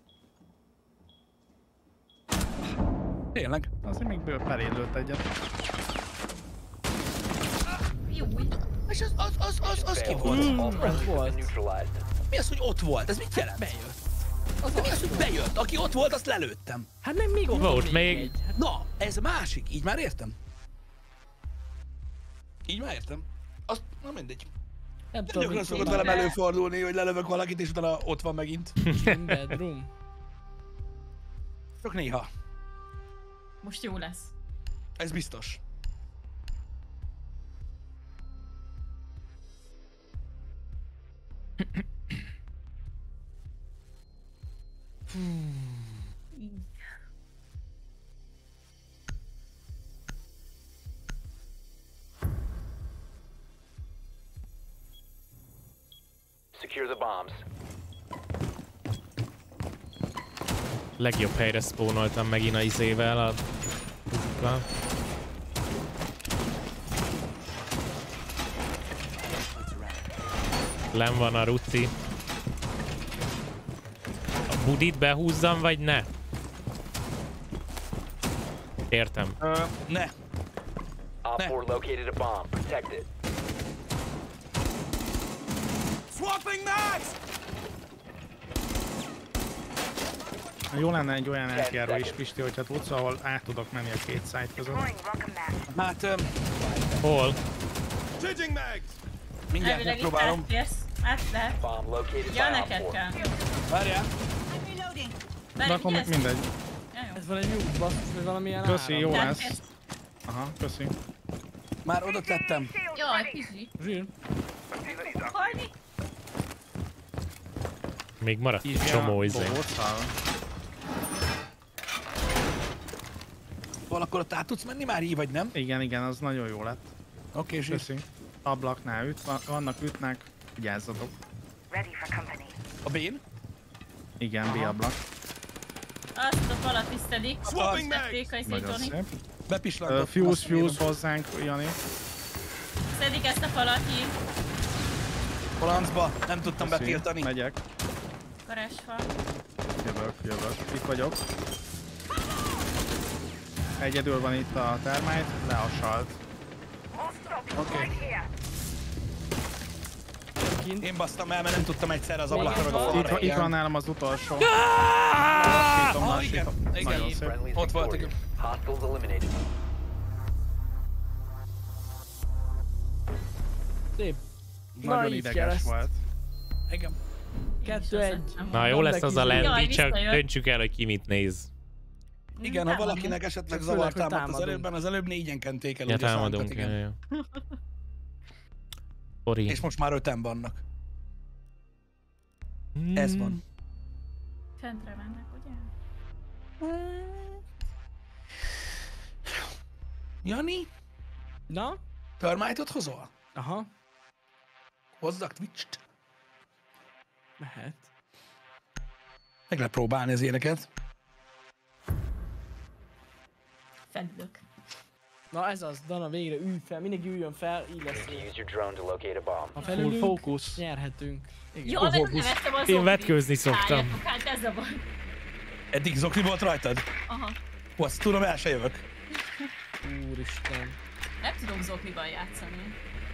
Tényleg. Azért még bőr felélőtt egyet. Júj. És az, az, az, az, az ki Failed. volt? All friendlies have volt. been neutralized. Mi az, hogy ott volt? Ez mit jelent? Bejött. Az mi az, hogy bejött? Aki ott volt, azt lelőttem. Hát nem, még ott Volt van még. egy. Hát Na, ez másik. Így már értem. Így már értem. Azt, na mindegy. nem Nem tudom, gyakran mit szokott szól. velem előfordulni, hogy lelövök valakit, és utána ott van megint. Gym bedroom. Csak néha. Most jó lesz. Ez biztos. Secure the bombs. Legjobb helyre spónoltam megint a izével, a bukkal. Len van a ruci. A budit behúzzam, vagy ne? Értem. Ö, Ne. Op Ne. four located a bomb. Protect it. Swapping mags! jó lenne egy olyan átjáró is, Pisti, hogyha tudsz, ahol át tudok menni a két site között. Hát, öm, Hol? mindjárt Elvileg itt megpróbálom. átérsz. Át lehet. Bomb located Ja, by Op neked four. kell. Várjál. De akkor még mindegy. Ja, jó. Ez van egy nyújt basszus, vagy valamilyen Köszi, áram. jó Tehát lesz. ezt- Aha, köszi. Már oda tettem. Jaj, pizsi. Zsír. Halni? Még maradt egy csomó izé. Valakor ott át tudsz menni már így, vagy nem? Igen, igen, az nagyon jó lett. Oké, okay, Köszi. Ablaknál üt, vannak ütnek, vigyázzatok. A bén? Igen, B-ablak. Azt a falat tisztelik. Tették a izét, Nagyon Jani. szép. Bepislagtok. Uh, fuse, fuse hozzánk, Jani. Szedik ezt a falat így. Palancba, nem tudtam Köszi. betiltani. Megyek. Karesfal. Jövök, jövök. Itt vagyok. Egyedül van itt a termite, leasalt. Oké. Okay. Kint. Én basztam el, mert nem tudtam egyszer az Még ablakra meg a van? falra. Itt, itt van nálam az utolsó. Ah, igen, igen. Nagyon szép. Friendly's Ott volt, victorious. Hostiles eliminated. Szép. Nagyon így ideges kell ezt. volt. Igen. Kettő egy. Na jó lesz az a Jaj, lendi, csak visszajött. döntsük el, hogy ki mit néz. Igen, ha valakinek esetleg Főleg, zavar hogy támadt az támadunk. előbben, az előbb négyen kenték el Ja, ugye a szánkat, támadunk. igen. Ja, ja. Ori. És most már öten vannak. Ez van. Fentre mennek, ugye? Jani, Na? Termite-ot hozol? Aha. Hozzak Twitch-t. Mehet. Meg lehet próbálni az ilyeneket. Fendülök. Na ez az, Dana végre ülj fel, mindenki üljön fel, így lesz. Need to use your drone to locate a bomb. Ha Full felülünk, focus. nyerhetünk. Igen. Jó, meg nem vettem az Én zoknit. vetkőzni szoktam. Álljatok, hát ez a baj. Eddig zokni volt rajtad? Aha. Hú, azt tudom, el se jövök. Úristen. Nem tudok zoknival játszani.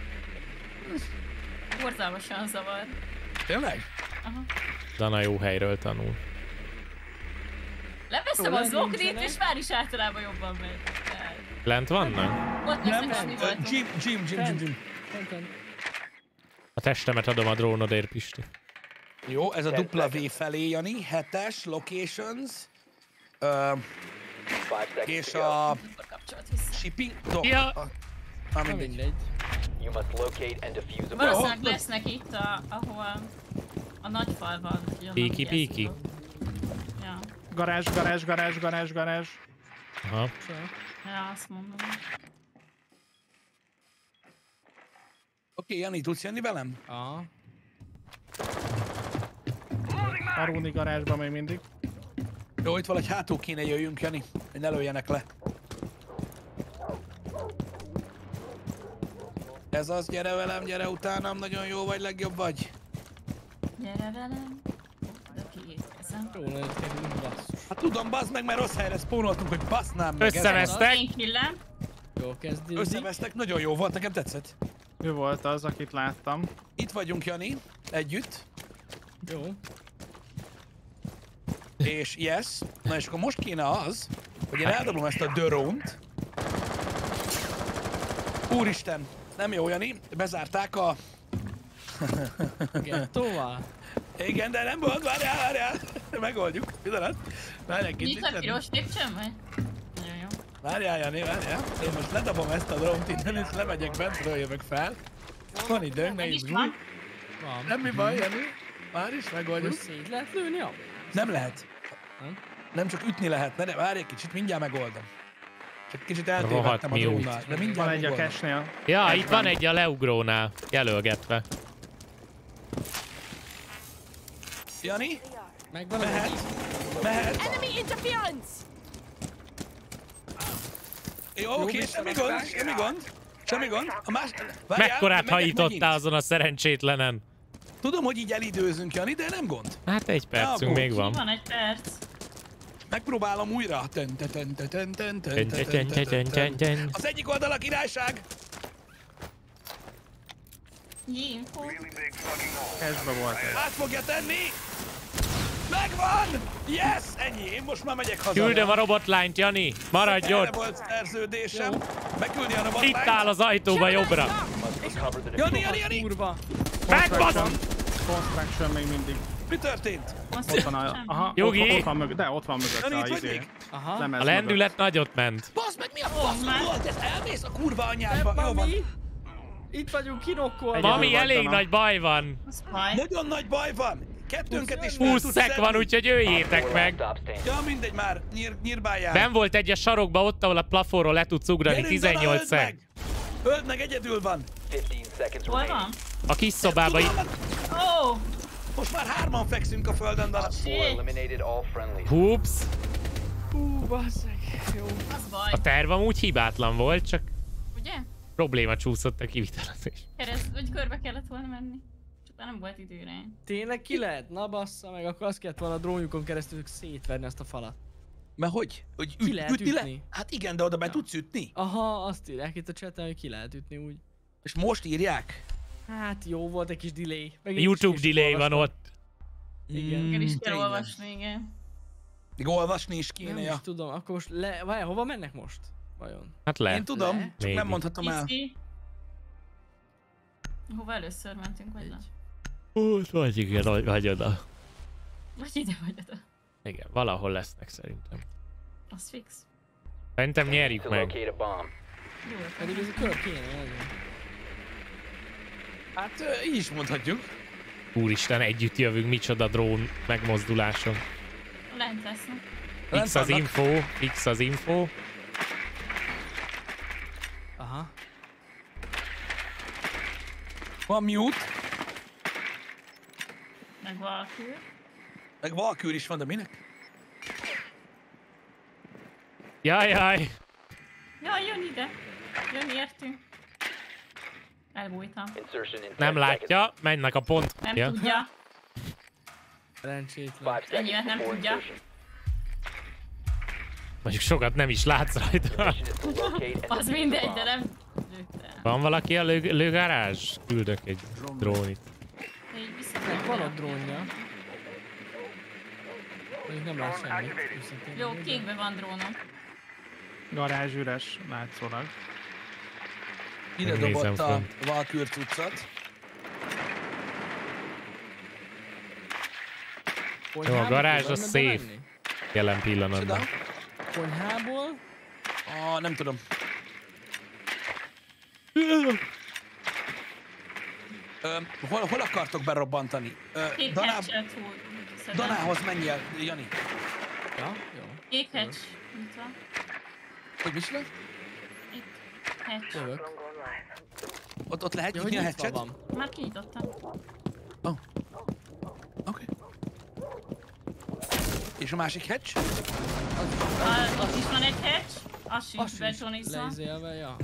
Borzalmasan zavar. Tényleg? Aha. Dana jó helyről tanul. Leveszem Jó, a legyen zoknit, nincsenek. és már is általában jobban megy. Tehát Lent vannak? Ott Nem, lesznek, mi nem. voltunk. Jim, Jim, Jim, Jim, Jim. Fenten. A testemet adom a drónodért, Pisti. Jó, ez a dupla V felé, Jani. Hetes, locations. Ö, Five seconds és to go. a Akkor kapcsolat vissza. shipping. Dok. Ja. A- Már Na mindegy. mindegy. You must locate and defuse a bomb. Valószínűleg lesznek itt, a, ahol a nagy fal van. úgyhogy onnan Píki, vigyázni píki. tudok. Ja. Garázs, garázs, garázs, garázs, garázs. Aha. Ja, azt mondom. Oké, Jani, tudsz jönni velem? Aha. Arúni garázsba még mindig. Jó, itt valahogy hátul kéne jöjjünk, Jani, hogy ne lőjenek le. Ez az, gyere velem, gyere utánam, nagyon jó vagy, legjobb vagy. Gyere velem. De kiétkezem. Jó lenne kerülni, basszus. Hát tudom, bazd meg, mert rossz helyre spónoltunk, hogy basznám meg. Összevesz- ezen. Vesztek? Én killem. Jó kezdődik. Összevesztek, nagyon jó volt, nekem tetszett. Ő volt az, akit láttam. Itt vagyunk, Jani, együtt, Jó. és yes. Na és akkor most kéne az, hogy én eldobom ezt a drone-t. Úristen, nem jó, Jani, bezárták a... Gettóval? Igen, de nem volt, várjál, várjál, megoldjuk, pillanat. Várjál egy Nyitva kicsit. piros lépcsőn, vagy? Nagyon jó. Várjál, Jani, várjál. Én most ledobom ezt a drone-t innen, és lemegyek bentről, jövök fel. Van időnk, ne Meg is izgulj. van. Van. Nem mi baj, Jani. Már is megoldjuk. Össze így lehet lőni? Ja. Nem lehet. Nem? Nem csak ütni lehetne, de várj egy kicsit, mindjárt megoldom. Csak kicsit Rohadt eltévedtem a mute. drónnál, de Van mindjárt egy a megoldom. cache-nél. Ja, itt van egy a leugrónál, jelölgetve. Jani, Megvan az mehet, egyik. mehet. Jó, oké, vissza semmi meg gond, rá. semmi gond. Semmi gond. A más... Várjál, Mekkorát megyek hajítottál megint. azon a szerencsétlenen? Tudom, hogy így elidőzünk, Jani, de nem gond. Hát egy percünk Ja, még van. Van egy perc. Megpróbálom újra. Tön, tön, tön, tön, tön, tön, tön, Tön, tön, tön, tön, tön, tön, tön, tön. tön. Az egyik oldal a királyság. Info. Cache-be volt egy. Át fogja tenni. Megvan! Yes! Ennyi, én most már megyek haza. Küldöm a robotlányt, Jani! Maradj Erre ott! volt szerződésem. Beküldi a robotlányt. Itt áll az ajtóba jobbra! Must recover the Jani, diffuser. Jani, Jani! Kurva. Megbasz! Construction még mindig. Mi történt? Ott van a... Aha, Jogi! Ott, ott van mögött, de ott van mögött Jani, a itt vagy izé. még? Aha. Lemez A lendület nagyot ment. Bazd meg, mi a faszom volt? Ez elmész a kurva anyádba. Jó van. Mami. Itt vagyunk, kinokkolva. Mami, elég nagy baj van. Az baj. Nagyon nagy baj van. Kettőnket is húsz szek van, úgyhogy öljétek meg. Ja, mindegy már, nyír, nyírbáljál. Ben volt egy a sarokba, ott, ahol a plafonról le tudsz ugrani, tizennyolc szek. Öld meg, egyedül van. Hol van? A kis szobába itt. Ó! Oh. Most már hárman fekszünk a földön, Dana. Húps. Hú, basszeg. Jó. Az baj. A terv amúgy hibátlan volt, csak Ugye? probléma csúszott a kivitelezés. Kereszt, vagy körbe kellett volna menni. Csak már nem volt időre. Tényleg ki lehet? Na bassza meg, akkor azt kellett volna a drónjukon keresztül szétverni azt a falat. Mert hogy? Hogy Ki üt, lehet ütni ütni? le? Hát igen, de oda be tudsz ütni. Aha, azt írják itt a chaten, hogy ki lehet ütni úgy. És most írják? Hát jó, volt egy kis delay. Meg YouTube delay van ott. Igen. Igen, is kell tényleg. olvasni, igen. Még olvasni is Nem kéne, is ja. tudom, akkor most le... Várj, hova mennek most? Vajon? Hát le. Én tudom, Le. csak Még. nem mondhatom el. Iszi. Hova először mentünk, vagy le? Hú, vagy igen, vagy, vagy oda. Vagy ide, vagy oda. Igen, valahol lesznek szerintem. Az fix. Szerintem nyerjük meg. Jó, Pedig ez a kör kéne, nagyon. Hát ö, így is mondhatjuk. Úristen, együtt jövünk, micsoda drón megmozduláson. lent lesznek. Fix az info, fix az info. Aha. Van mute, Meg Valkyr. meg Valkyr is van, de minek? Jaj, jaj. Jaj, jön ide. Jön értünk. Elbújtam. Nem látja, mennek a pont. Nem Ja. tudja. Szerencsétlen. Ennyivel nem tudja. Mondjuk sokat nem is látsz rajta. Az mindegy, de nem lőtte. Van valaki a lő, lőgarázs? Küldök egy drónit. Így Meg van ott vissza. drónja. Mondjuk nem lát semmit. őszintén. Jó, kékben van drónom. Garázs üres, látszólag. Ide Megnézem dobott a fönt. Valkyr cuccot. Jó, a Konyhába garázs tudod az menni? safe. Jelen pillanatban. Csoda? Konyhából? Ah, nem tudom. Ö, hol, hol akartok berobbantani? Ö, Kék Daná, hatchet húr. Danához menjél, Jani. Ja, jó. Kék hatch. Itt van. Hogy mit csinál? Itt. Hatch. Jövök. Ott, ott lehet Ja, nyitni hogy a nyitva hatchet? van. Már kinyitottam. Oh. Oké. Okay. És a másik hatch? Ah, ott is van egy hatch. Az sincs Azt is betonizva. leizélve, ja.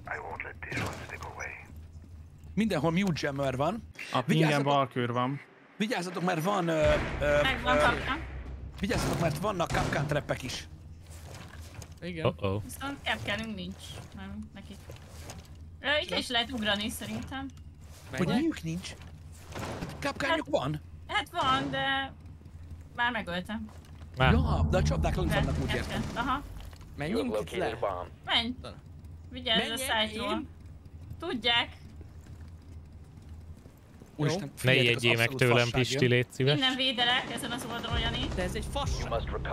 Mindenhol mute jammer van. A pingen Vigyázzatok, Valkyr van. vigyázzatok, mert van... Ö, ö, Megvan ö, kaptam. vigyázzatok, mert vannak capcan trappek is. Igen. Oh-oh. Viszont capcanünk nincs. Nem, nekik. Ö, itt is lehet ugrani szerintem. Hogy Menjek? miük nincs? Capcanjuk van? Hát van, de... Már megöltem. Már. Ja, de a csapdák lent De, vannak, úgy kettő. értem. Aha. Menjünk itt le. Menj. Vigyázz a Menjek szájtról. én? Tudják. Úristen, Ne figyeljetek, az ijedjél meg abszolút tőlem, fasság Pisti, jön. légy szíves. Innen védelek ezen az oldalon, Jani. De ez egy fasság.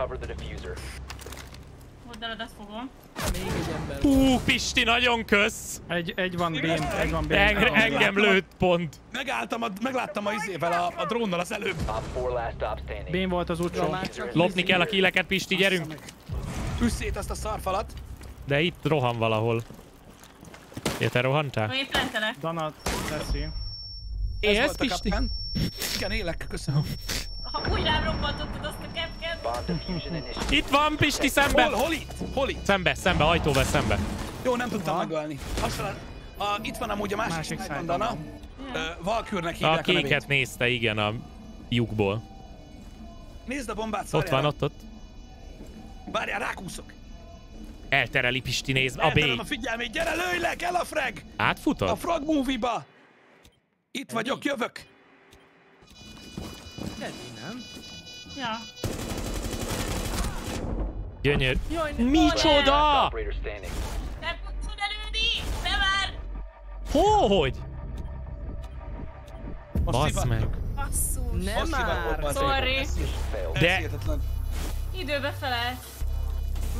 Oldaladat fogom. Még egy ember. Hú, Pisti, nagyon kösz! Egy, egy van bén, egy van bén. Eng Van bén. engem lőtt pont. Megálltam, a, megláttam a izével, a, a drónnal az előbb. Bén volt az Ja, utcsó. már csak Lopni izé- kell a kileket, Pisti, gyerünk! Üss szét azt a szarfalat. De itt rohan valahol. Ja, te rohantál? Én plentelek. Dana teszi. Ez Élsz, volt a Pisti? capcan. Igen, élek, köszönöm. Ha úgy rám robbantottad azt a capcan. Itt van, Pisti, szembe! Hol, hol itt? Hol itt? Szembe, szembe, ajtóval szembe. Jó, nem tudtam megölni. Hasonlóan, a, itt van amúgy a másik, Másik másik szájton Dana. Ö, Valkürnek A hívják a nevét. kéket nézte, igen, a lyukból. Nézd a bombát, Ott szarjál. van, ott, ott. Várjál, rákúszok. Eltereli, Pisti, nézd, a Elterem B. a figyelmét, gyere, lőj le, kell a frag! A Átfutott? frag movie-ba. Itt vagyok, jövök. Teddy, nem? Ja. Gyönyör. Jaj, ne- Micsoda? Nem tudsz előni! Bevár! Hogy? Most Bassz szivattok. meg. Basszus. Nem Most szivattok, már! bazd. Sorry. Ez De- hihetetlen. Időbe felelt.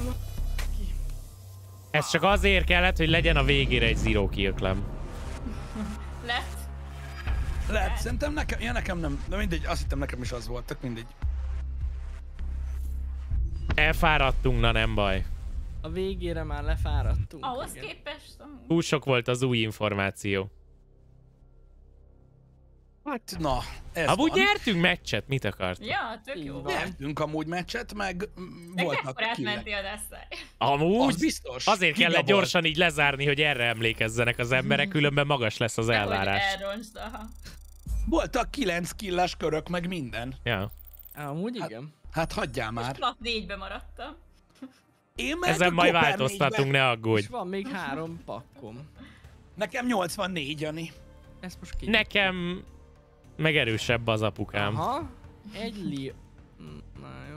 Ez csak azért kellett, hogy legyen a végére egy zero kill clam. Lehet, szerintem nekem, ja, nekem nem, de mindegy, azt hittem nekem is az volt, tök mindegy. Elfáradtunk, na nem baj. A végére már lefáradtunk. Ahhoz igen. képest amúgy. Túl sok volt az új információ. Hát, na, ez Amúgy van. nyertünk meccset, mit akart? Ja, tök jó volt. Nyertünk amúgy meccset, meg mm, Meg voltak mekkorát killek. mentél Dessai? Amúgy Az biztos. azért Giga kellett volt. gyorsan így lezárni, hogy erre emlékezzenek az emberek, különben magas lesz az elvárás. Elroncsd, aha. Voltak kilenc killes körök, meg minden. Ja. Amúgy igen. Hát hagyjál Most már. plat négybe maradtam. Én meg Ezen a majd Copper változtatunk, négybe. ne És aggódj. van még három pakkom. Nekem nyolcvannégy, Jani. Ezt most ki? Nekem meg erősebb az apukám. Aha. Egy li... Mm, Na jó.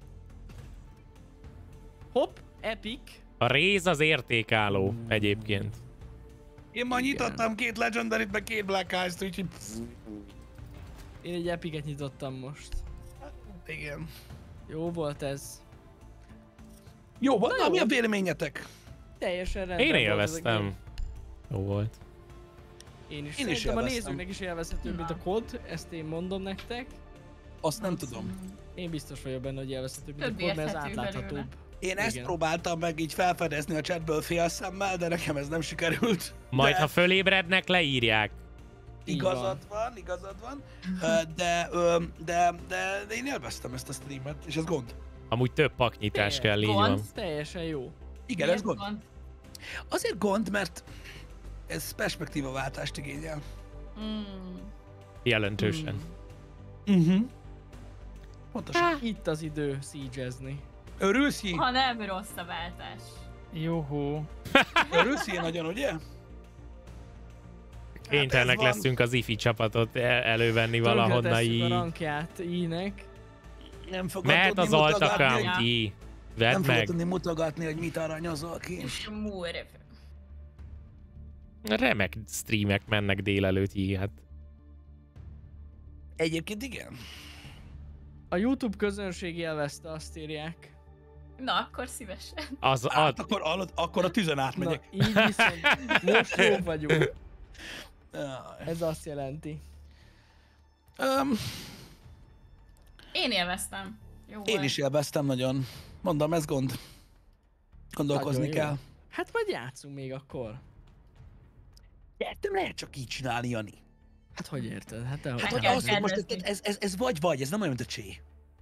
Hopp, epic. A réz az értékálló egyébként. Én ma nyitottam két Legendaryt, meg két Black Eyes-t, úgyhogy... pff, Én egy epicet nyitottam most. igen. Jó volt ez. Jó, van, na, jó. mi a véleményetek? Teljesen rendben Én volt ez a élveztem. game. Jó volt. Én is. Én is Szerintem a élveztem. nézőknek is élvezhetőbb, mint a kod. Ezt én mondom nektek. Azt nem tudom. Én biztos vagyok benne, hogy élvezhetőbb, mint Több a kod, mert ez érthető átláthatóbb. belőle. Én ezt Igen. próbáltam meg így felfedezni a chatből fél szemmel, de nekem ez nem sikerült. Majd de ha fölébrednek, leírják. Így igazad van, igazad van. Ö, De, ö, de, de, de én élveztem ezt a streamet, és ez gond. Amúgy több paknyitás kell, így Gond. van. Ez teljesen jó. Igen, Miért ez gond. Azért gond, mert ez perspektívaváltást igényel. Mm. Jelentősen. Uh-huh. Pontosan. Itt az idő siege-ezni. Örülsz így? Ha nem rossz a váltás. Juhú. Örülsz így nagyon, ugye? Kénytelenek ez van. leszünk az ifi csapatot el- elővenni Tönkre valahonnan tesszük a így. rankját ínek. Nem fogod Mehet tudni az alt mutogatni, account Ja. ki. Nem Vedd fogod meg. tudni mutogatni, hogy mit aranyozol ki. Smúr. Remek streamek mennek délelőtt így, hát. Egyébként igen. A YouTube közönség élvezte, azt írják. Na, akkor szívesen. Az, Hát ad, akkor, alatt, akkor a tüzen Na, átmegyek. így viszont most jó vagyunk. Jaj. Ez azt jelenti. Öm, Én élveztem. Jó én volt. is élveztem nagyon. Mondom, ez gond. Gondolkozni Nagyon jó. kell. Hát majd játszunk még akkor. De nem lehet csak így csinálni, Jani. Hát hogy érted? Hát te Hát, Meg hogy kell az, hogy most ez, tervezni. ez, ez, ez vagy-vagy, ez nem olyan, mint a csé.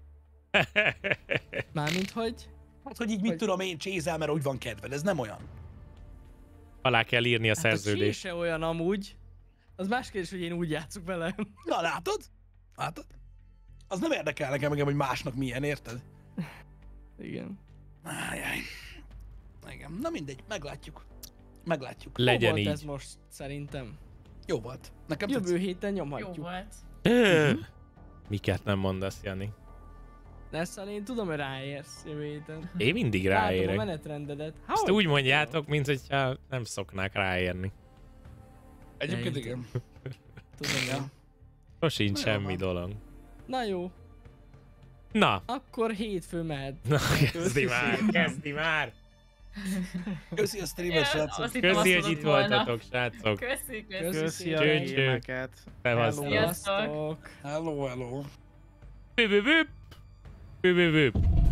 Mármint hogy? Hát, hogy így mit Hogy- tudom én, csézel, mert úgy van kedved, ez nem olyan. alá kell írni a Hát a szerződést. se olyan amúgy. Az más kérdés, hogy én úgy játszok vele. Na, látod? Látod? Az nem érdekel nekem, engem, hogy másnak milyen, érted? Igen. Ájjaj. Igen, na mindegy, meglátjuk. Meglátjuk. Jó Legyen volt ez így. most szerintem. Jó volt. Nekem Jövő tetszett. héten Jó nyomhatjuk. volt. Ö, Miket nem mondasz, Jani? Nessal, én tudom, hogy ráérsz jövő héten. Én mindig Látom a ráérek. menetrendedet. Ezt Hogy? úgy mondjátok, mint hogyha nem szoknák ráérni. Egyébként Én igen. Tudom, Ja. ja. Sosincs Jó semmi van. dolog. Na jó, Na, akkor hétfő mehet. na kezdi már, kezdi már. Köszi a streamet, srácok. Azt hittem, azt Köszi, hogy mondod itt volna. voltatok, srácok. Köszi, köszi. Köszi. Köszi a Cső, cső. gémeket. Szevasztok. Hello. Sziasztok! Hello, hello. Bü-bü-bü. Bü-bü-bü.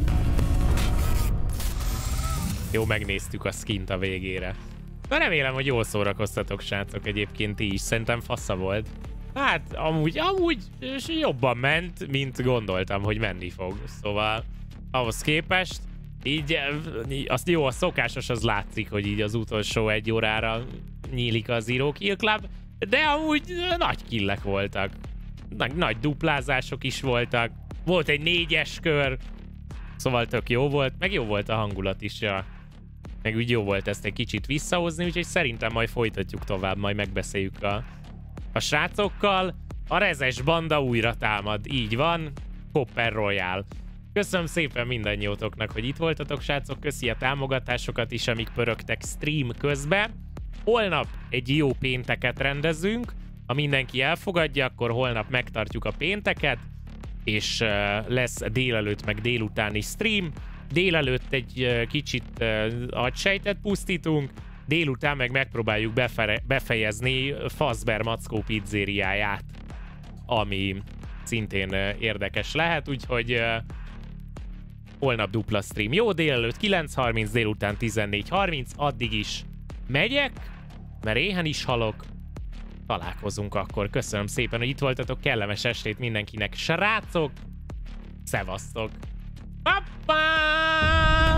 Jó, megnéztük a skint a végére. Na remélem, hogy jól szórakoztatok, srácok, egyébként ti is. Szerintem fasza volt. Hát, amúgy, amúgy és jobban ment, mint gondoltam, hogy menni fog. Szóval, ahhoz képest, így, eh, azt jó, a szokásos az látszik, hogy így az utolsó egy órára nyílik a Zero Kill Club, de amúgy eh, nagy killek voltak. Nagy, nagy duplázások is voltak. Volt egy négyes kör, szóval tök jó volt, meg jó volt a hangulat is, ja. Meg úgy jó volt ezt egy kicsit visszahozni, úgyhogy szerintem majd folytatjuk tovább, majd megbeszéljük a, a srácokkal. A rezes banda újra támad, így van, Copper Royale. Köszönöm szépen mindannyiótoknak, hogy itt voltatok, srácok, köszi a támogatásokat is, amik pörögtek stream közben. Holnap egy jó pénteket rendezünk, ha mindenki elfogadja, akkor holnap megtartjuk a pénteket, és uh, lesz délelőtt meg délutáni stream. Délelőtt egy uh, kicsit uh, agysejtet pusztítunk, délután meg megpróbáljuk befe- befejezni Fazbear Mackó pizzériáját. ami szintén érdekes lehet, úgyhogy holnap dupla stream. Jó délelőtt kilenc harminc, délután tizennégy harminc, addig is megyek, mert éhen is halok. Találkozunk akkor. Köszönöm szépen, hogy itt voltatok. Kellemes estét mindenkinek. Srácok, szevasztok! Papa!